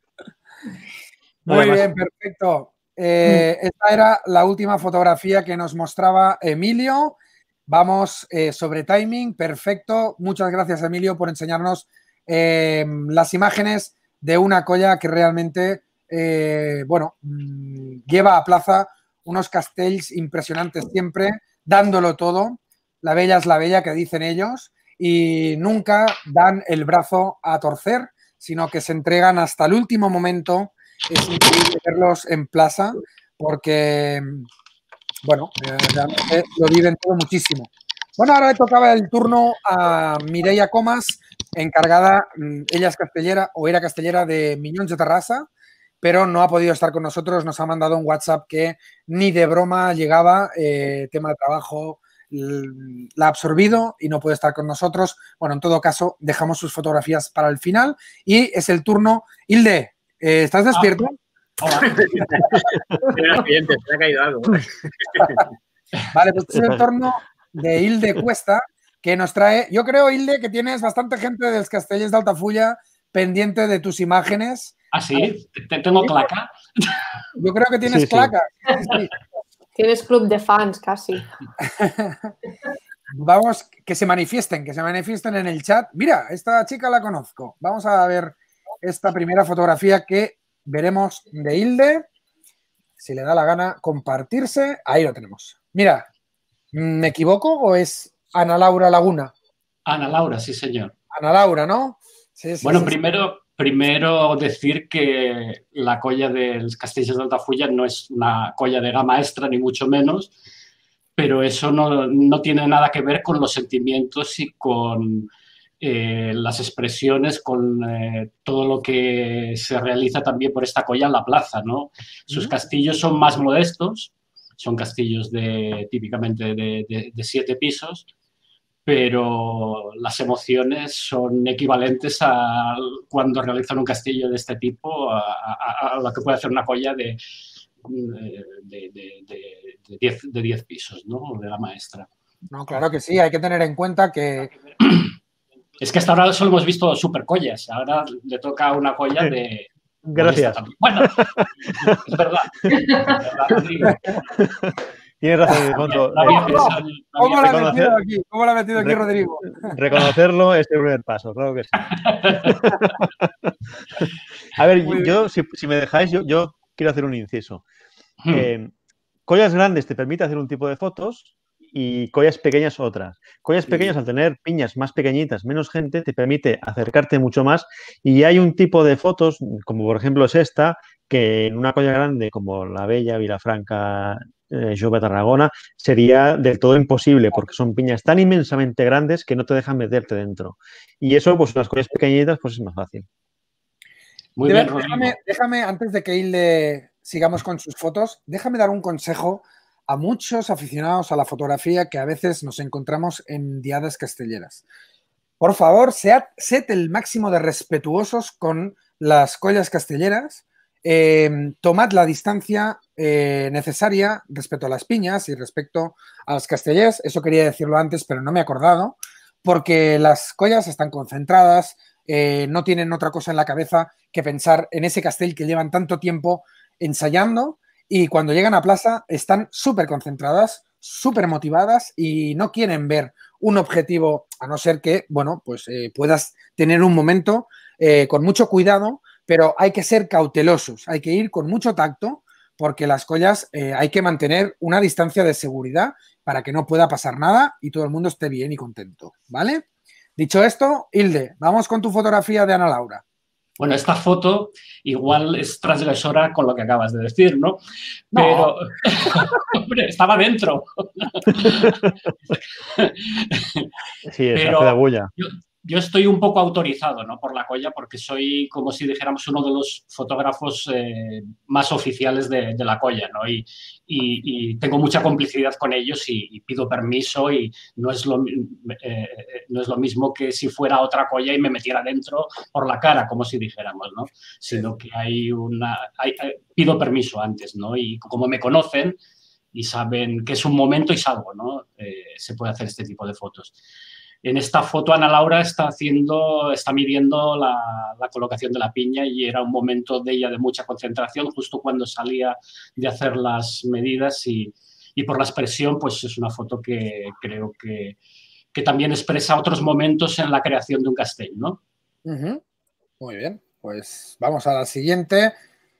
[SPEAKER 1] Muy Además, bien, perfecto. Eh, esta era la última fotografía que nos mostraba Emilio. Vamos eh, sobre timing, perfecto. Muchas gracias, Emilio, por enseñarnos eh, las imágenes de una colla que realmente, eh, bueno, mmm, lleva a plaza unos castells impresionantes siempre, dándolo todo. La bella es la bella, que dicen ellos, y nunca dan el brazo a torcer, sino que se entregan hasta el último momento. Es increíble verlos en plaza porque, bueno, realmente lo viven todo muchísimo. Bueno, ahora le tocaba el turno a Mireia Comas, encargada, ella es castellera o era castellera de Miñones de Terrassa, pero no ha podido estar con nosotros, nos ha mandado un WhatsApp que ni de broma llegaba, eh, tema de trabajo, la ha absorbido y no puede estar con nosotros. Bueno, en todo caso, dejamos sus fotografías para el final y es el turno. Hilde, eh, ¿estás despierto?
[SPEAKER 4] Ah, hola. Se ha caído algo.
[SPEAKER 1] Vale, pues es el turno de Hilde Cuesta, que nos trae, yo creo, Hilde, que tienes bastante gente de los Castellers de Altafulla pendiente de tus imágenes.
[SPEAKER 7] ¿Ah, sí? ¿Te tengo claca?
[SPEAKER 1] Yo creo que tienes
[SPEAKER 2] sí,
[SPEAKER 1] claca. Sí. Sí, sí.
[SPEAKER 5] Tienes club de fans, casi.
[SPEAKER 1] Vamos, que se manifiesten, que se manifiesten en el chat. Mira, esta chica la conozco. Vamos a ver esta primera fotografía que veremos de Hilde. Si le da la gana compartirse. Ahí lo tenemos. Mira, ¿me equivoco o es Ana Laura Laguna?
[SPEAKER 7] Ana Laura, sí, señor.
[SPEAKER 1] Ana Laura, ¿no? Sí, sí,
[SPEAKER 7] bueno,
[SPEAKER 1] sí,
[SPEAKER 7] primero...
[SPEAKER 1] sí.
[SPEAKER 7] Primero decir que la colla dels Castellers d'Altafulla no es una colla de gama extra, ni mucho menos, pero eso no, no tiene nada que ver con los sentimientos y con eh, las expresiones, con eh, todo lo que se realiza también por esta colla en la plaza, ¿no? Sus castillos son más modestos, son castillos de, típicamente de, de, de siete pisos, pero las emociones son equivalentes a cuando realizan un castillo de este tipo a, a, a lo que puede hacer una colla de, de, de, de, de, diez, de diez pisos, ¿no? De la maestra.
[SPEAKER 1] No, claro que sí, hay que tener en cuenta que...
[SPEAKER 7] Es que hasta ahora solo hemos visto supercollas, ahora le toca a una colla de...
[SPEAKER 2] Gracias.
[SPEAKER 7] Bueno, es verdad. Es verdad.
[SPEAKER 2] Tienes razón, Alfonso.
[SPEAKER 1] ¿Cómo la ha metido aquí? ¿Cómo la ha metido aquí Rodrigo?
[SPEAKER 2] Reconocerlo es el primer paso, claro que sí. A ver, yo, si, si me dejáis, yo, yo quiero hacer un inciso. Hmm. Eh, collas grandes te permite hacer un tipo de fotos y collas pequeñas otras. Collas pequeñas, al tener piñas más pequeñitas, menos gente, te permite acercarte mucho más y hay un tipo de fotos, como por ejemplo es esta, que en una colla grande como la Bella, Vilafranca, eh, Jove, Tarragona, sería del todo imposible porque son piñas tan inmensamente grandes que no te dejan meterte dentro. Y eso, pues en las collas pequeñitas, pues es más fácil.
[SPEAKER 7] Muy
[SPEAKER 1] Debe,
[SPEAKER 7] bien, Rodrigo.
[SPEAKER 1] déjame, déjame, antes de que Hilde sigamos con sus fotos, déjame dar un consejo a muchos aficionados a la fotografía que a veces nos encontramos en diadas castelleras. Por favor, sead, sed el máximo de respetuosos con las collas castelleras, eh, tomad la distancia eh, necesaria respecto a las piñas y respecto a las castelleras. Eso quería decirlo antes, pero no me he acordado, porque las collas están concentradas, eh, no tienen otra cosa en la cabeza que pensar en ese castell que llevan tanto tiempo ensayando, y cuando llegan a plaza están súper concentradas, súper motivadas y no quieren ver un objetivo, a no ser que, bueno, pues eh, puedas tener un momento eh, con mucho cuidado, pero hay que ser cautelosos, hay que ir con mucho tacto, porque las collas eh, hay que mantener una distancia de seguridad para que no pueda pasar nada y todo el mundo esté bien y contento, ¿vale? Dicho esto, Hilde, vamos con tu fotografía de Ana Laura.
[SPEAKER 7] Bueno, esta foto igual es transgresora con lo que acabas de decir, ¿no? Pero, no. Hombre, estaba dentro.
[SPEAKER 2] Sí, es
[SPEAKER 7] Pero
[SPEAKER 2] hace de bulla.
[SPEAKER 7] Yo, yo estoy un poco autorizado, ¿no? Por la colla, porque soy, como si dijéramos, uno de los fotógrafos eh, más oficiales de, de la colla, ¿no? Y, y, y tengo mucha complicidad con ellos y, y pido permiso, y no es, lo, eh, no es lo mismo que si fuera otra colla y me metiera dentro por la cara, como si dijéramos, ¿no? Sino que hay una... Hay, hay, pido permiso antes, ¿no? Y como me conocen y saben que es un momento y salgo, ¿no? Eh, se puede hacer este tipo de fotos. En esta foto Ana Laura está haciendo, está midiendo la, la colocación de la piña, y era un momento de ella de mucha concentración justo cuando salía de hacer las medidas, y, y por la expresión pues es una foto que creo que, que también expresa otros momentos en la creación de un castell, ¿no?
[SPEAKER 1] Uh-huh. Muy bien, pues vamos a la siguiente.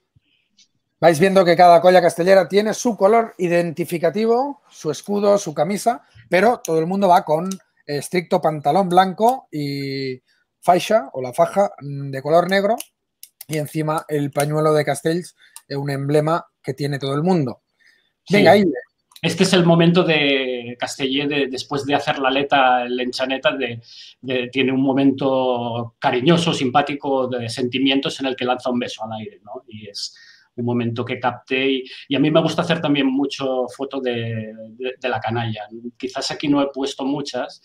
[SPEAKER 1] Vais viendo que cada colla castellera tiene su color identificativo, su escudo, su camisa, pero todo el mundo va con estricto pantalón blanco y faixa o la faja de color negro, y encima el pañuelo de Castells, un emblema que tiene todo el mundo. Venga,
[SPEAKER 7] sí.
[SPEAKER 1] ahí.
[SPEAKER 7] Este es el momento de Castellé, de, después de hacer la aleta, el enchaneta, de, de, tiene un momento cariñoso, simpático, de sentimientos, en el que lanza un beso al aire, ¿no? Y es un momento que capté, y, y a mí me gusta hacer también mucho foto de, de, de la canalla. Quizás aquí no he puesto muchas,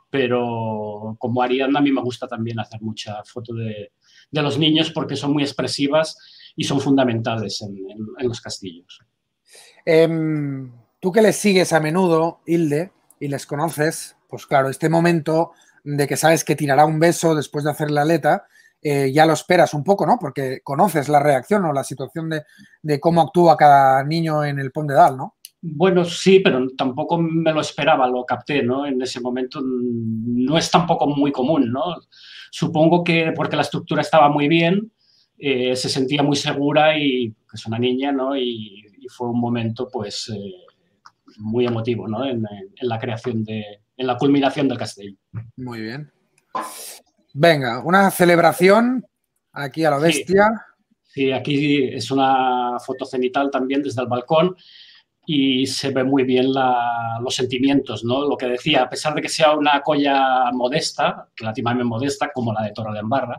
[SPEAKER 7] pero como Ariadna a mí me gusta también hacer mucha foto de, de los niños, porque son muy expresivas y son fundamentales en, en, en los castillos.
[SPEAKER 1] Eh, tú que les sigues a menudo, Hilde, y les conoces, pues claro, este momento de que sabes que tirará un beso después de hacer la aleta, Eh, ya lo esperas un poco, ¿no? Porque conoces la reacción o la situación de, de cómo actúa cada niño en el Pont de Dalt, ¿no?
[SPEAKER 7] Bueno, sí, pero tampoco me lo esperaba, lo capté, ¿no? En ese momento no es tampoco muy común, ¿no? Supongo que porque la estructura estaba muy bien, eh, se sentía muy segura, y que es una niña, ¿no? Y, y fue un momento, pues, eh, muy emotivo, ¿no? En, en la creación de, en la culminación del castell.
[SPEAKER 1] Muy bien. Venga, una celebración aquí a la bestia.
[SPEAKER 7] Sí, sí, aquí es una foto cenital también desde el balcón, y se ve muy bien la, los sentimientos, ¿no? Lo que decía, a pesar de que sea una colla modesta, relativamente modesta, como la de Torredembarra.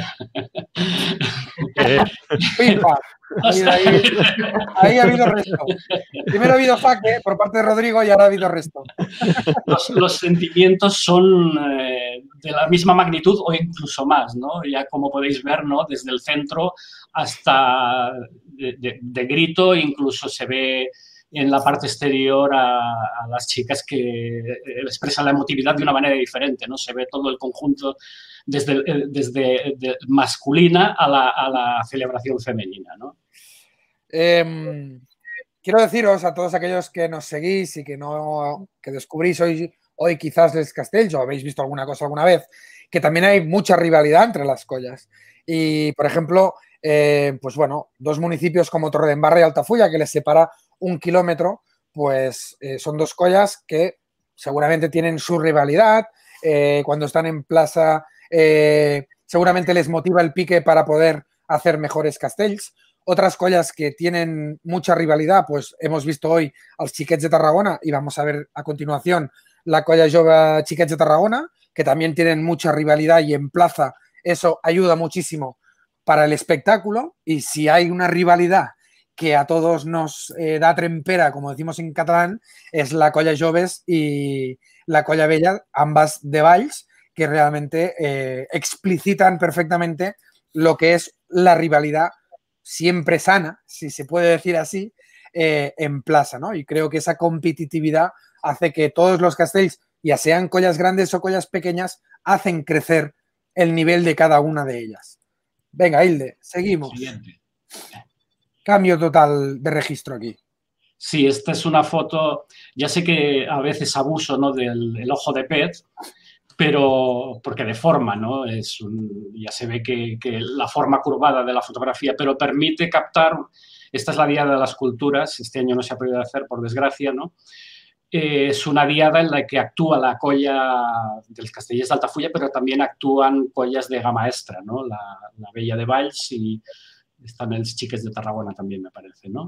[SPEAKER 1] Pipa. Ahí, ahí, ahí ha habido resto. Primero ha habido faque por parte de Rodrigo, y ahora ha habido resto.
[SPEAKER 7] Los, los sentimientos son eh, de la misma magnitud o incluso más, ¿no? Ya como podéis ver, ¿no? Desde el centro hasta de, de, de grito, incluso se ve en la parte exterior a, a las chicas que expresan la emotividad de una manera diferente, ¿no? Se ve todo el conjunto desde, desde de masculina a la, a la celebración femenina, ¿no?
[SPEAKER 1] Eh, quiero deciros a todos aquellos que nos seguís y que no que descubrís hoy, hoy quizás les Castells, o habéis visto alguna cosa alguna vez, que también hay mucha rivalidad entre las collas. Y, por ejemplo, eh, pues bueno, dos municipios como Torredembarra y Altafulla, que les separa un kilómetro, pues eh, son dos collas que seguramente tienen su rivalidad. Eh, cuando están en plaza, eh, seguramente les motiva el pique para poder hacer mejores castells. Otras collas que tienen mucha rivalidad, pues hemos visto hoy als Xiquets de Tarragona y vamos a ver a continuación la colla Jove Xiquets de Tarragona, que también tienen mucha rivalidad y en plaza eso ayuda muchísimo para el espectáculo. Y si hay una rivalidad que a todos nos eh, da trempera, como decimos en catalán, es la colla Joves y la colla Vella, ambas de Valls, que realmente eh, explicitan perfectamente lo que es la rivalidad siempre sana, si se puede decir así, eh, en plaza, ¿no? Y creo que esa competitividad hace que todos los castells, ya sean collas grandes o collas pequeñas, hacen crecer el nivel de cada una de ellas. Venga, Hilde, seguimos.
[SPEAKER 7] Siguiente.
[SPEAKER 1] Cambio total de registro aquí.
[SPEAKER 7] Sí, esta es una foto, ya sé que a veces abuso, ¿no?, del el ojo de pez, pero porque deforma, ¿no? Es un, ya se ve que, que la forma curvada de la fotografía, pero permite captar, esta es la diada de las culturas, este año no se ha podido hacer por desgracia, ¿no? Eh, es una diada en la que actúa la colla dels Castellers d'Altafulla, pero también actúan collas de gama extra, ¿no? La, la Vella de Valls y están els Xiquets de Tarragona también, me parece, ¿no?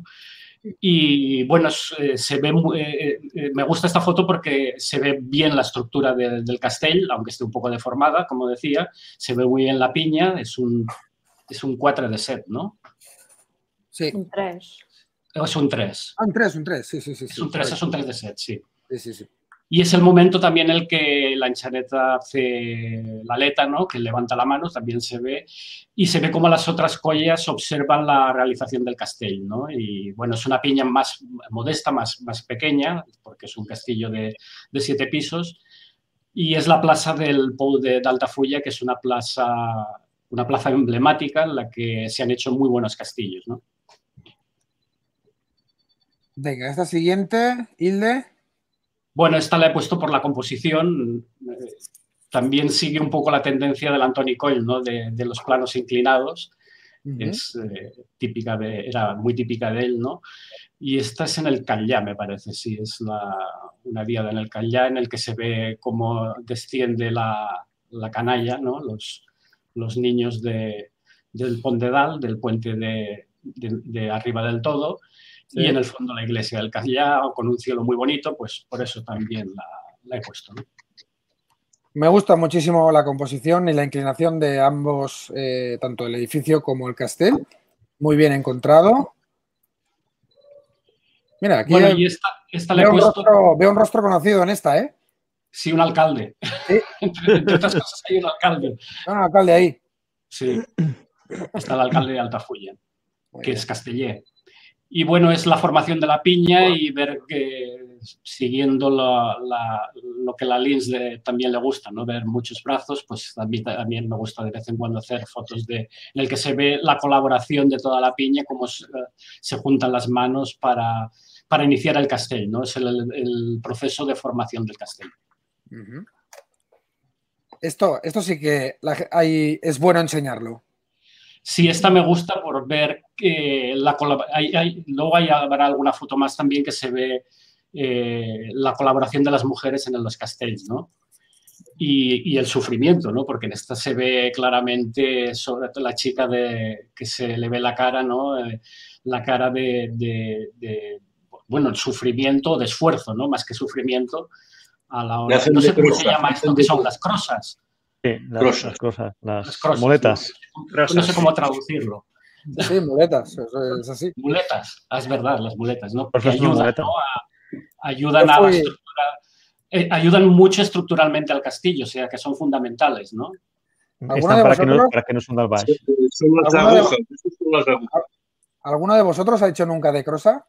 [SPEAKER 7] Y bueno, eh, se ve, eh, eh, me gusta esta foto porque se ve bien la estructura de, del castell, aunque esté un poco deformada, como decía, se ve muy bien la piña, es un, es un cuatro de set, ¿no?
[SPEAKER 1] Sí.
[SPEAKER 5] Un tres.
[SPEAKER 7] Es un tres.
[SPEAKER 1] Ah, un tres, un tres, sí, sí, sí.
[SPEAKER 7] Es un tres, es un tres de set, sí.
[SPEAKER 1] Sí, sí, sí.
[SPEAKER 7] Y es el momento también en el que la Enchaneta hace la aleta, ¿no?, que levanta la mano, también se ve, y se ve como las otras collas observan la realización del castell, ¿no? Y bueno, es una piña más modesta, más, más pequeña, porque es un castillo de, de siete pisos, y es la plaza del Pou de d'Altafulla, que es una plaza, una plaza emblemática en la que se han hecho muy buenos castillos, ¿no?
[SPEAKER 1] Venga, esta siguiente, Hilde.
[SPEAKER 7] Bueno, esta la he puesto por la composición. También sigue un poco la tendencia del Antoni Coll, ¿no?, de, de los planos inclinados. Uh-huh. Es eh, típica de, era muy típica de él, ¿no? Y esta es en el Callá, me parece, sí. Es la, una diada en el Callá en el que se ve cómo desciende la, la canalla, ¿no? Los, los niños de, del Pont de Dalt, del puente de, de, de arriba del todo. Sí. Y en el fondo la iglesia del Callá, con un cielo muy bonito, pues por eso también la, la he puesto, ¿no?
[SPEAKER 1] Me gusta muchísimo la composición y la inclinación de ambos, eh, tanto el edificio como el castell. Muy bien encontrado. Mira, aquí
[SPEAKER 7] bueno,
[SPEAKER 1] el,
[SPEAKER 7] y esta, esta le
[SPEAKER 1] veo,
[SPEAKER 7] he puesto...
[SPEAKER 1] un rostro, veo un rostro conocido en esta, ¿eh?
[SPEAKER 7] Sí, un alcalde.
[SPEAKER 1] ¿Sí?
[SPEAKER 7] entre, entre otras cosas hay un alcalde.
[SPEAKER 1] Un alcalde ahí.
[SPEAKER 7] Sí, está el alcalde de Altafulla, que es casteller. Y bueno, es la formación de la piña y ver que siguiendo la, la, lo que a la Lins de, también le gusta, ¿no? Ver muchos brazos, pues a mí también me gusta de vez en cuando hacer fotos de, en el que se ve la colaboración de toda la piña, cómo se, se juntan las manos para, para iniciar el castell, ¿no? Es el, el proceso de formación del castell.
[SPEAKER 1] Uh-huh. Esto, esto sí que la, hay, es bueno enseñarlo.
[SPEAKER 7] Sí, esta me gusta por ver que la hay, hay, luego hay, habrá alguna foto más también que se ve eh, la colaboración de las mujeres en los castells, ¿no? Y, y el sufrimiento, ¿no? Porque en esta se ve claramente, sobre todo la chica de, que se le ve la cara, ¿no? Eh, la cara de, de, de, bueno, el sufrimiento, de esfuerzo, ¿no? Más que sufrimiento a la hora. No sé cómo se llama esto, que son las crosas.
[SPEAKER 2] Sí, las,
[SPEAKER 6] Crosas.
[SPEAKER 2] las cosas, las,
[SPEAKER 7] las crosas,
[SPEAKER 2] muletas.
[SPEAKER 7] ¿no? No sé cómo traducirlo.
[SPEAKER 1] Sí, muletas, es así.
[SPEAKER 7] Muletas, es verdad, las muletas, ¿no?
[SPEAKER 2] Porque ayudan,
[SPEAKER 7] muleta. ¿no? A, ayudan a la estructura, eh, ayudan mucho estructuralmente al castillo, o sea, que son fundamentales, ¿no?
[SPEAKER 2] Están para, que no, para que no son del baix.
[SPEAKER 6] Son las agujas, son las agujas.
[SPEAKER 1] ¿Alguno de vosotros ha hecho nunca de crosa?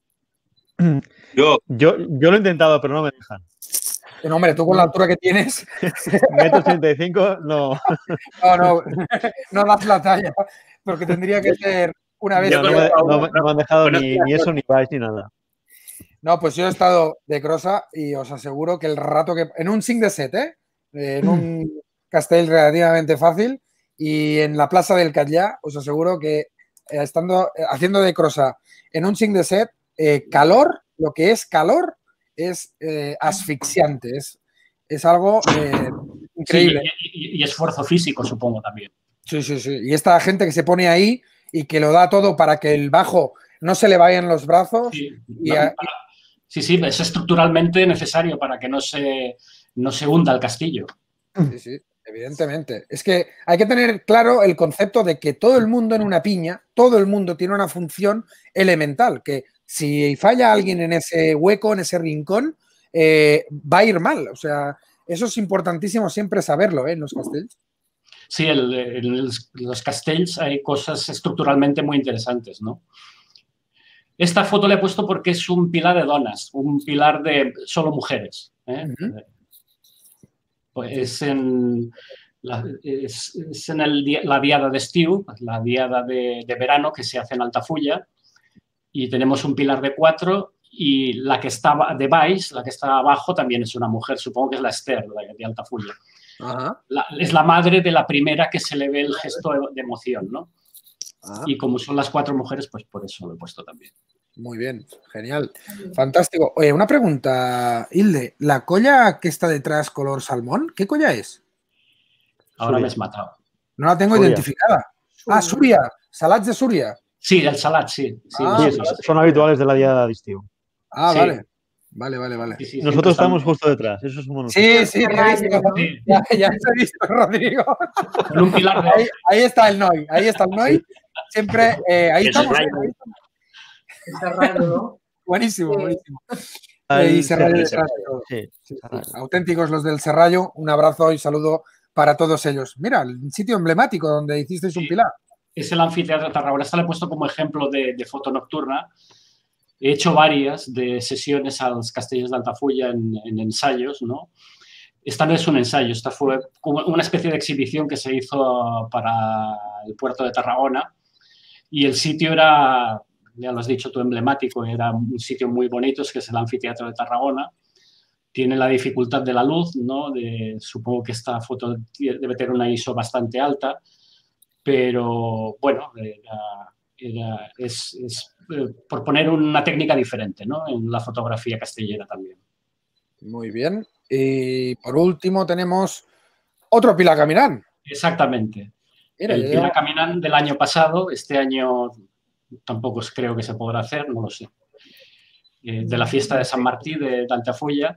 [SPEAKER 6] Yo.
[SPEAKER 2] Yo, yo lo he intentado, pero no me dejan.
[SPEAKER 1] No, hombre, tú con la altura que tienes...
[SPEAKER 2] metro ochenta y cinco, no.
[SPEAKER 1] No, no, no das la talla, porque tendría que ser una vez...
[SPEAKER 2] No, no, me, no, no me han dejado ni, ni eso, ni baix, ni nada.
[SPEAKER 1] No, pues yo he estado de crosa y os aseguro que el rato que... En un cinc de set, ¿eh? En un castell relativamente fácil y en la plaza del Catllà os aseguro que estando haciendo de crosa en un cinc de set, eh, calor, lo que es calor... es eh, asfixiante, es, es algo eh, increíble.
[SPEAKER 7] Sí, y, y, y esfuerzo físico, supongo, también.
[SPEAKER 1] Sí, sí, sí. Y esta gente que se pone ahí y que lo da todo para que el bajo no se le vayan los brazos.
[SPEAKER 7] Sí,
[SPEAKER 1] y
[SPEAKER 7] la-
[SPEAKER 1] a-
[SPEAKER 7] para- sí, sí, es estructuralmente necesario para que no se, no se hunda el castillo.
[SPEAKER 1] Sí, sí, evidentemente. Es que hay que tener claro el concepto de que todo el mundo en una piña, todo el mundo tiene una función elemental, que si falla alguien en ese hueco, en ese rincón, eh, va a ir mal. O sea, eso es importantísimo siempre saberlo, ¿eh? En los castells.
[SPEAKER 7] Sí, el- en els- los castells hay cosas estructuralmente muy interesantes, ¿no? Esta foto le he puesto porque es un pilar de donas, un pilar de solo mujeres. ¿eh?
[SPEAKER 1] Ujú.
[SPEAKER 7] Pues es en, la, es, es en el di- la diada de estiu, la diada de, de verano que se hace en Altafulla, y tenemos un pilar de cuatro y la que está de baix, la que está abajo, también es una mujer, supongo que es la Esther de, de Altafulla.
[SPEAKER 1] Ajá.
[SPEAKER 7] La- es la madre de la primera que se le ve el gesto de emoción, ¿no?
[SPEAKER 1] Ah,
[SPEAKER 7] Y como son las cuatro mujeres, pues por eso lo he puesto también.
[SPEAKER 1] muy bien, genial. Fantástico. Oye, una pregunta, Hilde. ¿La colla que está detrás color salmón, qué colla es?
[SPEAKER 7] Ahora
[SPEAKER 2] Súria.
[SPEAKER 7] me has matado.
[SPEAKER 1] No la tengo
[SPEAKER 2] Súria.
[SPEAKER 1] identificada. Ah, Súria. Salats de Súria.
[SPEAKER 7] Sí, el salat, sí. Sí,
[SPEAKER 1] Ah,
[SPEAKER 2] Sí,
[SPEAKER 7] sí,
[SPEAKER 2] son-
[SPEAKER 7] sí.
[SPEAKER 2] son habituales de la diada de estío.
[SPEAKER 1] Ah,
[SPEAKER 7] Sí.
[SPEAKER 1] vale. Vale, vale, vale.
[SPEAKER 7] Sí, sí,
[SPEAKER 2] Nosotros
[SPEAKER 7] siempre
[SPEAKER 2] estamos justo detrás, eso es un bonus.
[SPEAKER 1] Sí, sí, te he
[SPEAKER 5] Serrallo,
[SPEAKER 1] visto.
[SPEAKER 5] ¿no?
[SPEAKER 7] Sí,
[SPEAKER 1] Ya, ya te he visto, Rodrigo.
[SPEAKER 7] con un pilar de
[SPEAKER 1] Ahí, ahí está el Noi, ahí está el Noi. Siempre, eh, ahí
[SPEAKER 4] El
[SPEAKER 1] estamos.
[SPEAKER 4] Serrallo.
[SPEAKER 1] ahí estamos.
[SPEAKER 3] Cerrado, ¿no?
[SPEAKER 1] Buenísimo,
[SPEAKER 3] Sí.
[SPEAKER 1] buenísimo.
[SPEAKER 2] Al
[SPEAKER 1] Y Serrallo
[SPEAKER 2] Serrallo.
[SPEAKER 1] detrás de todo.
[SPEAKER 2] Sí.
[SPEAKER 1] Sí, sí. Auténticos los del Serrallo, un abrazo y saludo para todos ellos. Mira, el sitio emblemático donde hicisteis un
[SPEAKER 7] Sí.
[SPEAKER 1] pilar.
[SPEAKER 7] es el anfiteatro de Tarragona. Esta la he puesto como ejemplo de, de foto nocturna. He hecho varias de sesiones a los castellos de Altafulla en, en ensayos, ¿no? Esta no es un ensayo, esta fue como una especie de exhibición que se hizo para el puerto de Tarragona y el sitio era, ya lo has dicho tú, emblemático, era un sitio muy bonito, es que es el anfiteatro de Tarragona. Tiene la dificultad de la luz, ¿no? De, supongo que esta foto debe tener una I S O bastante alta, pero bueno, era, era- es, es, eh, por poner una técnica diferente, ¿no? En la fotografía castellera también.
[SPEAKER 1] Muy bien. Y por último tenemos otro Pilar Caminán.
[SPEAKER 7] Exactamente.
[SPEAKER 1] Mira,
[SPEAKER 7] El
[SPEAKER 1] ya
[SPEAKER 7] Pilar
[SPEAKER 1] llevamos-
[SPEAKER 7] Caminán del año pasado, este año tampoco creo que se podrá hacer, no lo sé. Eh, de la fiesta de San Martí de, de Altafulla.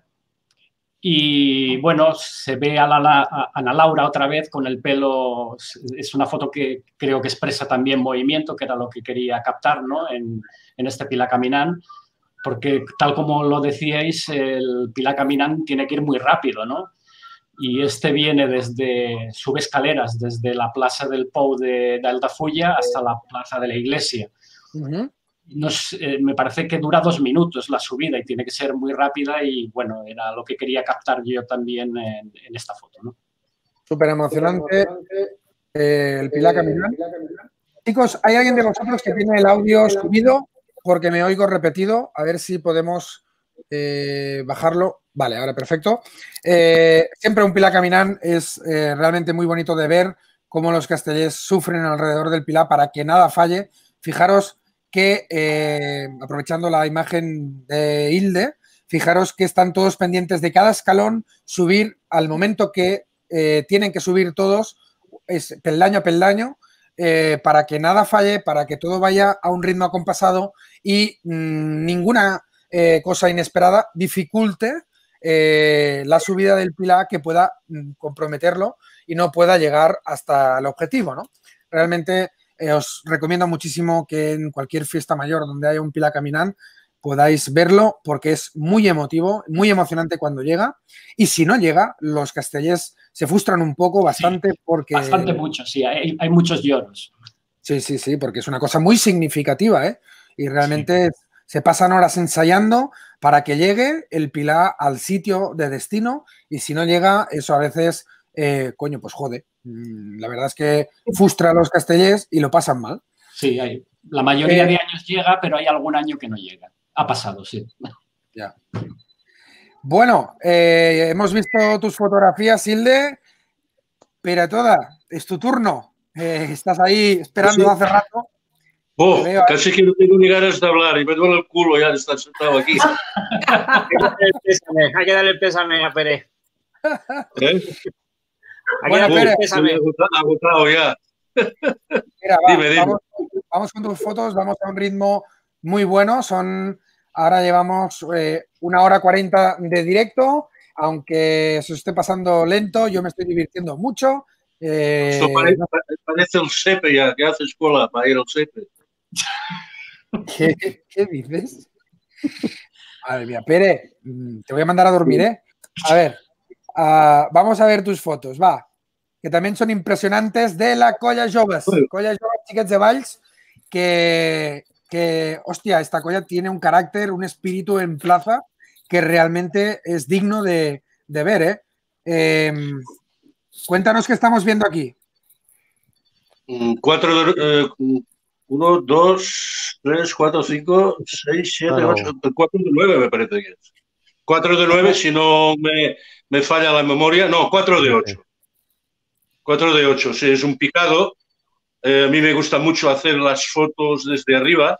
[SPEAKER 7] Y bueno, se ve a, la, a Ana Laura otra vez con el pelo. Es una foto que creo que expresa también movimiento, que era lo que quería captar, ¿no? en, en este Pilar Caminán. Porque tal como lo decíais, el Pilar Caminán tiene que ir muy rápido, ¿no? Y este viene desde, sube escaleras desde la plaza del Pou de, de Altafulla hasta la plaza de la iglesia.
[SPEAKER 1] Ujú.
[SPEAKER 7] No sé, eh, me parece que dura dos minutos la subida y tiene que ser muy rápida y bueno, era lo que quería captar yo también en, en esta foto, ¿no?
[SPEAKER 1] Súper emocionante eh, el Pilar Caminán. Chicos, ¿hay alguien de vosotros que tiene el audio subido? Porque me oigo repetido. A ver si podemos eh, bajarlo. Vale, ahora perfecto. Eh, siempre un Pilar Caminán es eh, realmente muy bonito de ver cómo los castellers sufren alrededor del Pilar para que nada falle. Fijaros que, eh, aprovechando la imagen de Hilde, fijaros que están todos pendientes de cada escalón, subir al momento que eh, tienen que subir todos, es peldaño a peldaño, eh, para que nada falle, para que todo vaya a un ritmo acompasado y mmm, ninguna eh, cosa inesperada dificulte eh, la subida del Pilar que pueda mmm, comprometerlo y no pueda llegar hasta el objetivo, ¿no? Realmente eh, os recomiendo muchísimo que en cualquier fiesta mayor donde haya un Pilar Caminán podáis verlo porque es muy emotivo, muy emocionante cuando llega y si no llega, los castellers se frustran un poco bastante
[SPEAKER 7] Sí,
[SPEAKER 1] porque...
[SPEAKER 7] Bastante mucho, sí, hay, hay muchos lloros.
[SPEAKER 1] Sí, sí, sí, porque es una cosa muy significativa, ¿eh? Y realmente sí. Se pasan horas ensayando para que llegue el Pilar al sitio de destino y si no llega, eso a veces, eh, coño, pues jode. La verdad es que frustra a los castellers y lo pasan mal.
[SPEAKER 7] Sí, hay, la mayoría
[SPEAKER 1] eh,
[SPEAKER 7] de años llega, pero hay algún año que no llega. Ha pasado, sí.
[SPEAKER 1] Ya. Bueno, eh, hemos visto tus fotografías, Hilde, pero toda, es tu turno. Eh, estás ahí esperando
[SPEAKER 6] sí.
[SPEAKER 1] hace rato.
[SPEAKER 6] Oh, casi que no tengo ni ganas de hablar y me duele el culo ya de estar sentado aquí.
[SPEAKER 4] Hay que darle el pésame a Pérez.
[SPEAKER 6] ¿Eh?
[SPEAKER 1] Bueno,
[SPEAKER 6] oh,
[SPEAKER 1] Pérez,
[SPEAKER 6] estoy agotado, agotado ya.
[SPEAKER 1] Mira, va,
[SPEAKER 6] dime, dime.
[SPEAKER 1] Vamos, vamos con tus fotos, vamos a un ritmo muy bueno. Son, ahora llevamos eh, una hora cuarenta de directo, aunque se esté pasando lento, yo me estoy divirtiendo mucho. Eh,
[SPEAKER 6] Esto parece, parece el Sepe ya, que hace escuela para ir al Sepe.
[SPEAKER 1] ¿Qué, qué dices? Madre mía, Pere, te voy a mandar a dormir, ¿eh? A ver, uh, vamos a ver tus fotos, va. Que también son impresionantes de la Colla Joves. Colla Joves, Xiquets de Valls, que, que, hostia, esta colla tiene un carácter, un espíritu en plaza que realmente es digno de, de ver, ¿eh? Eh, Cuéntanos qué estamos viendo aquí.
[SPEAKER 6] Cuatro de, eh, uno, dos, tres, cuatro, cinco, seis, siete,
[SPEAKER 2] Claro.
[SPEAKER 6] ocho, cuatro de nueve me parece que es. Cuatro de nueve, si no me, me falla la memoria. No, cuatro de ocho. Cuatro de ocho, sí, es un picado. Eh, a mí me gusta mucho hacer las fotos desde arriba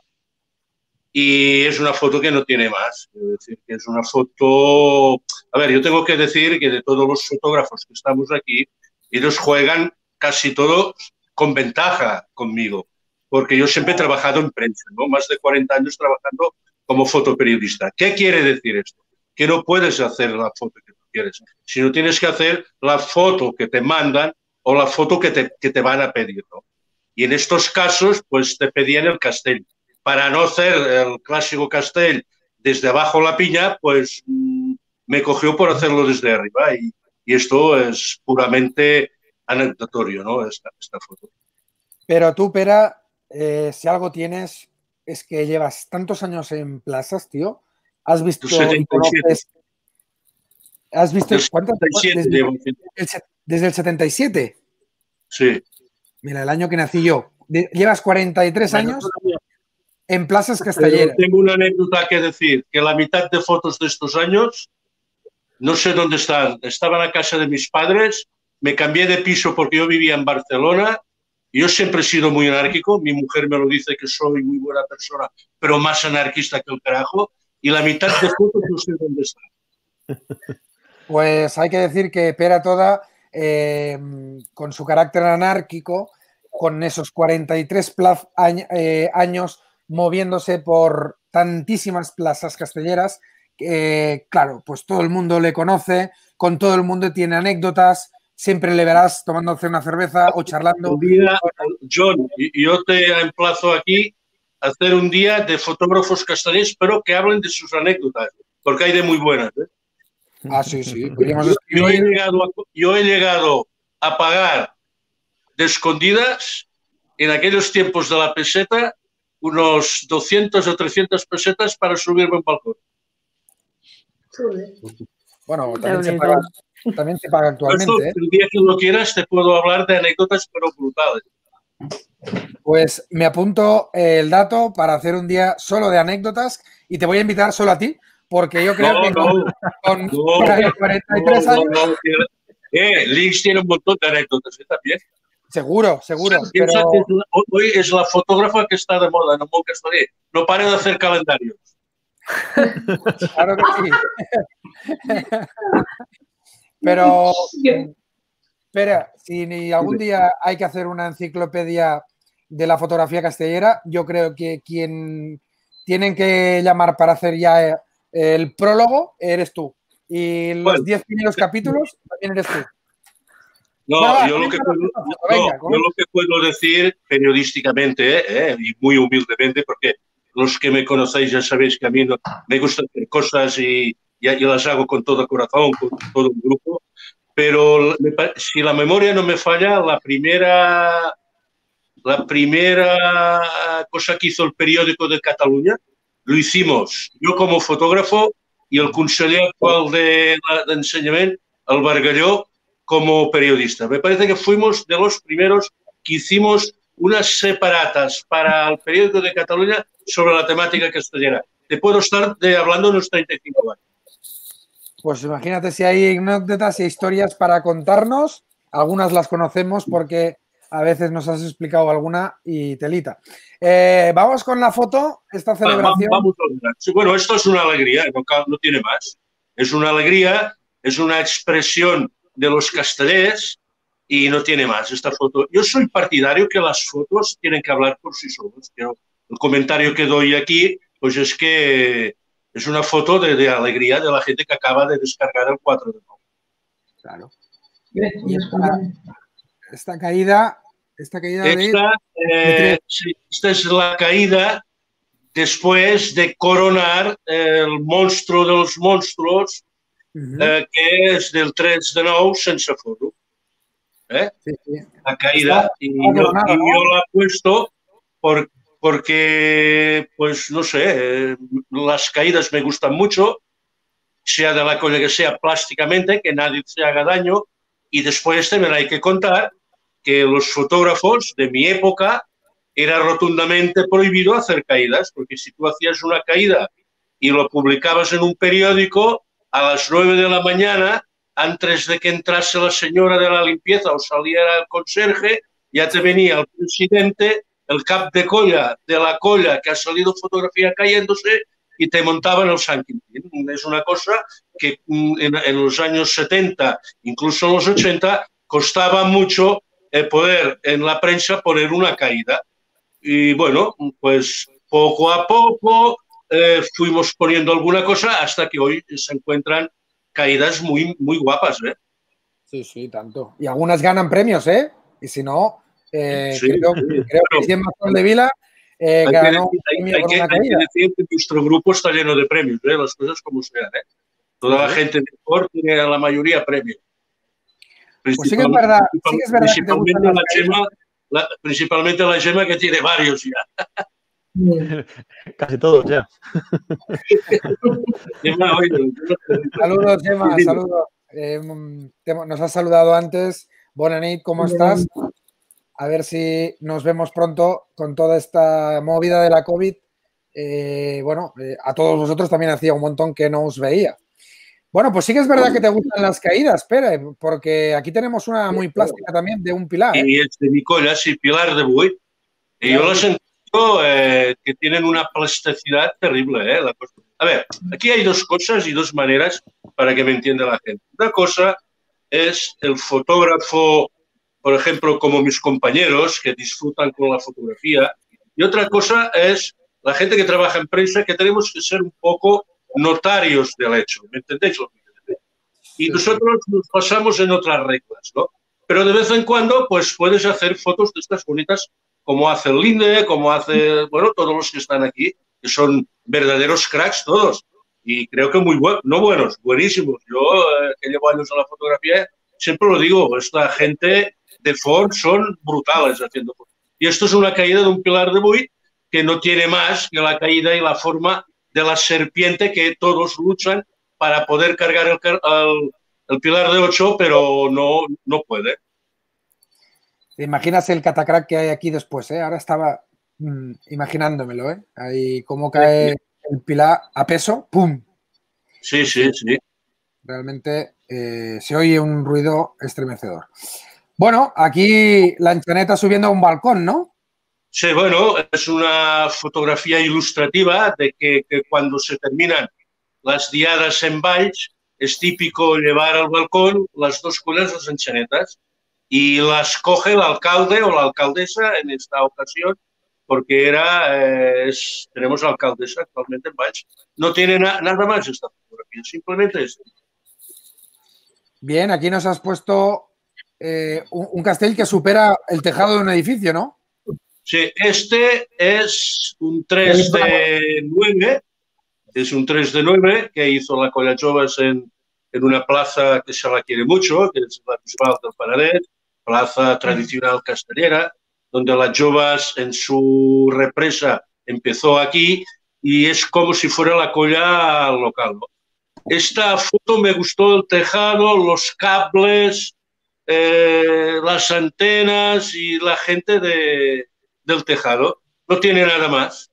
[SPEAKER 6] y es una foto que no tiene más. Es decir, que es una foto... A ver, yo tengo que decir que de todos los fotógrafos que estamos aquí, ellos juegan casi todos con ventaja conmigo, porque yo siempre he trabajado en prensa, ¿no? Más de cuarenta años trabajando como fotoperiodista. ¿Qué quiere decir esto? Que no puedes hacer la foto que tú quieres, sino tienes que hacer la foto que te mandan o la foto que te, que te van a pedir, ¿no? Y en estos casos, pues te pedían el castell. Para no hacer el clásico castell desde abajo la piña, pues mmm, me cogió por hacerlo desde arriba y, y esto es puramente anecdotorio, ¿no? Esta, esta foto.
[SPEAKER 1] Pero tú, Pera, eh, si algo tienes es que llevas tantos años en plazas, tío. Has visto y conoces... ¿Has visto cuántas? Desde, desde, desde el setenta y siete.
[SPEAKER 6] Sí.
[SPEAKER 1] Mira, el año que nací yo. De, llevas cuarenta y tres años en plazas castelleras.
[SPEAKER 6] Pero tengo una anécdota que decir, que la mitad de fotos de estos años, no sé dónde están. Estaba en la casa de mis padres, me cambié de piso porque yo vivía en Barcelona. Yo siempre he sido muy anárquico, mi mujer me lo dice que soy muy buena persona, pero más anarquista que el carajo, y la mitad de fotos no sé dónde están.
[SPEAKER 1] Pues hay que decir que Pera Toda, eh, con su carácter anárquico, con esos cuarenta y tres plaz, añ, eh, años moviéndose por tantísimas plazas castelleras, eh, claro, pues todo el mundo le conoce, con todo el mundo tiene anécdotas, siempre le verás tomándose una cerveza o charlando.
[SPEAKER 6] Un día, John, yo te emplazo aquí a hacer un día de fotógrafos castellers, pero que hablen de sus anécdotas, porque hay de muy buenas, ¿eh?
[SPEAKER 1] Ah, sí, sí.
[SPEAKER 6] Yo, yo, he llegado a, yo he llegado a pagar de escondidas en aquellos tiempos de la peseta unos doscientas o trescientas pesetas para subirme a un balcón.
[SPEAKER 1] Bueno, también se paga, también se paga actualmente.
[SPEAKER 6] Esto,
[SPEAKER 1] ¿eh?
[SPEAKER 6] El día que lo quieras te puedo hablar de anécdotas, pero brutales.
[SPEAKER 1] Pues me apunto el dato para hacer un día solo de anécdotas y te voy a invitar solo a ti. Porque yo creo
[SPEAKER 6] no,
[SPEAKER 1] que
[SPEAKER 6] no,
[SPEAKER 1] con, con
[SPEAKER 6] no,
[SPEAKER 1] cuarenta y tres
[SPEAKER 6] no,
[SPEAKER 1] años...
[SPEAKER 6] No, no. Eh, Lynx tiene un montón de anécdotas, ¿eh? También.
[SPEAKER 1] Seguro, seguro.
[SPEAKER 6] Piensa
[SPEAKER 1] pero...
[SPEAKER 6] que es la, hoy es la fotógrafa que está de moda en el mundo castellé. No pare de hacer calendarios.
[SPEAKER 1] Claro que sí. Pero, espera, si algún día hay que hacer una enciclopedia de la fotografía castellera, yo creo que quien tienen que llamar para hacer ya el prólogo eres tú. Y los
[SPEAKER 6] bueno,
[SPEAKER 1] diez primeros capítulos también eres tú.
[SPEAKER 6] No,
[SPEAKER 1] bueno, va,
[SPEAKER 6] yo, lo que puedo,
[SPEAKER 1] venga,
[SPEAKER 6] no, yo lo que puedo decir periodísticamente eh, y muy humildemente, porque los que me conocéis ya sabéis que a mí no, me gustan hacer cosas y, y, y las hago con todo corazón, con todo un grupo, pero me, si la memoria no me falla, la primera, la primera cosa que hizo el periódico de Cataluña lo hicimos yo como fotógrafo y el conseller actual de, de enseñamiento, el Bargalló, como periodista. Me parece que fuimos de los primeros que hicimos unas separatas para el periódico de Cataluña sobre la temática castellera. Te puedo estar de, hablando unos treinta y cinco años.
[SPEAKER 1] Pues imagínate si hay anécdotas y historias para contarnos. Algunas las conocemos porque a veces nos has explicado alguna y telita. Eh, vamos con la foto, esta celebración.
[SPEAKER 6] Vamos, vamos, sí, bueno, esto es una alegría, no, no tiene más. Es una alegría, es una expresión de los castellers y no tiene más esta foto. Yo soy partidario que las fotos tienen que hablar por sí solas. Yo, el comentario que doy aquí, pues es que es una foto de, de alegría de la gente que acaba de descargar el cuatro de nueve.
[SPEAKER 1] Claro. Y esta, esta caída, esta caída
[SPEAKER 6] esta,
[SPEAKER 1] de...
[SPEAKER 6] eh, sí, esta es la caída después de coronar el monstruo de los monstruos, uh-huh. eh, que es del tres de nou sense foto. ¿Eh? Sí, sí. La caída. Está, y, está yo, y yo la he puesto por, porque, pues no sé, eh, las caídas me gustan mucho, sea de la colla que sea plásticamente, que nadie se haga daño, y después también hay que contar que los fotógrafos de mi época era rotundamente prohibido hacer caídas, porque si tú hacías una caída y lo publicabas en un periódico, a las nueve de la mañana, antes de que entrase la señora de la limpieza o saliera el conserje, ya te venía el presidente, el cap de colla de la colla que ha salido fotografía cayéndose y te montaban el San Quintín. Es una cosa que en, en los años setenta, incluso en los ochenta, costaba mucho eh, poder en la prensa poner una caída. Y bueno, pues poco a poco eh, fuimos poniendo alguna cosa hasta que hoy se encuentran caídas muy, muy guapas, ¿eh?
[SPEAKER 1] Sí, sí, tanto. Y algunas ganan premios, ¿eh? Y si no, eh, sí, creo, sí. creo que Gemma Soldevila eh,
[SPEAKER 6] hay
[SPEAKER 1] ganó
[SPEAKER 6] que,
[SPEAKER 1] un
[SPEAKER 6] hay, hay, que, hay que decir que nuestro grupo está lleno de premios, ¿eh? Las cosas como sean, ¿eh? Toda sí. la gente de sport tiene la mayoría premios.
[SPEAKER 1] Pues sí que es verdad, sí que es verdad
[SPEAKER 6] principalmente,
[SPEAKER 1] que te
[SPEAKER 6] la Gemma, la, principalmente la Gemma que tiene varios ya.
[SPEAKER 2] Casi todos ya.
[SPEAKER 6] Gemma, oye,
[SPEAKER 1] saludos, Gemma, saludos. Eh, te, nos has saludado antes. Bona nit, ¿cómo estás? A ver si nos vemos pronto con toda esta movida de la COVID. Eh, bueno, eh, a todos vosotros también hacía un montón que no os veía. Bueno, pues sí que es verdad que te gustan las caídas, Pere, porque aquí tenemos una muy plástica también de un pilar. ¿eh?
[SPEAKER 6] Y es de Nicola, sí, Pilar de Buey. Y yo las entiendo eh, que tienen una plasticidad terrible. ¿eh? La cosa. A ver, aquí hay dos cosas y dos maneras para que me entienda la gente. Una cosa es el fotógrafo, por ejemplo, como mis compañeros, que disfrutan con la fotografía. Y otra cosa es la gente que trabaja en prensa, que tenemos que ser un poco notarios del hecho, ¿me entendéis lo que digo? Y nosotros nos pasamos en otras reglas, ¿no? Pero de vez en cuando, pues puedes hacer fotos de estas bonitas, como hace el Linde, como hace, bueno, todos los que están aquí, que son verdaderos cracks todos. Y creo que muy buenos, no buenos, buenísimos. Yo, eh, que llevo años en la fotografía, siempre lo digo, esta gente de Ford son brutales haciendo fotos. Y esto es una caída de un pilar de Buey que no tiene más que la caída y la forma de la serpiente que todos luchan para poder cargar el, el, el pilar de ocho, pero no, no puede.
[SPEAKER 1] ¿Te imaginas el catacrack que hay aquí después? ¿eh? Ahora estaba mmm, imaginándomelo, ¿eh? Ahí cómo cae sí, sí. el pilar a peso, ¡pum!
[SPEAKER 6] Sí, sí, sí.
[SPEAKER 1] Realmente eh, se oye un ruido estremecedor. Bueno, aquí la Anxaneta subiendo a un balcón, ¿no?
[SPEAKER 6] Sí, bueno, es una fotografía ilustrativa de que, que cuando se terminan las diadas en Valls es típico llevar al balcón las dos collas de las Anxanetas y las coge el alcalde o la alcaldesa en esta ocasión porque era, eh, es, tenemos la alcaldesa actualmente en Valls. No tiene na nada más esta fotografía, simplemente esto.
[SPEAKER 1] Bien, aquí nos has puesto eh, un, un castell que supera el tejado de un edificio, ¿no?
[SPEAKER 6] Sí, este es un tres de nueve, es un tres de nueve que hizo la Colla Joves en, en una plaza que se la quiere mucho, que es la Bisbal del Penedès, plaza tradicional castellera, donde la Joves en su represa empezó aquí y es como si fuera la colla local, ¿no? Esta foto me gustó el tejado, los cables, eh, las antenas y la gente de... del tejado, no tiene nada más.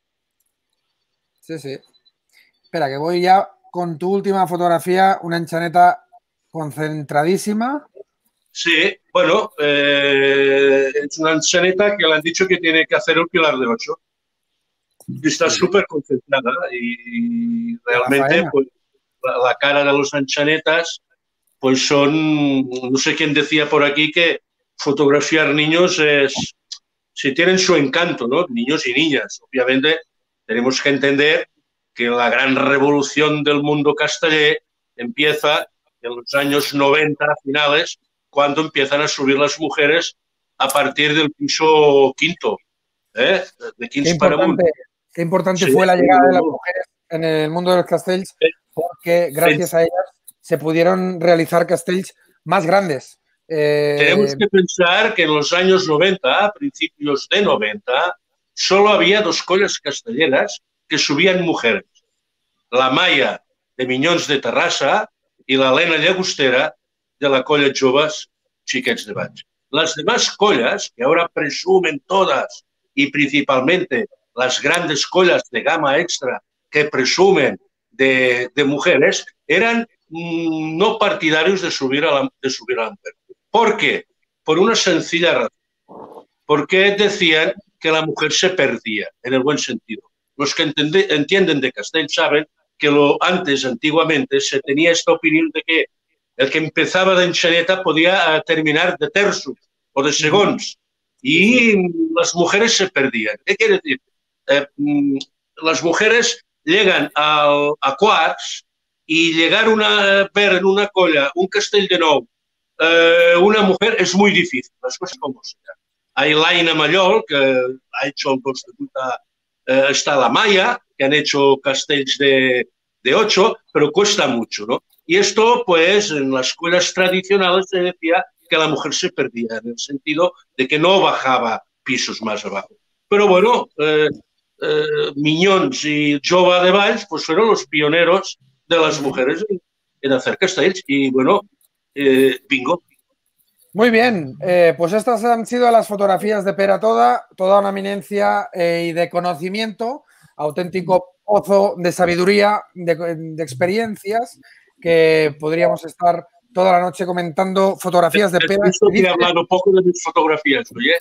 [SPEAKER 1] Sí, sí. Espera, que voy ya con tu última fotografía, una Anxaneta concentradísima.
[SPEAKER 6] Sí, bueno, eh, es una Anxaneta que le han dicho que tiene que hacer el pilar de ocho. Y está súper concentrada y realmente pues, la, la cara de los Anxanetas pues son, no sé quién decía por aquí que fotografiar niños es, si tienen su encanto, ¿no? Niños y niñas. Obviamente tenemos que entender que la gran revolución del mundo casteller empieza en los años noventa finales, cuando empiezan a subir las mujeres a partir del piso quinto, ¿eh? De quince para amunt.
[SPEAKER 1] Qué importante
[SPEAKER 6] Sí,
[SPEAKER 1] fue la
[SPEAKER 6] sí,
[SPEAKER 1] llegada de
[SPEAKER 6] no,
[SPEAKER 1] las
[SPEAKER 6] no.
[SPEAKER 1] mujeres en el mundo de los castells, porque gracias a ellas se pudieron realizar castells más grandes. Eh,
[SPEAKER 6] Tenemos que pensar que en los años noventa, a principios de noventa, solo había dos colles castelleras que subían mujeres. La Maya de Minyons de Terrassa y la Elena Llagostera de la colla Joves Xiquets de Valls. Las demás collas, que ahora presumen todas, y principalmente las grandes collas de gama extra que presumen de, de mujeres, eran mmm, no partidarios de subir, a la, de subir a la mujer. ¿Por qué? Por una sencilla razón. Porque decían que la mujer se perdía, en el buen sentido. Los que entende, entienden de Castell saben que lo, antes, antiguamente, se tenía esta opinión de que el que empezaba de enxaneta podía uh, terminar de terços o de segons. Y las mujeres se perdían. ¿Qué quiere decir? Eh, las mujeres llegan al, a quarts y llegar a ver en una colla un castell de nou, eh, una mujer, es muy difícil, las cosas como sean. Hay Laina Mallol, que ha hecho el constituto, eh, está la Maya, que han hecho castells de, de ocho, pero cuesta mucho, ¿no? Y esto, pues, en las escuelas tradicionales se decía que la mujer se perdía, en el sentido de que no bajaba pisos más abajo. Pero bueno, eh, eh, Minyons y Jove de Valls, pues fueron los pioneros de las mujeres en, en hacer castells. Y bueno, eh, bingo.
[SPEAKER 1] Muy bien, eh, pues estas han sido las fotografías de Pere Toda, toda una eminencia eh, y de conocimiento, auténtico pozo de sabiduría, de, de experiencias, que podríamos estar toda la noche comentando fotografías de Pere.
[SPEAKER 6] He hablado poco de mis fotografías, oye.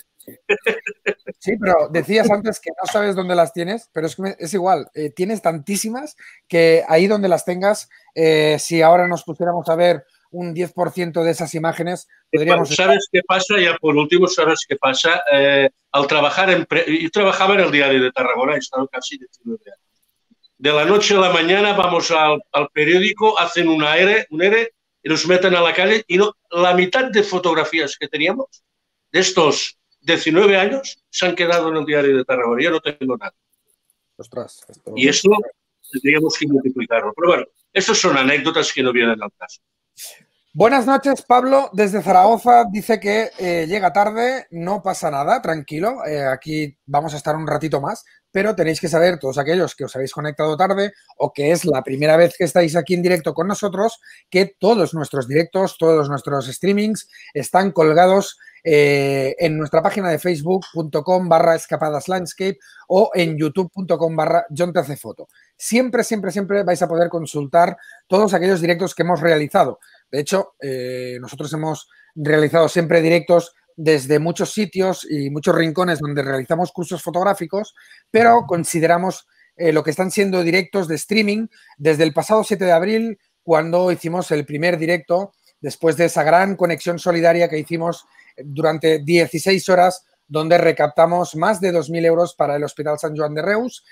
[SPEAKER 1] Sí, pero decías antes que no sabes dónde las tienes, pero es que es igual, eh, tienes tantísimas que ahí donde las tengas, eh, si ahora nos pusiéramos a ver un diez por ciento de esas imágenes, podríamos...
[SPEAKER 6] ¿Sabes
[SPEAKER 1] estar...
[SPEAKER 6] qué pasa? Ya por último, ¿sabes qué pasa? Eh, al trabajar en... Pre... Yo trabajaba en el Diario de Tarragona, he estado casi diecinueve años. De la noche a la mañana vamos al, al periódico, hacen una ERE, un ERE y nos meten a la calle y no, la mitad de fotografías que teníamos de estos diecinueve años se han quedado en el Diario de Tarragona. Yo no tengo nada.
[SPEAKER 1] Ostras, esto...
[SPEAKER 6] Y esto tendríamos que multiplicarlo. Pero bueno, estas son anécdotas que no vienen al caso.
[SPEAKER 1] Buenas noches, Pablo, desde Zaragoza. Dice que eh, llega tarde, no pasa nada, tranquilo. Eh, aquí vamos a estar un ratito más, pero tenéis que saber, todos aquellos que os habéis conectado tarde o que es la primera vez que estáis aquí en directo con nosotros, que todos nuestros directos, todos nuestros streamings están colgados eh, en nuestra página de facebook punto com barra escapadas landscape o en youtube punto com barra John Te Hace Foto. Siempre, siempre, siempre vais a poder consultar todos aquellos directos que hemos realizado. De hecho, eh, nosotros hemos realizado siempre directos desde muchos sitios y muchos rincones donde realizamos cursos fotográficos, pero consideramos eh, lo que están siendo directos de streaming desde el pasado siete de abril, cuando hicimos el primer directo, después de esa gran conexión solidaria que hicimos durante dieciséis horas, donde recaptamos más de dos mil euros para el Hospital Sant Joan de Reus,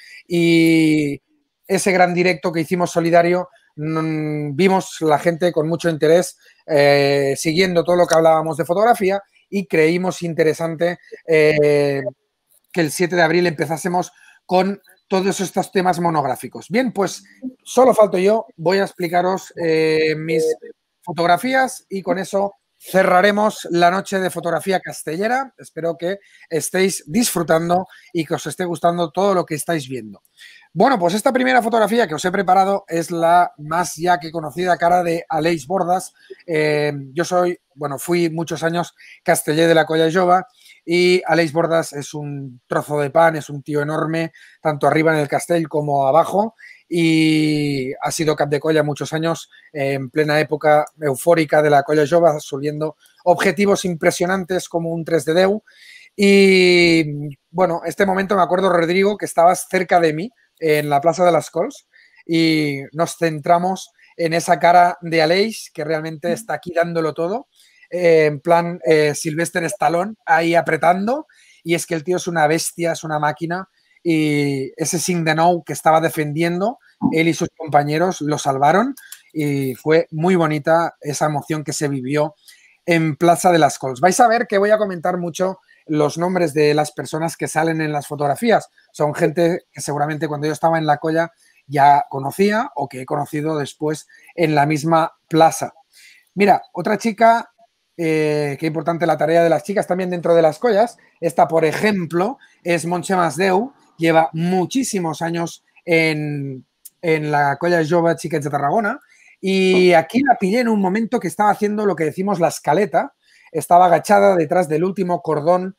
[SPEAKER 1] y ese gran directo que hicimos solidario, vimos la gente con mucho interés eh, siguiendo todo lo que hablábamos de fotografía y creímos interesante eh, que el siete de abril empezásemos con todos estos temas monográficos. Bien, pues solo falto yo, voy a explicaros eh, mis fotografías y con eso cerraremos la noche de fotografía castellera. Espero que estéis disfrutando y que os esté gustando todo lo que estáis viendo. Bueno, pues esta primera fotografía que os he preparado es la más ya que conocida cara de Aleix Bordas. Eh, yo soy, bueno, fui muchos años casteller de la Colla Jove y Aleix Bordas es un trozo de pan, es un tío enorme, tanto arriba en el castell como abajo, y ha sido cap de colla muchos años eh, en plena época eufórica de la Colla Jove, subiendo objetivos impresionantes como un tres de deu. Y bueno, este momento me acuerdo, Rodrigo, que estabas cerca de mí en la Plaza de las Cols y nos centramos en esa cara de Aleix que realmente está aquí dándolo todo. eh, en plan eh, Sylvester Stallone, ahí apretando, y es que el tío es una bestia, es una máquina, y ese Sing de Nou que estaba defendiendo, él y sus compañeros lo salvaron, y fue muy bonita esa emoción que se vivió en Plaza de las Cols. Vais a ver que voy a comentar mucho los nombres de las personas que salen en las fotografías. Son gente que seguramente cuando yo estaba en la colla ya conocía o que he conocido después en la misma plaza. Mira, otra chica, eh, qué importante la tarea de las chicas también dentro de las collas. Esta, por ejemplo, es Montse Masdeu, lleva muchísimos años en, en la colla Jove Xiquets de Tarragona, y aquí la pillé en un momento que estaba haciendo lo que decimos la escaleta, estaba agachada detrás del último cordón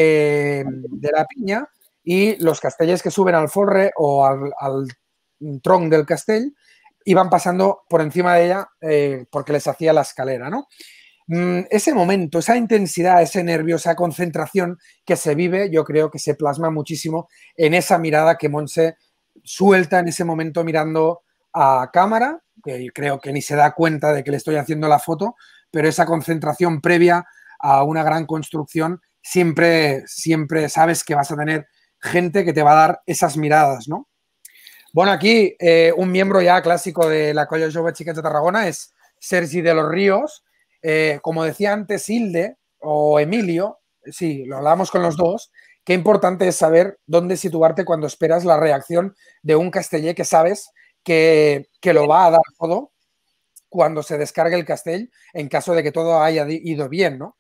[SPEAKER 1] eh, de la piña, y los castellers que suben al forre o al, al tronc del castell iban pasando por encima de ella eh, porque les hacía la escalera, ¿no? Mm, ese momento, esa intensidad, ese nervio, esa concentración que se vive, yo creo que se plasma muchísimo en esa mirada que Montse suelta en ese momento mirando a cámara, que creo que ni se da cuenta de que le estoy haciendo la foto, pero esa concentración previa a una gran construcción, siempre, siempre sabes que vas a tener gente que te va a dar esas miradas, ¿no? Bueno, aquí eh, un miembro ya clásico de la Colla Jove Xiquets de Tarragona es Sergi de los Ríos. Eh, como decía antes Hilde o Emilio, sí, lo hablamos con los dos, qué importante es saber dónde situarte cuando esperas la reacción de un casteller que sabes que, que lo va a dar todo cuando se descargue el castell, en caso de que todo haya ido bien, ¿no?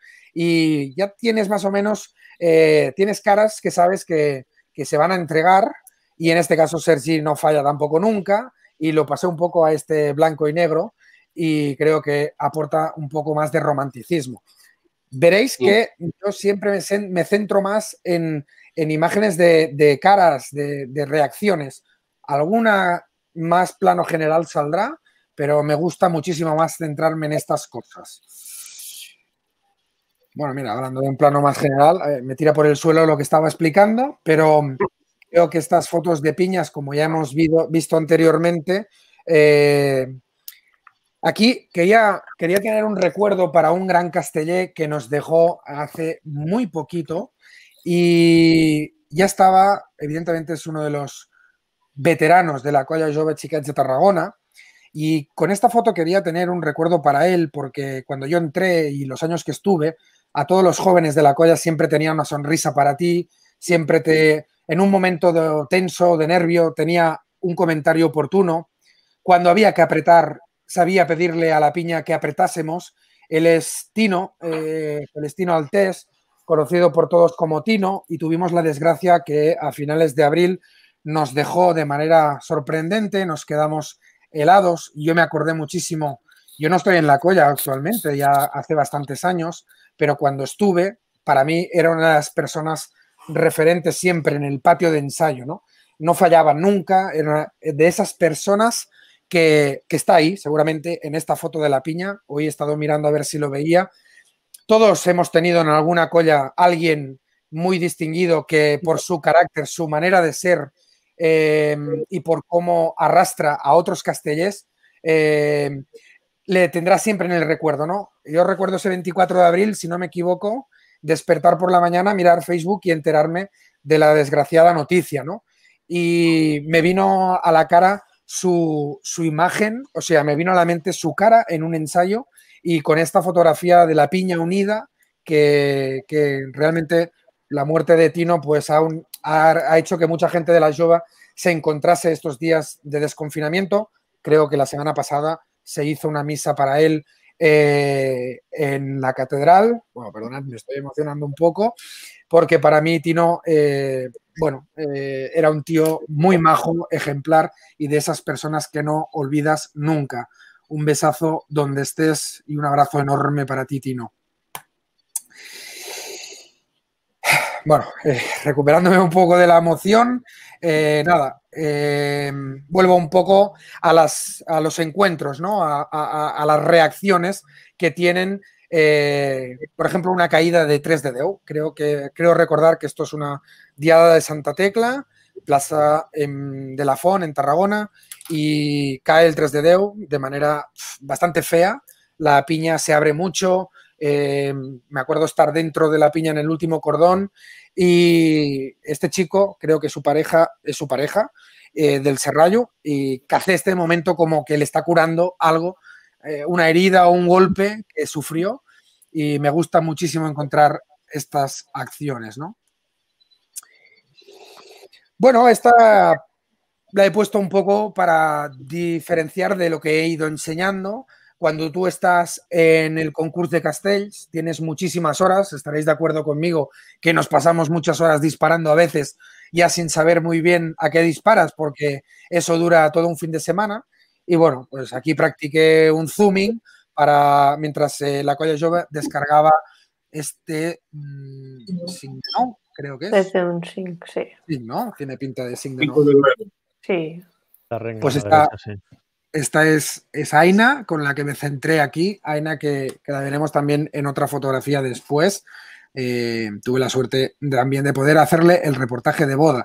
[SPEAKER 1] Y ya tienes más o menos, eh, tienes caras que sabes que, que se van a entregar, y en este caso Sergi no falla tampoco nunca, y lo pasé un poco a este blanco y negro, y creo que aporta un poco más de romanticismo. Veréis que yo siempre me, me centro más en, en imágenes de, de caras, de, de reacciones. Alguna más plano general saldrá, pero me gusta muchísimo más centrarme en estas cosas. Bueno, mira, hablando de un plano más general, eh, me tira por el suelo lo que estaba explicando, pero creo que estas fotos de piñas, como ya hemos visto, visto anteriormente, eh, aquí quería, quería tener un recuerdo para un gran casteller que nos dejó hace muy poquito, y ya estaba, evidentemente es uno de los veteranos de la Colla Jove Xiquets de Tarragona, y con esta foto quería tener un recuerdo para él, porque cuando yo entré y los años que estuve, a todos los jóvenes de la colla siempre tenía una sonrisa para ti, siempre te, en un momento de tenso, de nervio, tenía un comentario oportuno. Cuando había que apretar, sabía pedirle a la piña que apretásemos. Él es Tino, eh, él es Tino Altés, conocido por todos como Tino, y tuvimos la desgracia que a finales de abril nos dejó de manera sorprendente, nos quedamos helados. Yo me acordé muchísimo, yo no estoy en la colla actualmente, ya hace bastantes años, pero cuando estuve, para mí era una de las personas referentes siempre en el patio de ensayo, ¿no? No fallaba nunca, era de esas personas que, que está ahí, seguramente en esta foto de la piña. Hoy he estado mirando a ver si lo veía. Todos hemos tenido en alguna colla alguien muy distinguido que por su carácter, su manera de ser eh, y por cómo arrastra a otros castellers, eh, le tendrá siempre en el recuerdo, ¿no? Yo recuerdo ese veinticuatro de abril, si no me equivoco, despertar por la mañana, mirar Facebook y enterarme de la desgraciada noticia, ¿no? Y me vino a la cara su, su imagen, o sea, me vino a la mente su cara en un ensayo, y con esta fotografía de la piña unida, que, que realmente la muerte de Tino pues aún ha, ha hecho que mucha gente de la Jove se encontrase estos días de desconfinamiento. Creo que la semana pasada se hizo una misa para él eh, en la catedral. Bueno, perdonad, me estoy emocionando un poco, porque para mí Tino, eh, bueno, eh, era un tío muy majo, ejemplar, y de esas personas que no olvidas nunca. Un besazo donde estés y un abrazo enorme para ti, Tino. Bueno, eh, recuperándome un poco de la emoción, eh, nada, eh, vuelvo un poco a, las, a los encuentros, ¿no? A, a, a las reacciones que tienen, eh, por ejemplo, una caída de tres de Déu. Creo, que, creo recordar que esto es una diada de Santa Tecla, plaza en, de la Font, en Tarragona, y cae el tres de Déu de manera bastante fea. La piña se abre mucho, Eh, me acuerdo estar dentro de la piña en el último cordón y este chico, creo que su pareja es su pareja, eh, del Serrallo, y cacé este momento como que le está curando algo, eh, una herida o un golpe que sufrió, y me gusta muchísimo encontrar estas acciones, ¿no? Bueno, esta la he puesto un poco para diferenciar de lo que he ido enseñando. Cuando tú estás en el concurso de Castells, tienes muchísimas horas, estaréis de acuerdo conmigo que nos pasamos muchas horas disparando a veces ya sin saber muy bien a qué disparas, porque eso dura todo un fin de semana. Y bueno, pues aquí practiqué un zooming para, mientras eh, la Colla Jove descargaba este mmm, Sing de Nou, creo que es.
[SPEAKER 5] Es de un Sing, sí.
[SPEAKER 1] Sí, ¿no? Tiene pinta de Sing de Nou.
[SPEAKER 5] Sí.
[SPEAKER 2] La renga
[SPEAKER 1] Pues
[SPEAKER 2] a la
[SPEAKER 1] esta,
[SPEAKER 2] derecha, sí.
[SPEAKER 1] esta es, es Aina, con la que me centré aquí. Aina, que, que la veremos también en otra fotografía después. Eh, tuve la suerte de, también de poder hacerle el reportaje de boda.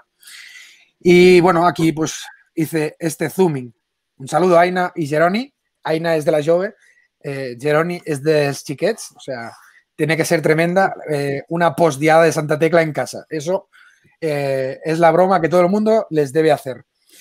[SPEAKER 1] Y bueno, aquí pues hice este zooming. Un saludo a Aina y Geroni. Aina es de la Jove, eh, Geroni es de Xiquets, o sea, tiene que ser tremenda eh, una postdiada de Santa Tecla en casa. Eso eh, es la broma que todo el mundo les debe hacer.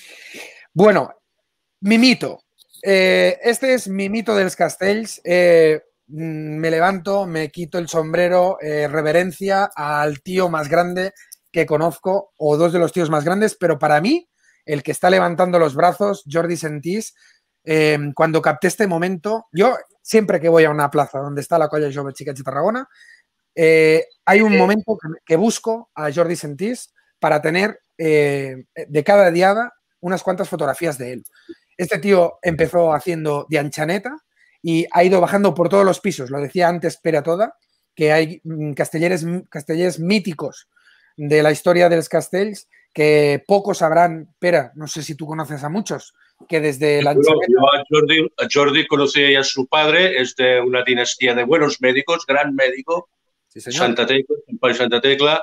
[SPEAKER 1] Bueno, mi mito. Eh, este es mi mito dels Castells. Eh, me levanto, me quito el sombrero, eh, reverencia al tío más grande que conozco, o dos de los tíos más grandes, pero para mí, el que está levantando los brazos, Jordi Sentís, eh, cuando capté este momento, yo siempre que voy a una plaza donde está la Colla Jove Xiquets de Tarragona, eh, hay un momento que, que busco a Jordi Sentís para tener eh, de cada diada unas cuantas fotografías de él. Este tío empezó haciendo de anchaneta y ha ido bajando por todos los pisos. Lo decía antes Pere Toda, que hay castellers, castellers míticos de la historia de los Castells que pocos sabrán. Pere, no sé si tú conoces a muchos, que desde la anchaneta...
[SPEAKER 6] Yo a Jordi, a Jordi conocí a su padre, es de una dinastía de buenos médicos, gran médico,
[SPEAKER 1] sí, señor.
[SPEAKER 6] Santa Tecla, Santa Tecla,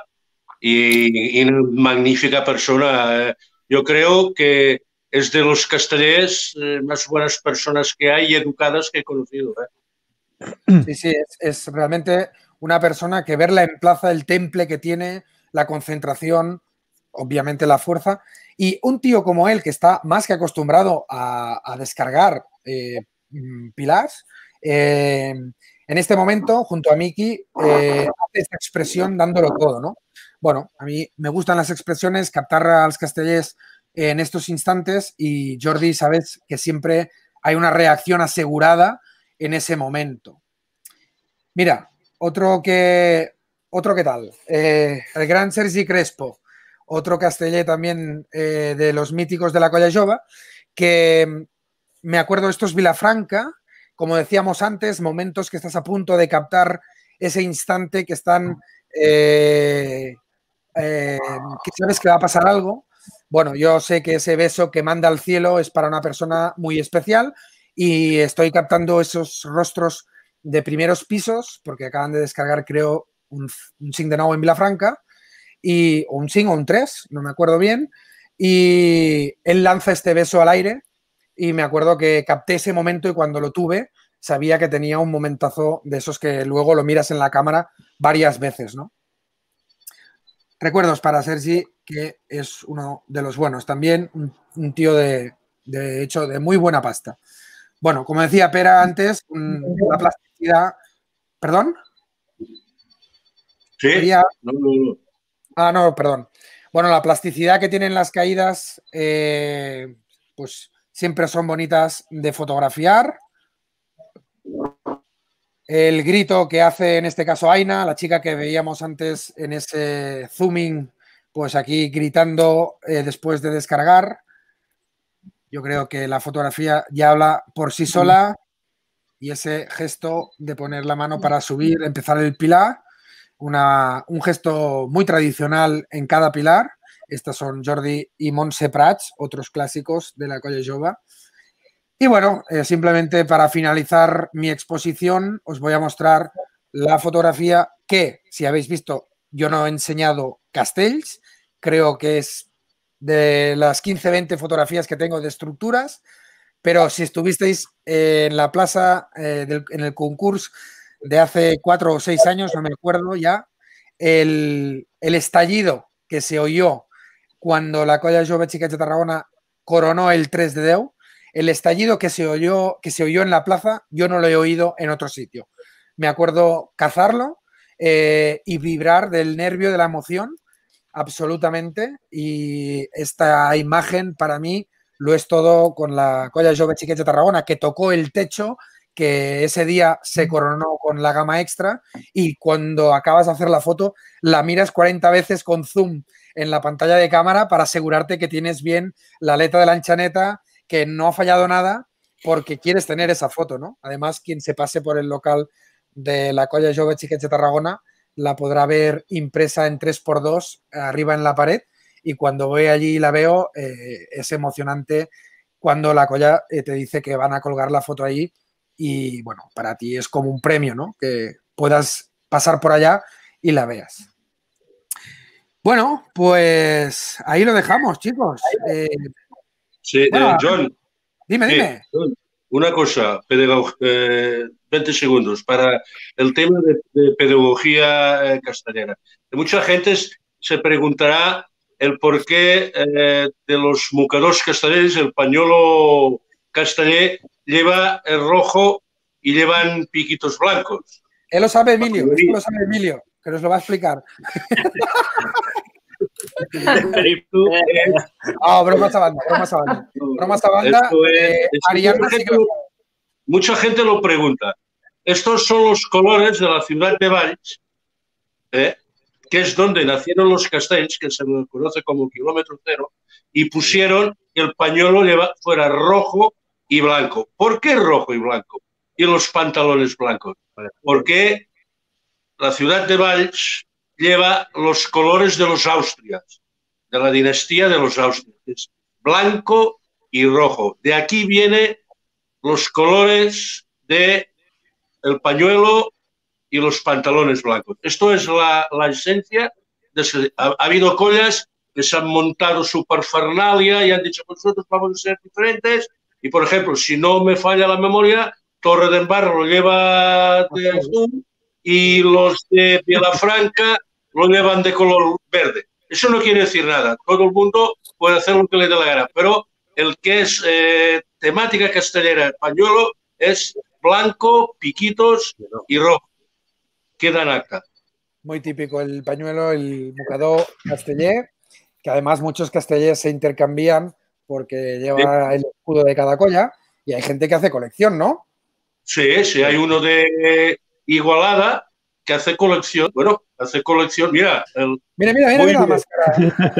[SPEAKER 6] y, y una magnífica persona. Yo creo que es de los castellers eh, más buenas personas que hay y educadas que he conocido. ¿eh?
[SPEAKER 1] Sí, sí, es, es realmente una persona que verla en plaza, el temple que tiene, la concentración, obviamente la fuerza, y un tío como él que está más que acostumbrado a, a descargar eh, pilars, eh, en este momento, junto a Miki, eh, hace esta expresión dándolo todo, ¿no? Bueno, a mí me gustan las expresiones, captar a los castellers en estos instantes, y Jordi, sabes que siempre hay una reacción asegurada en ese momento. Mira, otro que, otro que tal, eh, el gran Sergi Crespo, otro casteller también eh, de los míticos de la Colla Jove, que me acuerdo, esto es Vilafranca, como decíamos antes, momentos que estás a punto de captar ese instante que están, eh, eh, que sabes que va a pasar algo. Bueno, yo sé que ese beso que manda al cielo es para una persona muy especial y estoy captando esos rostros de primeros pisos, porque acaban de descargar, creo, un, un Sing de Nou en Vilafranca, y, o un Sing o un tres, no me acuerdo bien, y él lanza este beso al aire y me acuerdo que capté ese momento y cuando lo tuve sabía que tenía un momentazo de esos que luego lo miras en la cámara varias veces, ¿no? Recuerdos para Sergi, que es uno de los buenos. También un, un tío de, de hecho, de muy buena pasta. Bueno, como decía Pera antes, la plasticidad... ¿Perdón?
[SPEAKER 6] Sí.
[SPEAKER 1] Quería...
[SPEAKER 6] No, no, no.
[SPEAKER 1] Ah, no, perdón. Bueno, la plasticidad que tienen las caídas, eh, pues siempre son bonitas de fotografiar. El grito que hace en este caso Aina, la chica que veíamos antes en ese zooming, pues aquí gritando eh, después de descargar. Yo creo que la fotografía ya habla por sí sola y ese gesto de poner la mano para subir, empezar el pilar, una, un gesto muy tradicional en cada pilar. Estos son Jordi y Montse Prats, otros clásicos de la Colla Jove. Y bueno, eh, simplemente para finalizar mi exposición os voy a mostrar la fotografía que, si habéis visto, yo no he enseñado Castells, creo que es de las quince veinte fotografías que tengo de estructuras, pero si estuvisteis en la plaza, eh, del, en el concurso de hace cuatro o seis años, no me acuerdo ya, el, el estallido que se oyó cuando la Colla Jove Xiquets de Tarragona coronó el tres de deu, el estallido que se oyó, que se oyó en la plaza, yo no lo he oído en otro sitio. Me acuerdo cazarlo eh, y vibrar del nervio, de la emoción, absolutamente. Y esta imagen para mí lo es todo con la Colla Jove Xiquets de Tarragona, que tocó el techo, que ese día se coronó con la gama extra y cuando acabas de hacer la foto la miras cuarenta veces con zoom en la pantalla de cámara para asegurarte que tienes bien la aleta de la anchaneta, que no ha fallado nada porque quieres tener esa foto, ¿no? Además, quien se pase por el local de la Colla Jove Xiquets de Tarragona la podrá ver impresa en tres por dos arriba en la pared y cuando voy allí y la veo eh, es emocionante cuando la Colla eh, te dice que van a colgar la foto allí y, bueno, para ti es como un premio, ¿no? Que puedas pasar por allá y la veas. Bueno, pues ahí lo dejamos, chicos. Eh,
[SPEAKER 6] Sí,
[SPEAKER 1] bueno,
[SPEAKER 6] eh, John.
[SPEAKER 1] Dime,
[SPEAKER 6] sí,
[SPEAKER 1] dime.
[SPEAKER 6] John, una cosa, pedagog- eh, veinte segundos, para el tema de, de pedagogía eh, castellera. Mucha gente se preguntará el porqué eh, de los mocadors castellers, el pañuelo casteller lleva el rojo y llevan piquitos blancos.
[SPEAKER 1] Él lo sabe, Emilio, esto lo sabe Emilio, que nos lo va a explicar. Oh, bromas a banda, bromas a banda. Bromas a banda.
[SPEAKER 6] Esto es-
[SPEAKER 1] eh,
[SPEAKER 6] es que
[SPEAKER 1] Ariadna
[SPEAKER 6] mucha,
[SPEAKER 1] sí
[SPEAKER 6] gente
[SPEAKER 1] que lo
[SPEAKER 6] lo, mucha gente lo pregunta. Estos son los colores de la ciudad de Valls, ¿eh? que es donde nacieron los castells, que se lo conoce como kilómetro cero, y pusieron que el pañuelo lleva, fuera rojo y blanco. ¿Por qué rojo y blanco? Y los pantalones blancos. Porque la ciudad de Valls lleva los colores de los Austrias, de la dinastía de los Austrias, es blanco y rojo. De aquí vienen los colores de el pañuelo y los pantalones blancos. Esto es la, la esencia. De ese, ha, ha habido collas que se han montado su parfernalia y han dicho, nosotros vamos a ser diferentes. Y, por ejemplo, si no me falla la memoria, Torre de Embarro lo lleva de azul y los de Vilafranca lo llevan de color verde. Eso no quiere decir nada. Todo el mundo puede hacer lo que le dé la gana, pero el que es eh, temática castellera, el pañuelo, es blanco, piquitos y rojo. Queda en acta.
[SPEAKER 1] Muy típico el pañuelo, el mocador casteller, que además muchos castellers se intercambian porque lleva sí. el escudo de cada colla y hay gente que hace colección, ¿no?
[SPEAKER 6] Sí, sí, hay uno de Igualada que hace colección. Bueno, hace colección. Mira, el,
[SPEAKER 1] mira, mira, mira, mira la máscara.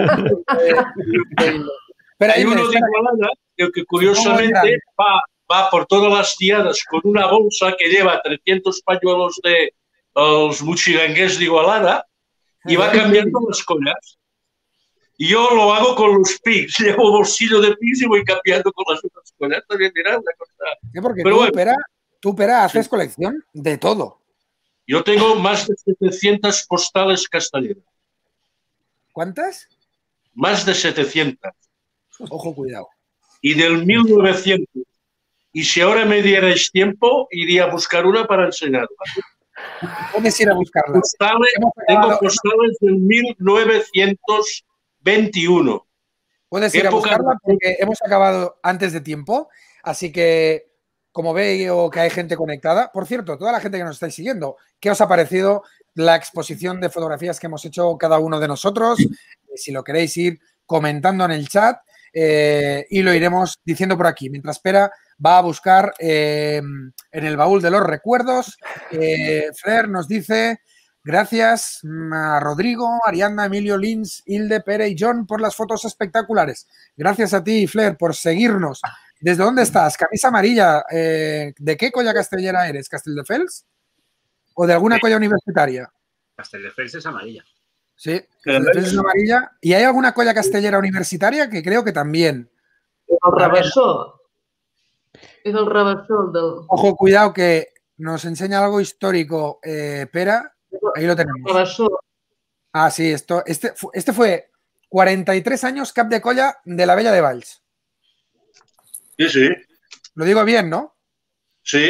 [SPEAKER 6] Pero hay uno de Igualada que, que curiosamente va, va por todas las diadas con una bolsa que lleva trescientos pañuelos de los muchigangues de Igualada y va cambiando las collas. Y yo lo hago con los pigs, llevo bolsillo de pigs y voy cambiando con las otras collas. También, mira, una cosa.
[SPEAKER 1] Sí, porque Pero tú, bueno, Pera, tú, Pera, haces sí. colección de todo.
[SPEAKER 6] Yo tengo más de setecientas postales castelleras.
[SPEAKER 1] ¿Cuántas?
[SPEAKER 6] Más de setecientas.
[SPEAKER 1] Ojo, cuidado.
[SPEAKER 6] Y del mil novecientos. Y si ahora me dierais tiempo, iría a buscar una para enseñarla.
[SPEAKER 1] ¿Puedes ir a buscarla?
[SPEAKER 6] Postales, tengo postales del mil novecientos veintiuno.
[SPEAKER 1] Puedes ir a buscarla porque hemos acabado antes de tiempo. Así que, como veo que hay gente conectada, por cierto, toda la gente que nos estáis siguiendo, ¿qué os ha parecido la exposición de fotografías que hemos hecho cada uno de nosotros? Si lo queréis ir comentando en el chat eh, y lo iremos diciendo por aquí. Mientras Pera va a buscar eh, en el baúl de los recuerdos. Eh, Flair nos dice, gracias a Rodrigo, Ariadna, Emilio, Lins, Hilde, Pere y John por las fotos espectaculares. Gracias a ti, Flair, por seguirnos. ¿Desde dónde estás? Camisa amarilla. Eh, ¿De qué colla castellera eres? ¿Castelldefels? ¿O de alguna colla universitaria?
[SPEAKER 4] Castelldefels es amarilla.
[SPEAKER 1] Sí, Castelldefels es amarilla. ¿Y hay alguna colla castellera universitaria? Que creo que también.
[SPEAKER 9] El Rabassó. Es el Rabassó del...
[SPEAKER 1] Ojo, cuidado, que nos enseña algo histórico, eh, Pera. Ahí lo tenemos.
[SPEAKER 9] Rabassó.
[SPEAKER 1] Ah, sí, esto, este, este fue cuarenta y tres años cap de colla de la Bella de Valls.
[SPEAKER 6] Sí, sí.
[SPEAKER 1] Lo digo bien, ¿no?
[SPEAKER 6] Sí.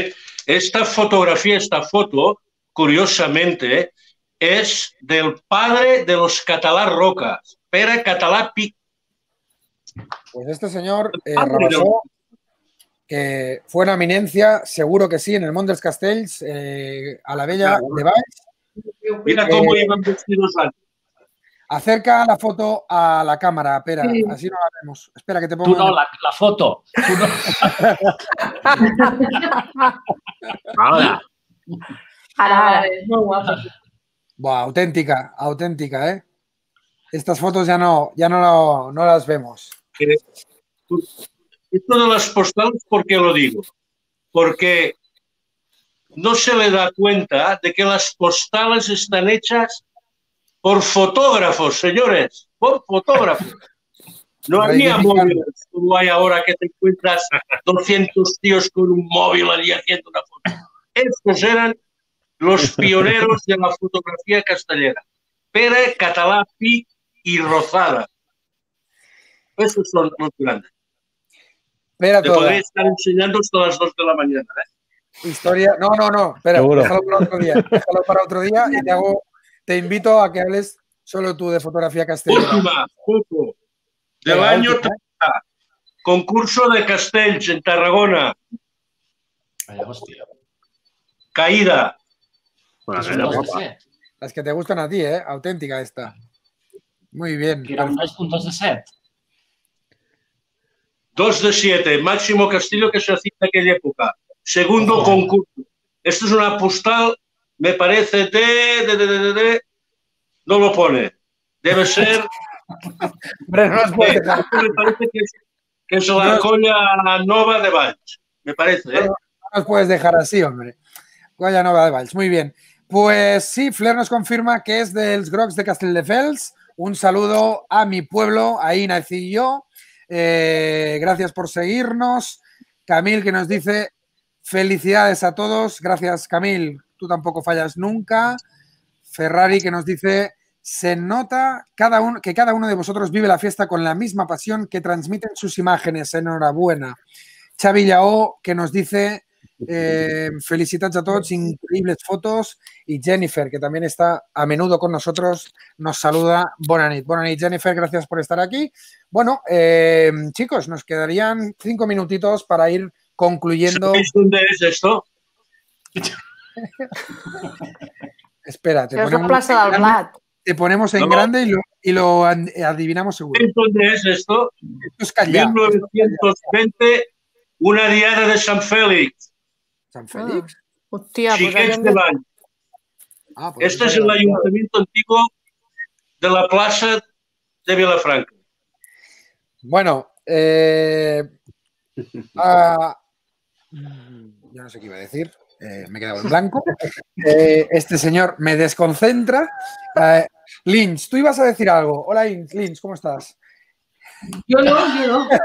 [SPEAKER 6] esta fotografía, esta foto, curiosamente, es del padre de los Català Roca, Pere Català Pi.
[SPEAKER 1] Pues este señor eh, Rabassó, que fue una eminencia, seguro que sí, en el món dels castells, eh, a la Bella de Valls.
[SPEAKER 6] Mira cómo iban vestidos antes.
[SPEAKER 1] Acerca la foto a la cámara, Pera,
[SPEAKER 3] Sí.
[SPEAKER 1] así no la vemos. Espera, que te pongo...
[SPEAKER 7] Tú no, la, la foto. Tú no.
[SPEAKER 4] Ahora,
[SPEAKER 5] Ara, ara.
[SPEAKER 3] Es muy guapo.
[SPEAKER 1] Buah, auténtica, auténtica, ¿eh? Estas fotos ya no, ya no, lo- no las vemos.
[SPEAKER 6] Que- Esto de las postales, ¿por qué lo digo? Porque no se le da cuenta de que las postales están hechas por fotógrafos, señores, por fotógrafos. No había móviles como hay ahora que te encuentras doscientos tíos con un móvil allí haciendo una foto. Estos eran los pioneros de la fotografía castellera. Pere, Català, Pi y Rozada. Esos son los grandes.
[SPEAKER 1] Espera
[SPEAKER 6] Te
[SPEAKER 1] toda.
[SPEAKER 6] podría estar enseñando hasta las dos de la mañana. ¿eh?
[SPEAKER 1] Historia... No, no, no, espera,
[SPEAKER 2] Seguro.
[SPEAKER 1] déjalo para otro día. Déjalo para otro día y te hago... Te invito a que hables solo tú de fotografía castellana.
[SPEAKER 6] Última, foto del
[SPEAKER 1] Venga,
[SPEAKER 6] año
[SPEAKER 1] última, ¿eh?
[SPEAKER 6] treinta. Concurso de Castells en Tarragona.
[SPEAKER 7] Vaya hostia.
[SPEAKER 4] bueno,
[SPEAKER 6] Caída.
[SPEAKER 7] Que
[SPEAKER 4] que
[SPEAKER 7] es un
[SPEAKER 4] era
[SPEAKER 7] dos de
[SPEAKER 4] guapa.
[SPEAKER 7] set.
[SPEAKER 1] Las que te gustan a ti, ¿eh? Auténtica esta. Muy bien.
[SPEAKER 7] Que era un dos- un dos de set.
[SPEAKER 6] dos de siete. Máximo Castillo que se hacía en aquella época. Segundo
[SPEAKER 7] Ojo.
[SPEAKER 6] concurso. Esto es una postal, me parece, de, de, de, de, de, de- no lo pone. Debe ser...
[SPEAKER 1] Hombre, no os puedes dejar.
[SPEAKER 6] me parece que es, que es la
[SPEAKER 1] No.
[SPEAKER 6] colla nova de Valls. Me parece, ¿eh?
[SPEAKER 1] No nos puedes dejar así, hombre. Colla Nova de Valls. Muy bien. Pues sí, Flair nos confirma que es dels Grocs de Castelldefels. Un saludo a mi pueblo, ahí nací yo. Eh, gracias por seguirnos. Camil que nos dice felicidades a todos. Gracias, Camil. Tú tampoco fallas nunca. Ferrari que nos dice se nota cada uno, que cada uno de vosotros vive la fiesta con la misma pasión que transmiten sus imágenes. Enhorabuena. Xavi Lleó que nos dice eh, felicitats a todos, increíbles fotos. Y Jennifer, que también está a menudo con nosotros, nos saluda. Bona nit. Bona nit, Jennifer, gracias por estar aquí. Bueno, eh, chicos, nos quedarían cinco minutitos para ir concluyendo.
[SPEAKER 6] ¿Sabéis dónde es esto?
[SPEAKER 1] Espera, te
[SPEAKER 5] Això és la
[SPEAKER 1] ponemos,
[SPEAKER 5] plaça del Blat.
[SPEAKER 1] te ponemos en
[SPEAKER 6] No.
[SPEAKER 1] grande y lo, y lo an- adivinamos seguro.
[SPEAKER 6] ¿Sabéis dónde es esto?
[SPEAKER 1] Esto es Callao.
[SPEAKER 6] mil novecientos veinte, una diada de Sant Félix.
[SPEAKER 1] San Félix.
[SPEAKER 5] Hòstia, pues
[SPEAKER 6] Xiquets
[SPEAKER 5] haguem
[SPEAKER 6] de
[SPEAKER 5] de...
[SPEAKER 6] Valls.
[SPEAKER 1] Ah, pues
[SPEAKER 6] Este
[SPEAKER 1] no
[SPEAKER 6] es el
[SPEAKER 1] sabía.
[SPEAKER 6] ayuntamiento antiguo de la plaza de Vilafranca.
[SPEAKER 1] Bueno, eh, ah, ya no sé qué iba a decir, eh, me he quedado en blanco. Eh, este señor me desconcentra. Eh, Lynch, tú ibas a decir algo. Hola, Lynch, Lynch, ¿cómo estás?
[SPEAKER 3] Yo no, yo no.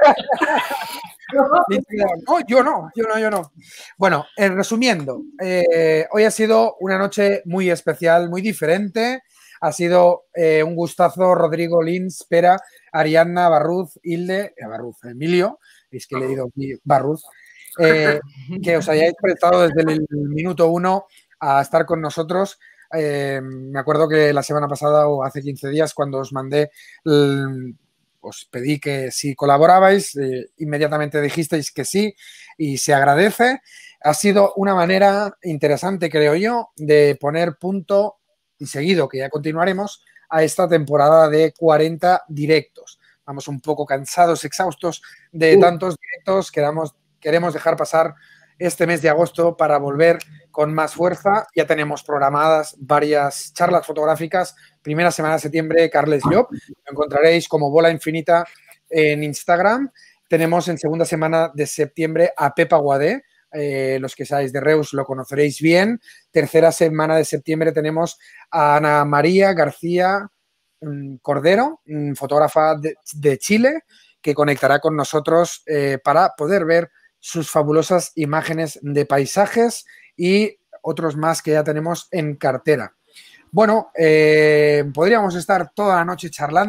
[SPEAKER 1] Lynch, no, yo no, yo no, yo no. Bueno, eh, resumiendo, eh, hoy ha sido una noche muy especial, muy diferente. Ha sido eh, un gustazo, Rodrigo, Lynch, Pera, Ariadna, Barruz, Hilde, eh, Barruz, Emilio, es que he leído Barruz, eh, que os hayáis prestado desde el minuto uno a estar con nosotros. Eh, me acuerdo que la semana pasada o hace quince días, cuando os mandé, el, os pedí que si colaborabais, eh, inmediatamente dijisteis que sí y se agradece. Ha sido una manera interesante, creo yo, de poner punto y seguido, que ya continuaremos, a esta temporada de cuarenta directos. Vamos un poco cansados, exhaustos de
[SPEAKER 6] Uh.
[SPEAKER 1] tantos directos. Queramos, queremos dejar pasar este mes de agosto para volver con más fuerza. Ya tenemos programadas varias charlas fotográficas. Primera semana de septiembre, Carles Llop. Lo encontraréis como Bola Infinita en Instagram. Tenemos en segunda semana de septiembre a Pepa Guadé. Eh, los que seáis de Reus lo conoceréis bien. Tercera semana de septiembre tenemos a Ana María García mm, Cordero, mm, fotógrafa de, de Chile, que conectará con nosotros eh, para poder ver sus fabulosas imágenes de paisajes y otros más que ya tenemos en cartera. Bueno, eh, podríamos estar toda la noche charlando,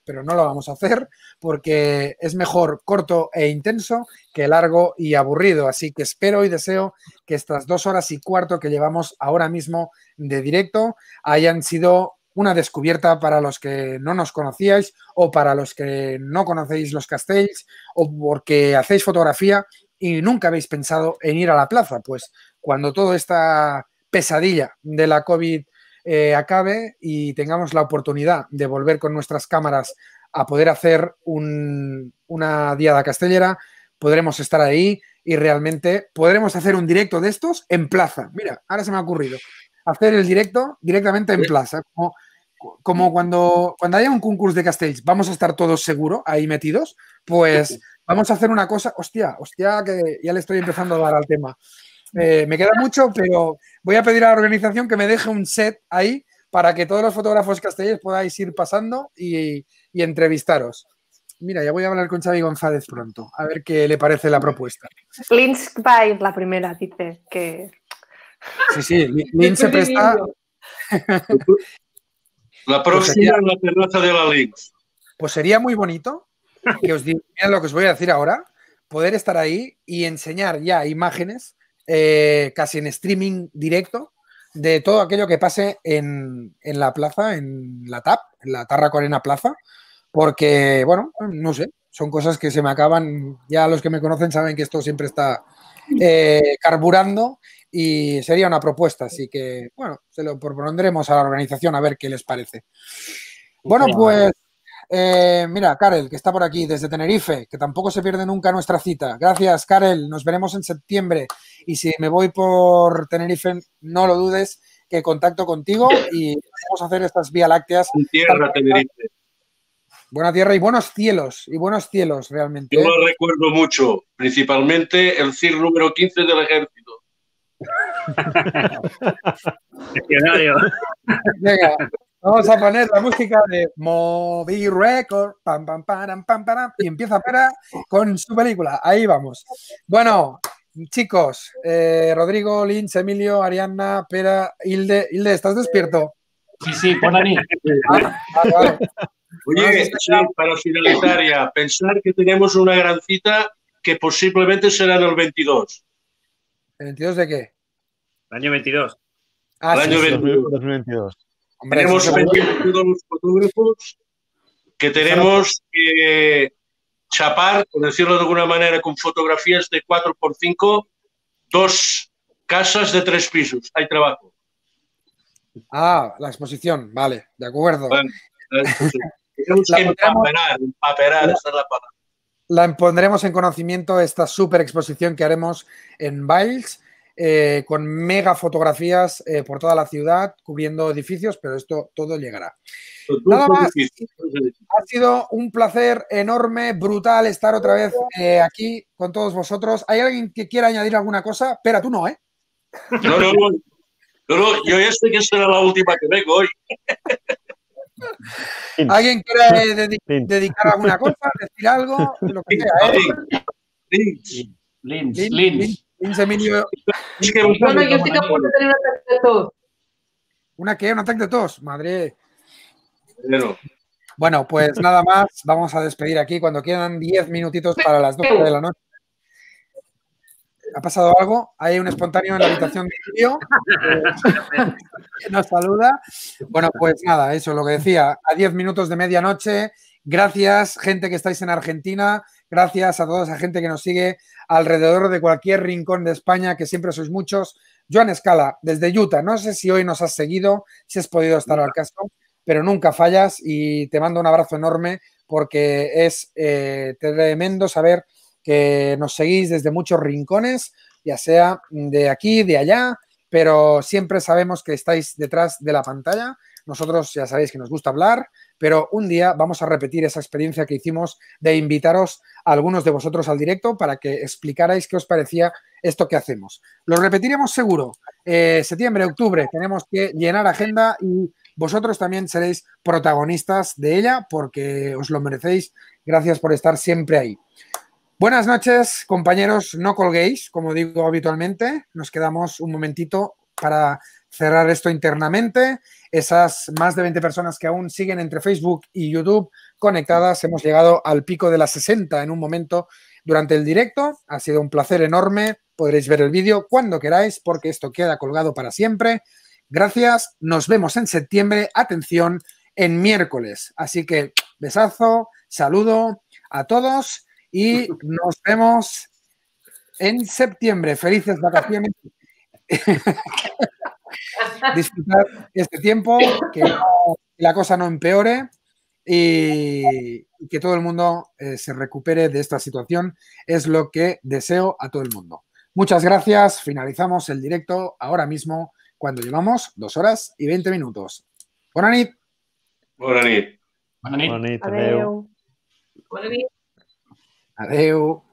[SPEAKER 1] pero no lo vamos a hacer porque es mejor corto e intenso que largo y aburrido. Así que espero y deseo que estas dos horas y cuarto que llevamos ahora mismo de directo hayan sido una descubierta para los que no nos conocíais o para los que no conocéis los Castells o porque hacéis fotografía y nunca habéis pensado en ir a la plaza. Pues cuando toda esta pesadilla de la COVID eh, acabe y tengamos la oportunidad de volver con nuestras cámaras a poder hacer un, una diada castellera, podremos estar ahí y realmente podremos hacer un directo de estos en plaza. Mira, ahora se me ha ocurrido hacer el directo directamente en plaza, como, como cuando, cuando haya un concurso de Castells, vamos a estar todos seguros ahí metidos, pues vamos a hacer una cosa, hostia, hostia, que ya le estoy empezando a dar al tema. Eh, me queda mucho, pero voy a pedir a la organización que me deje un set ahí para que todos los fotógrafos castellers podáis ir pasando y, y entrevistaros. Mira, ya voy a hablar con Xavi González pronto, a ver qué le parece la propuesta.
[SPEAKER 5] Lynch va a ir la primera, dice que...
[SPEAKER 1] Sí, sí, Lynch se presta...
[SPEAKER 6] La próxima en la terraza de la Lynch.
[SPEAKER 1] Pues sería muy bonito que os diga lo que os voy a decir ahora, poder estar ahí y enseñar ya imágenes eh, casi en streaming directo de todo aquello que pase en, en la plaza, en la T A P, en la Tàrraco Arena Plaza, porque, bueno, no sé, son cosas que se me acaban, ya los que me conocen saben que esto siempre está eh, carburando y sería una propuesta, así que, bueno, se lo propondremos a la organización a ver qué les parece. Bueno, pues, eh, mira, Karel, que está por aquí desde Tenerife, que tampoco se pierde nunca nuestra cita. Gracias, Karel, nos veremos en septiembre y si me voy por Tenerife, no lo dudes, que contacto contigo y vamos a hacer estas Vía Lácteas.
[SPEAKER 6] En tierra, Tenerife.
[SPEAKER 1] Buena tierra y buenos cielos, y buenos cielos realmente.
[SPEAKER 6] Yo lo recuerdo mucho, principalmente el C I R número quince del ejército.
[SPEAKER 4] Escenario.
[SPEAKER 1] Venga, vamos a poner la música de Moby Record, pam, pam, pam, pam, pam, y empieza Pera con su película. Ahí vamos. Bueno, chicos, eh, Rodrigo, Lynch, Emilio, Ariadna, Pera, Hilde. Hilde, ¿estás despierto?
[SPEAKER 7] Sí, sí, bona nit.
[SPEAKER 1] Ah, vale, vale.
[SPEAKER 6] Oye, sí, para finalizar ya, pensar que tenemos una gran cita que posiblemente será en el veintidós.
[SPEAKER 1] ¿El veintidós de qué?
[SPEAKER 4] El año veintidós.
[SPEAKER 1] Ah,
[SPEAKER 6] el
[SPEAKER 1] sí,
[SPEAKER 6] año
[SPEAKER 1] sí.
[SPEAKER 6] veintidós.
[SPEAKER 2] dos mil veintidós.
[SPEAKER 1] Hombre,
[SPEAKER 6] Tenemos
[SPEAKER 1] eso seguro.
[SPEAKER 6] pendientes todos los fotógrafos que tenemos que chapar, por decirlo de alguna manera, con fotografías de cuatro por cinco, dos casas de tres pisos. Hay trabajo.
[SPEAKER 1] Ah, la exposición, vale, de acuerdo.
[SPEAKER 6] Bueno, eso sí. Tenemos
[SPEAKER 1] La
[SPEAKER 6] que
[SPEAKER 1] pondremos-
[SPEAKER 6] empaperar, empaperar,
[SPEAKER 1] La-
[SPEAKER 6] esa es la palabra.
[SPEAKER 1] La pondremos en conocimiento esta super exposición que haremos en Biles eh, con mega fotografías eh, por toda la ciudad, cubriendo edificios, pero esto todo llegará. Nada más. Ha sido un placer enorme, brutal estar otra vez eh, aquí con todos vosotros. ¿Hay alguien que quiera añadir alguna cosa? Espera, tú no, ¿eh?
[SPEAKER 6] No, no, no. No, no, yo ya sé que será la última que vengo hoy.
[SPEAKER 1] ¿Alguien quiere eh, dedi-
[SPEAKER 2] Lynch.
[SPEAKER 1] dedicar alguna cosa, decir algo? Lo que sea, ¿eh?
[SPEAKER 6] Lynch.
[SPEAKER 7] Lynch,
[SPEAKER 1] Lynch,
[SPEAKER 7] Lynch.
[SPEAKER 1] Lynch, Lynch, Emilio.
[SPEAKER 6] Es que
[SPEAKER 9] Bueno, yo sí que puedo tener un ataque de tos.
[SPEAKER 1] ¿Una qué? ¿Un ataque de tos? Madre.
[SPEAKER 6] Bueno,
[SPEAKER 1] Bueno, pues nada más, vamos a despedir aquí cuando quedan diez minutitos para las doce de la noche. ¿Ha pasado algo? Hay un espontáneo en la habitación de Emilio eh, que nos saluda. Bueno, pues nada, eso, lo que decía, a diez minutos de medianoche. Gracias, gente que estáis en Argentina. Gracias a toda esa gente que nos sigue alrededor de cualquier rincón de España, que siempre sois muchos. Joan Escala, desde Utah. No sé si hoy nos has seguido, si has podido estar al caso, pero nunca fallas y te mando un abrazo enorme porque es eh, tremendo saber que nos seguís desde muchos rincones, ya sea de aquí, de allá, pero siempre sabemos que estáis detrás de la pantalla. Nosotros ya sabéis que nos gusta hablar, pero un día vamos a repetir esa experiencia que hicimos de invitaros a algunos de vosotros al directo para que explicarais qué os parecía esto que hacemos. Lo repetiremos seguro. Eh, septiembre, octubre, tenemos que llenar agenda y vosotros también seréis protagonistas de ella porque os lo merecéis. Gracias por estar siempre ahí. Buenas noches, compañeros, no colguéis, como digo habitualmente. Nos quedamos un momentito para cerrar esto internamente. Esas más de veinte personas que aún siguen entre Facebook y YouTube conectadas, hemos llegado al pico de las sesenta en un momento durante el directo. Ha sido un placer enorme. Podréis ver el vídeo cuando queráis porque esto queda colgado para siempre. Gracias. Nos vemos en septiembre. Atención, en miércoles. Así que besazo, saludo a todos y nos vemos en septiembre. Felices vacaciones. Disfrutar este tiempo, que no, la cosa no empeore y, y que todo el mundo eh, se recupere de esta situación. Es lo que deseo a todo el mundo. Muchas gracias. Finalizamos el directo ahora mismo cuando llevamos dos horas y veinte minutos. Bona nit.
[SPEAKER 6] Bona nit.
[SPEAKER 7] Bona nit.
[SPEAKER 2] Bona nit.
[SPEAKER 5] Adéu.
[SPEAKER 3] Bona nit.
[SPEAKER 1] Adéu.